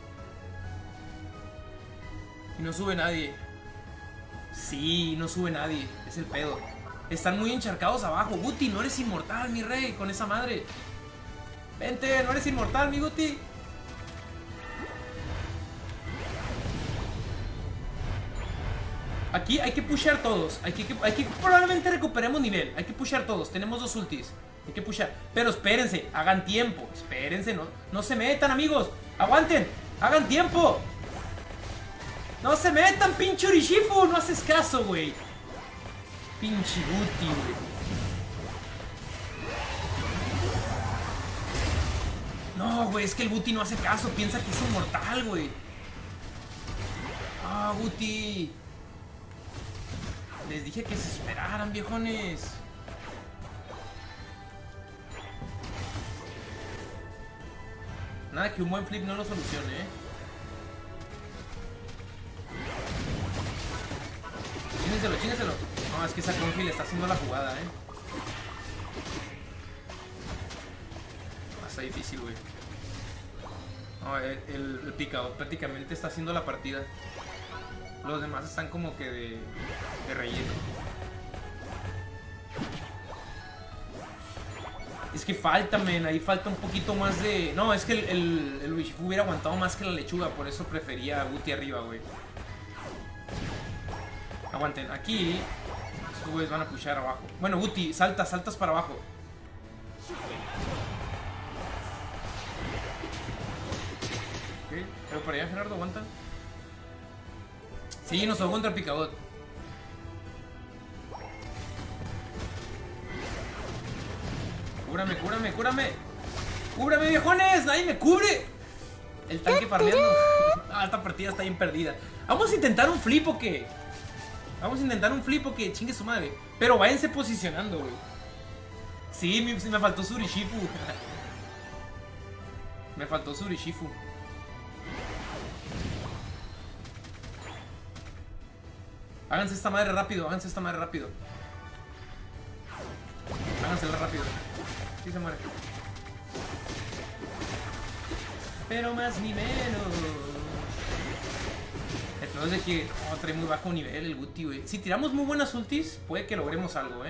Y no sube nadie. Sí, no sube nadie. Es el pedo. Están muy encharcados abajo. Guti, no eres inmortal, mi rey, con esa madre. Vente, no eres inmortal, mi Guti. Aquí hay que pushear todos. Hay que probablemente recuperemos nivel. Hay que pushear todos. Tenemos 2 ultis. Hay que pushear. Pero espérense, hagan tiempo. Espérense, no se metan, amigos. Aguanten, hagan tiempo. No se metan, pinche Urshifu. No haces caso, güey. Pinche Guti, güey. No, güey, es que el Guti no hace caso. Piensa que es inmortal, güey. Ah, Guti. Les dije que se esperaran, viejones. Nada que un buen flip no lo solucione, Chíneselo. No, es que esa Confi le está haciendo la jugada, Está difícil, güey. No, el Picagod prácticamente está haciendo la partida. Los demás están como que de relleno. Es que falta, men, ahí falta un poquito más de... No, es que el Urshifu hubiera aguantado más que la lechuga, por eso prefería a Guti arriba, güey. Aguanten, aquí estos güeyes van a pushar abajo. Bueno, Guti, saltas para abajo. Ok, pero para allá, Gerardo, aguanta. Sí, nos ahogó contra el Picabot. Cúbrame, cúbrame, cúbrame. ¡Cúbrame, viejones! ¡Nadie me cubre! El tanque farmeando. Ah, esta partida está bien perdida. Vamos a intentar un flip o qué. Vamos a intentar un flip o qué. Chingue su madre. Pero váyanse posicionando, güey. Sí, me faltó Surishifu. Me faltó Surishifu. Háganse esta madre rápido, háganse esta madre rápido. Hágansela rápido. Sí se muere. Pero más ni menos. El problema es de que trae muy bajo nivel el Guti, güey. Si tiramos muy buenas ultis, puede que logremos algo,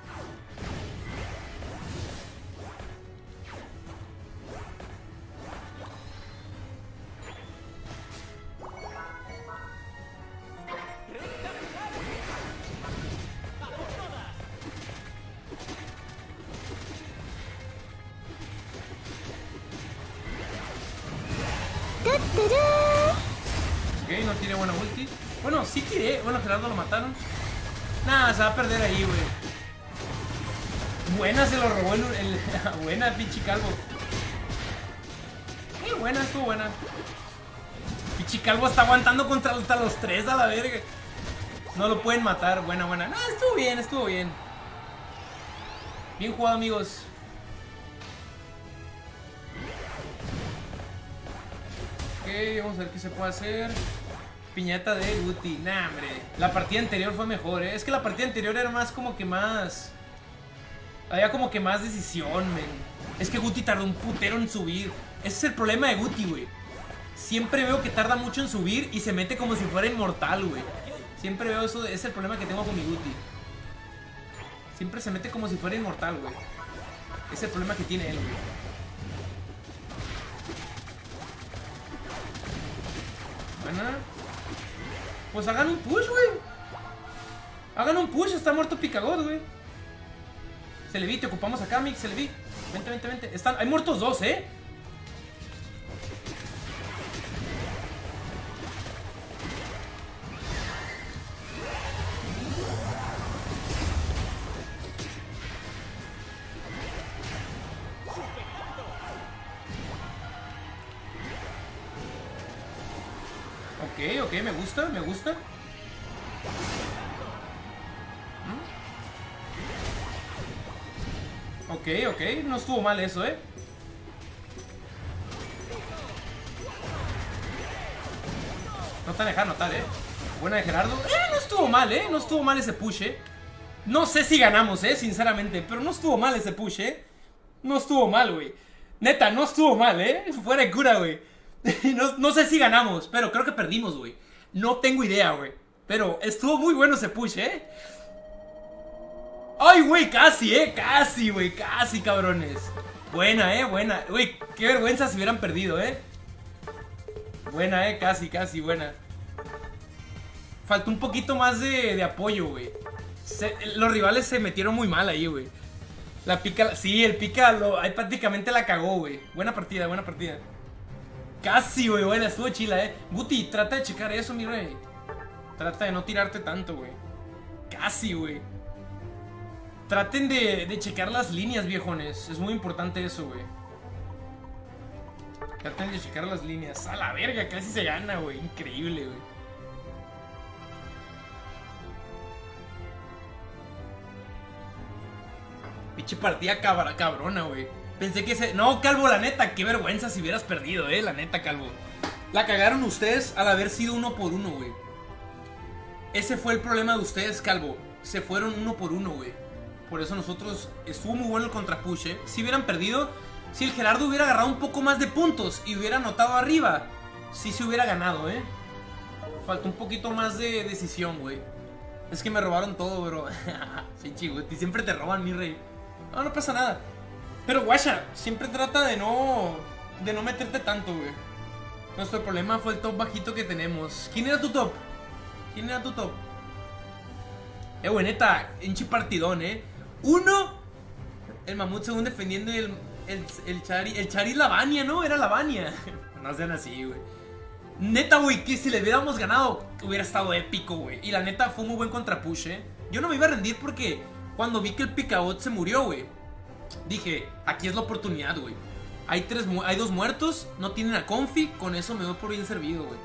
Ok, no tiré buena ulti. Bueno, sí tiré. Bueno, Gerardo lo mataron. Nah, se va a perder ahí, güey. Buena, se lo robó el buena, pinche calvo. Buena, estuvo buena. Pinche calvo está aguantando contra los tres a la verga. No lo pueden matar. Buena, buena. No, estuvo bien, estuvo bien. Bien jugado, amigos. Ok, vamos a ver qué se puede hacer. Piñata de Guti. Nah, hombre. La partida anterior fue mejor, Es que la partida anterior era más como que más... Había como que más decisión, men. Es que Guti tardó un putero en subir. Ese es el problema de Guti, güey. Siempre veo que tarda mucho en subir y se mete como si fuera inmortal, güey. Siempre veo eso, es el problema que tengo con mi Guti. Siempre se mete como si fuera inmortal, güey. Es el problema que tiene él, güey. Buena. Pues hagan un push, güey. Hagan un push, está muerto Picabot, güey. Se le vi, te ocupamos acá, Mix, se le vi. Vente, vente, vente. Hay muertos dos, Ok, me gusta, me gusta. Ok, no estuvo mal eso, No tan lejano, tal, Buena de Gerardo. No estuvo mal, no estuvo mal ese push, No sé si ganamos, sinceramente, pero no estuvo mal ese push, No estuvo mal, güey. Neta, no estuvo mal, Fuera de cura, güey. No sé si ganamos, pero creo que perdimos, güey. No tengo idea, güey. Pero estuvo muy bueno ese push, Ay, güey, casi, casi, güey, casi, cabrones. Buena, buena. Güey, qué vergüenza si hubieran perdido, Buena, casi, casi, buena. Faltó un poquito más de apoyo, güey. Los rivales se metieron muy mal ahí, güey. La pica, sí, el pica ahí prácticamente la cagó, güey. Buena partida, buena partida. Casi, güey, buena, estuvo chila, Guti, trata de checar eso, mi rey. Trata de no tirarte tanto, güey. Casi, güey. Traten de checar las líneas, viejones. Es muy importante eso, güey. Traten de checar las líneas. A la verga, casi se gana, güey. Increíble, güey. Pinche partida cabrona, güey. Pensé que se... No, Calvo, la neta, qué vergüenza si hubieras perdido, la neta, Calvo. La cagaron ustedes al haber sido 1 por 1, güey. Ese fue el problema de ustedes, Calvo. Se fueron 1 por 1, güey. Por eso nosotros... Estuvo muy bueno el contrapush, Si hubieran perdido... Si el Gerardo hubiera agarrado un poco más de puntos y hubiera anotado arriba, sí se hubiera ganado, Faltó un poquito más de decisión, güey. Es que me robaron todo, bro. Pinche Guti, siempre te roban, mi rey. No, no pasa nada. Pero guacha, siempre trata de no meterte tanto, güey. Nuestro problema fue el top bajito que tenemos. ¿Quién era tu top? ¿Quién era tu top? Güey, neta, hinchi partidón, Uno, el mamut según defendiendo y el Chari. El Chari es la Vania, ¿no? Era la Vania. No sean así, güey. Neta, güey, que si le hubiéramos ganado hubiera estado épico, güey. Y la neta fue un muy buen contrapush, Yo no me iba a rendir porque cuando vi que el Picabot se murió, güey, dije, aquí es la oportunidad, güey. Hay 2 muertos, no tienen a Confi, con eso me doy por bien servido, güey.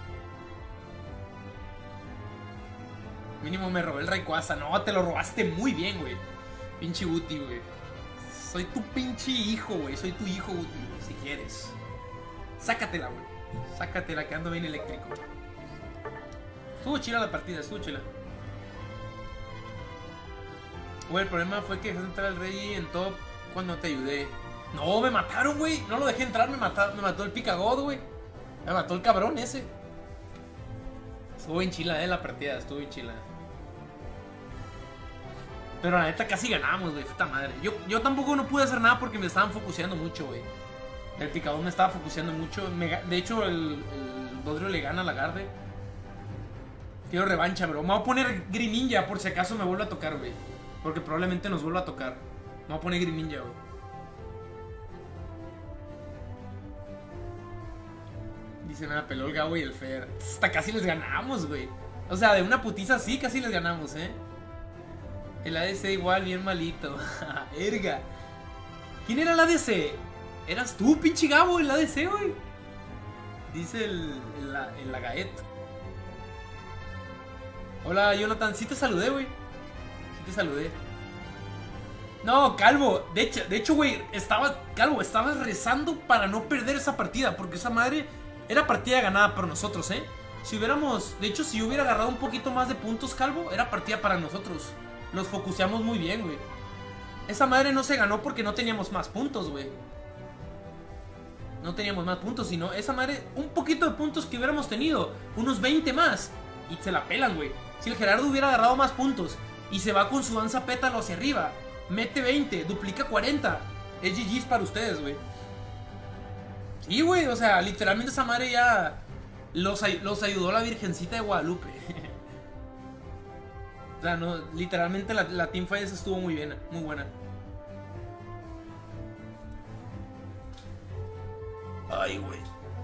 Mínimo me robé el Rayquaza. No, te lo robaste muy bien, güey. Pinche Guti, güey. Soy tu pinche hijo, güey. Soy tu hijo, Guti, güey, si quieres. Sácatela, güey. Sácatela, que ando bien eléctrico. Estuvo chila la partida, estuvo chila. Güey, el problema fue que dejaste entrar al rey en top cuando te ayudé. No, me mataron, güey. No lo dejé entrar, me mató el Picagod, güey. Me mató el cabrón ese. Estuvo bien chila, la partida, estuvo bien chila. Pero la neta casi ganamos, güey, puta madre. Yo tampoco no pude hacer nada porque me estaban focuseando mucho, güey. El Picador me estaba focuseando mucho. De hecho, el Dodrio le gana a Lagarde. Quiero revancha, bro. Me voy a poner Greninja por si acaso me vuelve a tocar, güey. Porque probablemente nos vuelva a tocar. Me voy a poner Greninja, güey. Dice, me peló el Gabo y el Fer. Hasta casi les ganamos, güey. O sea, de una putiza así casi les ganamos, El ADC igual, bien malito. Erga. ¿Quién era el ADC? Eras tú, pinche Gabo, el ADC, güey. Dice el Lagaet. Hola, Jonathan. Sí te saludé, güey. Sí te saludé. No, Calvo. De hecho, güey, Calvo, estabas rezando para no perder esa partida. Porque esa madre era partida ganada por nosotros, Si hubiéramos... De hecho, si yo hubiera agarrado un poquito más de puntos, Calvo, era partida para nosotros. Nos focuseamos muy bien, güey. Esa madre no se ganó porque no teníamos más puntos, güey. No teníamos más puntos, sino esa madre, un poquito de puntos que hubiéramos tenido, unos 20 más, y se la pelan, güey. Si el Gerardo hubiera agarrado más puntos y se va con su danza pétalo hacia arriba, mete 20, duplica 40, es GG's para ustedes, güey. Sí, güey, o sea, literalmente esa madre ya los ayudó la Virgencita de Guadalupe. O sea, no, literalmente la teamfight esa estuvo muy bien, muy buena. Ay, güey.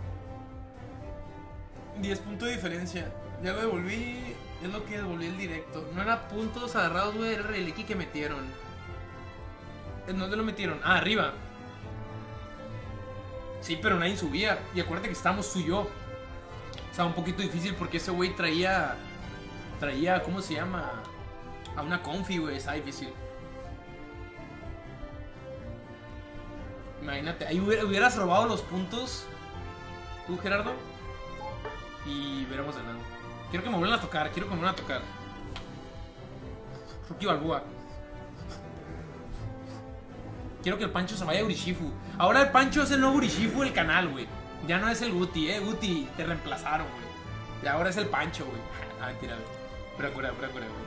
10 puntos de diferencia. Ya lo devolví. Es lo que devolví el directo. No eran puntos agarrados, güey. Era el X que metieron. ¿En dónde lo metieron? Ah, arriba. Sí, pero nadie subía. Y acuérdate que estábamos tú y yo. O sea, un poquito difícil porque ese güey traía, ¿cómo se llama? A una confi, güey. Está difícil. Imagínate, ahí hubieras robado los puntos tú, Gerardo, y hubiéramos ganado. Quiero que me vuelvan a tocar, Rookie Balboa. Quiero que el Pancho se vaya a Urishifu. Ahora el Pancho es el nuevo Urishifu del canal, güey. Ya no es el Guti, Guti, te reemplazaron, güey. Y ahora es el Pancho, güey. Ah, mentira, güey. Pura cura, güey.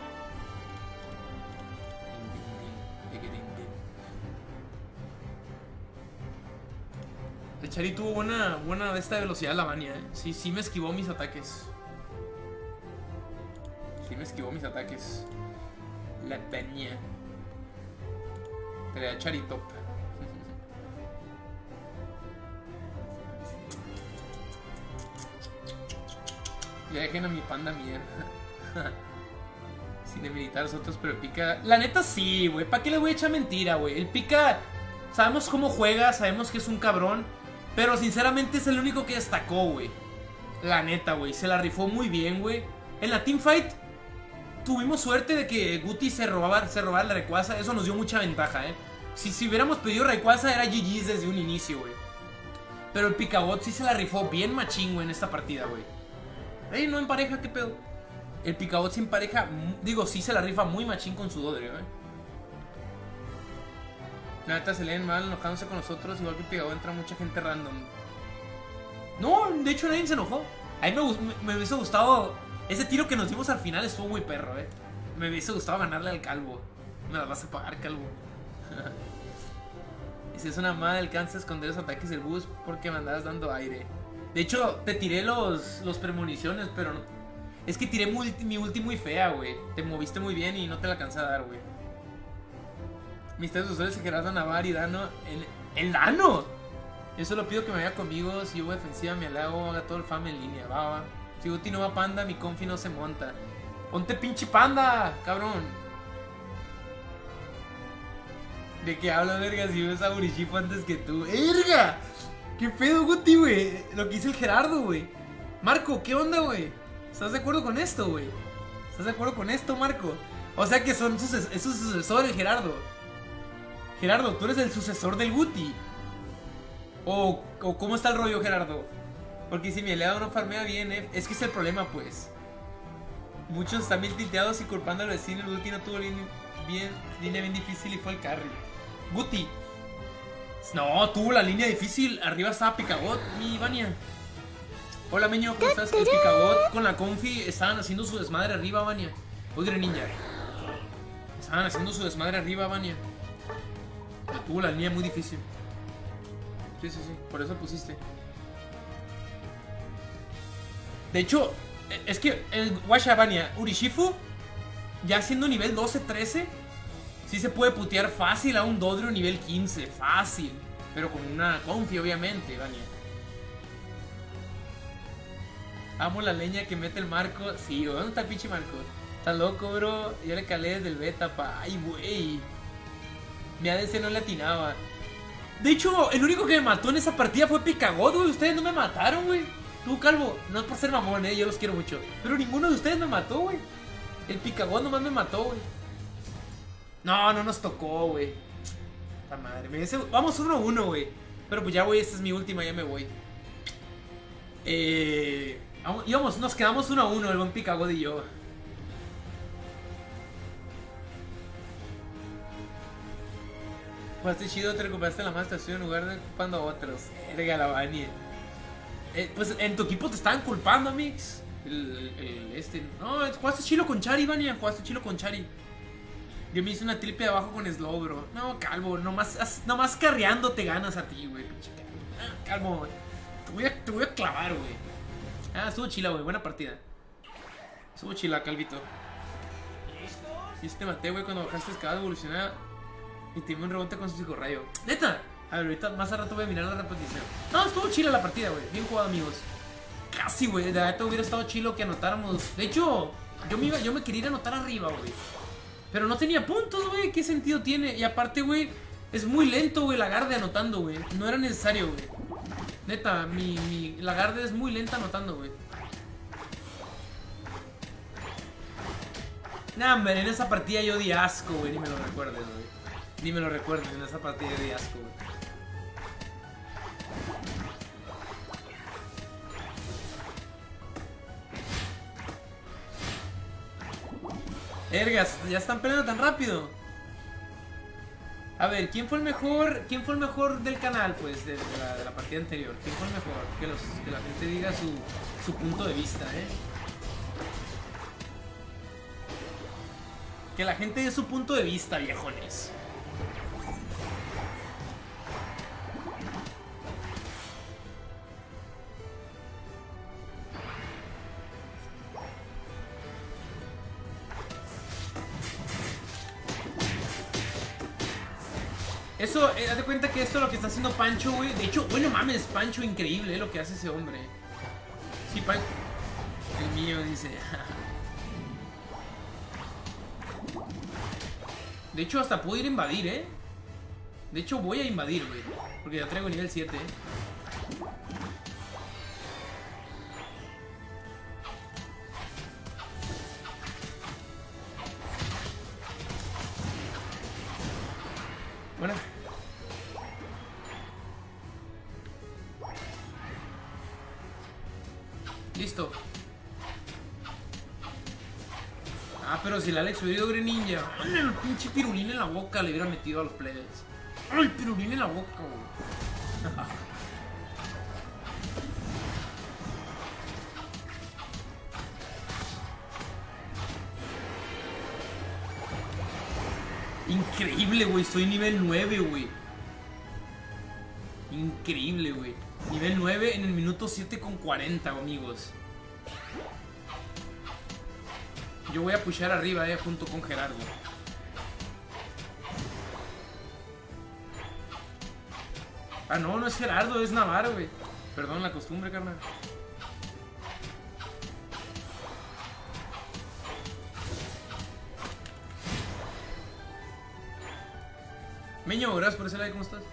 El Chari tuvo buena de esta velocidad la Vania, Sí me esquivó mis ataques. La Vania. Traía Chari top. Ya dejen a mi panda mierda. Sin demilitar a los otros, pero el Pika... La neta sí, güey. ¿Para qué le voy a echar mentira, güey? El Pika... Sabemos cómo juega, sabemos que es un cabrón. Pero sinceramente es el único que destacó, güey. La neta, güey. Se la rifó muy bien, güey. En la teamfight tuvimos suerte de que Guti se robaba la Rayquaza. Eso nos dio mucha ventaja, Si hubiéramos pedido Rayquaza era GG's desde un inicio, güey. Pero el Picabot sí se la rifó bien machín, güey, en esta partida, güey. No en pareja, ¿qué pedo? El Picabot sin pareja, digo, sí se la rifa muy machín con su Dodrio, La neta se leen mal enojándose con nosotros. Igual que el Picabot entra mucha gente random. No, de hecho nadie se enojó. A mí me hubiese gustado. Ese tiro que nos dimos al final estuvo muy perro, Me hubiese gustado ganarle al Calvo. Me la vas a pagar, Calvo. Y si es una madre, alcanza a esconder los ataques del bus porque me andabas dando aire. De hecho, te tiré los premoniciones, pero no. Es que tiré mi ulti muy fea, güey. Te moviste muy bien y no te la alcancé a dar, güey. Mis tres usuarios, Gerardo, Navar y Dano. ¿El Dano? Yo solo pido que me vaya conmigo. Si hubo defensiva, me halago, haga todo el fam en línea. Va. Si Guti no va panda, mi confi no se monta. Ponte pinche panda, cabrón. ¿De qué habla, verga? Si ves a Urishifu antes que tú. ¡Verga! ¿Qué pedo, Guti, güey? Lo que hizo el Gerardo, güey. Marco, ¿qué onda, güey? ¿Estás de acuerdo con esto, güey? ¿Estás de acuerdo con esto, Marco? O sea que es su sucesor, el Gerardo. Gerardo, tú eres el sucesor del Guti. O ¿cómo está el rollo, Gerardo? Porque si mi aliado no farmea bien, es que es el problema, pues. Muchos están bien tilteados y culpando al vecino. El Guti no tuvo línea bien difícil y fue el carry. Guti. No, tuvo la línea difícil. Arriba estaba Picagot, mi Vania. Hola, Meño, ¿cómo estás? El Picagot con la confi estaban haciendo su desmadre arriba, Vania. Oye, Ninja. Estaban haciendo su desmadre arriba, Vania. Pero tuvo la línea muy difícil. Sí, por eso pusiste. De hecho, es que el Washabania Urishifu, ya siendo nivel 12-13, sí se puede putear fácil a un Dodrio nivel 15. Fácil. Pero con una confi, obviamente, Vania. Amo la leña que mete el Marco. Sí, ¿dónde está el pinche Marco? Está loco, bro. Yo le calé desde el beta, pa. Ay, güey. Mi ADC no le atinaba. De hecho, el único que me mató en esa partida fue Picagot, güey. Ustedes no me mataron, güey. Tú, Calvo, no es por ser mamón, yo los quiero mucho. Pero ninguno de ustedes me mató, güey. El Picagot nomás me mató, güey. No nos tocó, güey. La madre. Vamos 1-1, güey. Pero pues ya, güey, esta es mi última, ya me voy. Nos quedamos 1-1, el buen Picagot y yo. Pues chido, te recuperaste la más estación en lugar de culpando a otros. Erga la Vania. Pues en tu equipo te estaban culpando, Mix. No, jugaste chilo con Chari, Vania. Jugaste chilo con Chari. Yo me hice una triple de abajo con Slow, bro. No, Calvo, nomás carreando te ganas a ti, güey. Pinche Calvo. Te voy a clavar, güey. Estuvo chila, güey. Buena partida. Estuvo chila, Calvito. Y te maté, güey, cuando bajaste escalada evolucionada. Y te dio un rebote con su psicorrayo. ¡Neta! A ver, ahorita más a rato voy a mirar la repetición. No, estuvo chila la partida, güey. Bien jugado, amigos. Casi, güey. De verdad hubiera estado chilo que anotáramos. De hecho, yo me quería ir a anotar arriba, güey. Pero no tenía puntos, güey. ¿Qué sentido tiene? Y aparte, güey, es muy lento, güey, Lagarde anotando, güey. No era necesario, güey. Neta, mi Lagarde es muy lenta anotando, güey. Nah, hombre, en esa partida yo di asco, güey. Ni me lo recuerdes, güey. Ni me lo recuerdes, en esa partida yo di asco, güey. Ergas, ya están peleando tan rápido. A ver, ¿quién fue el mejor del canal, pues, de la partida anterior? ¿Quién fue el mejor? Que la gente diga su punto de vista, Que la gente dé su punto de vista, viejones. Eso, haz de cuenta que esto es lo que está haciendo Pancho, güey. De hecho, bueno, mames, Pancho, increíble, lo que hace ese hombre. Sí, Pancho. El mío, dice. De hecho, hasta puedo ir a invadir, De hecho, voy a invadir, güey. Porque ya traigo nivel 7, Bueno. Listo. Pero si el Alex hubiera ido Greninja, el pinche pirulín en la boca le hubiera metido a los players. ¡Ay, pirulín en la boca, güey! Increíble, güey. Estoy nivel 9, güey. Increíble, güey. Nivel 9 en el minuto 7:40, amigos. Yo voy a pushear arriba, junto con Gerardo. Ah, no, no es Gerardo, es Navarro, güey. Perdón la costumbre, carnal. Meño, gracias por ese like, ¿cómo estás?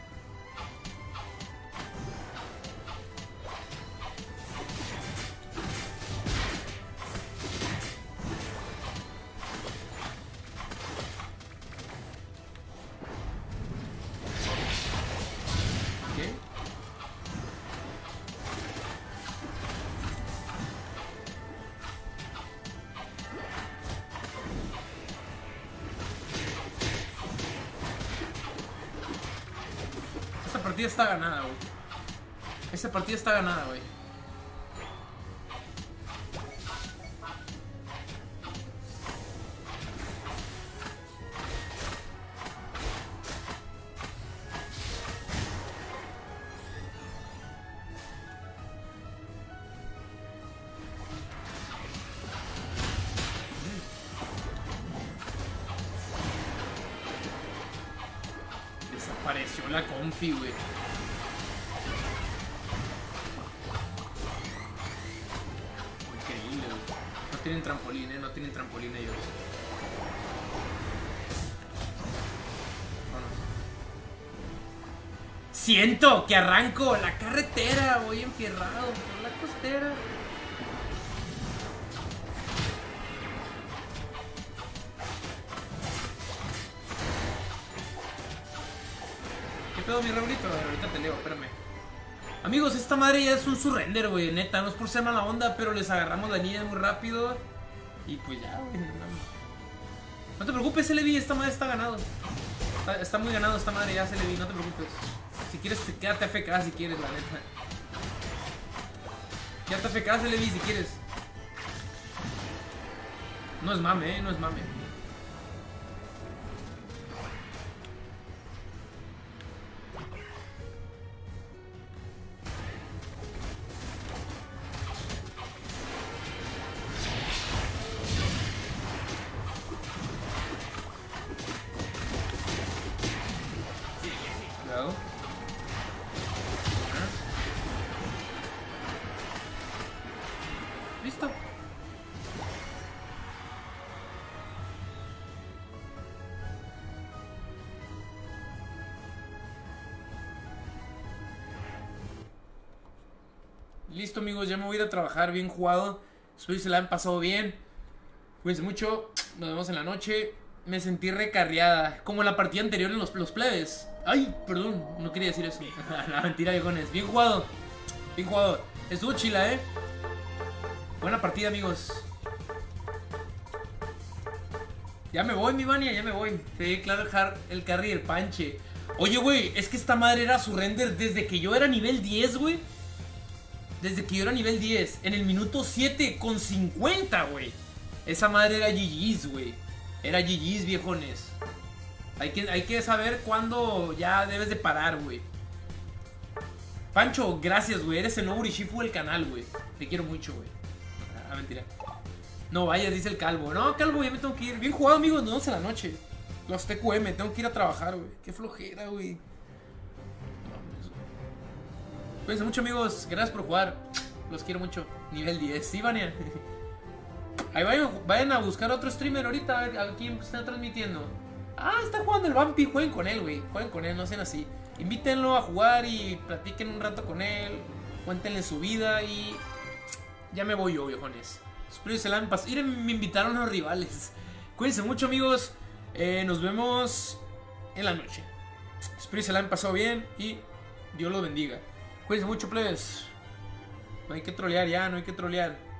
Está ganada, güey. Esa partida está ganada, güey. Desapareció la confi, güey. No tienen trampolín ellos. Vámonos. Siento que arranco la carretera, voy enfierrado por la costera. ¿Qué pedo, mi Raulito? Ahorita te leo, espérame. Amigos, esta madre ya es un surrender, güey, neta, no es por ser mala onda, pero les agarramos la niña muy rápido. Y pues ya, güey. No te preocupes, Celebi, esta madre está ganado. Está muy ganado esta madre ya, Celebi, no te preocupes. Si quieres, quédate AFK si quieres, la neta. Quédate AFK, Celebi, si quieres. No es mame, no es mame. Listo. Listo, amigos, ya me voy a ir a trabajar. Bien jugado. Espero que se la han pasado bien. Cuídense mucho. Nos vemos en la noche. Me sentí recarreada, como en la partida anterior en los plebes. Ay, perdón, no quería decir eso. La mentira, viejones. Bien jugado. Bien jugado. Estuvo chila, Buena partida, amigos. Ya me voy, mi Vania, ya me voy. Sí, claro, el carry del panche. Oye, güey, es que esta madre era surrender desde que yo era nivel 10, güey. Desde que yo era nivel 10. En el minuto 7:50, güey. Esa madre era GG's, güey. Era GG's, viejones. Hay que saber cuándo ya debes de parar, güey. Pancho, gracias, güey. Eres el nuevo Urishifu del canal, güey. Te quiero mucho, güey. Ah, mentira. No vayas, dice el Calvo. No, Calvo, ya me tengo que ir. Bien jugado, amigos. Nos vemos en la noche. Los TQM, tengo que ir a trabajar, güey. Qué flojera, güey. Cuídense mucho, amigos. Gracias por jugar. Los quiero mucho. Nivel 10. Sí, Vania. Ahí vayan a buscar otro streamer ahorita. A ver quién está transmitiendo. Ah, está jugando el Vampi. Jueguen con él, güey. Jueguen con él, no sean así. Invítenlo a jugar y platiquen un rato con él. Cuéntenle su vida y... Ya me voy yo, viejones. Espero que se la han pasado. Miren, me invitaron los rivales. Cuídense mucho, amigos. Nos vemos en la noche. Espero que se la han pasado bien y Dios los bendiga. Cuídense mucho, plebes. No hay que trolear ya, no hay que trolear.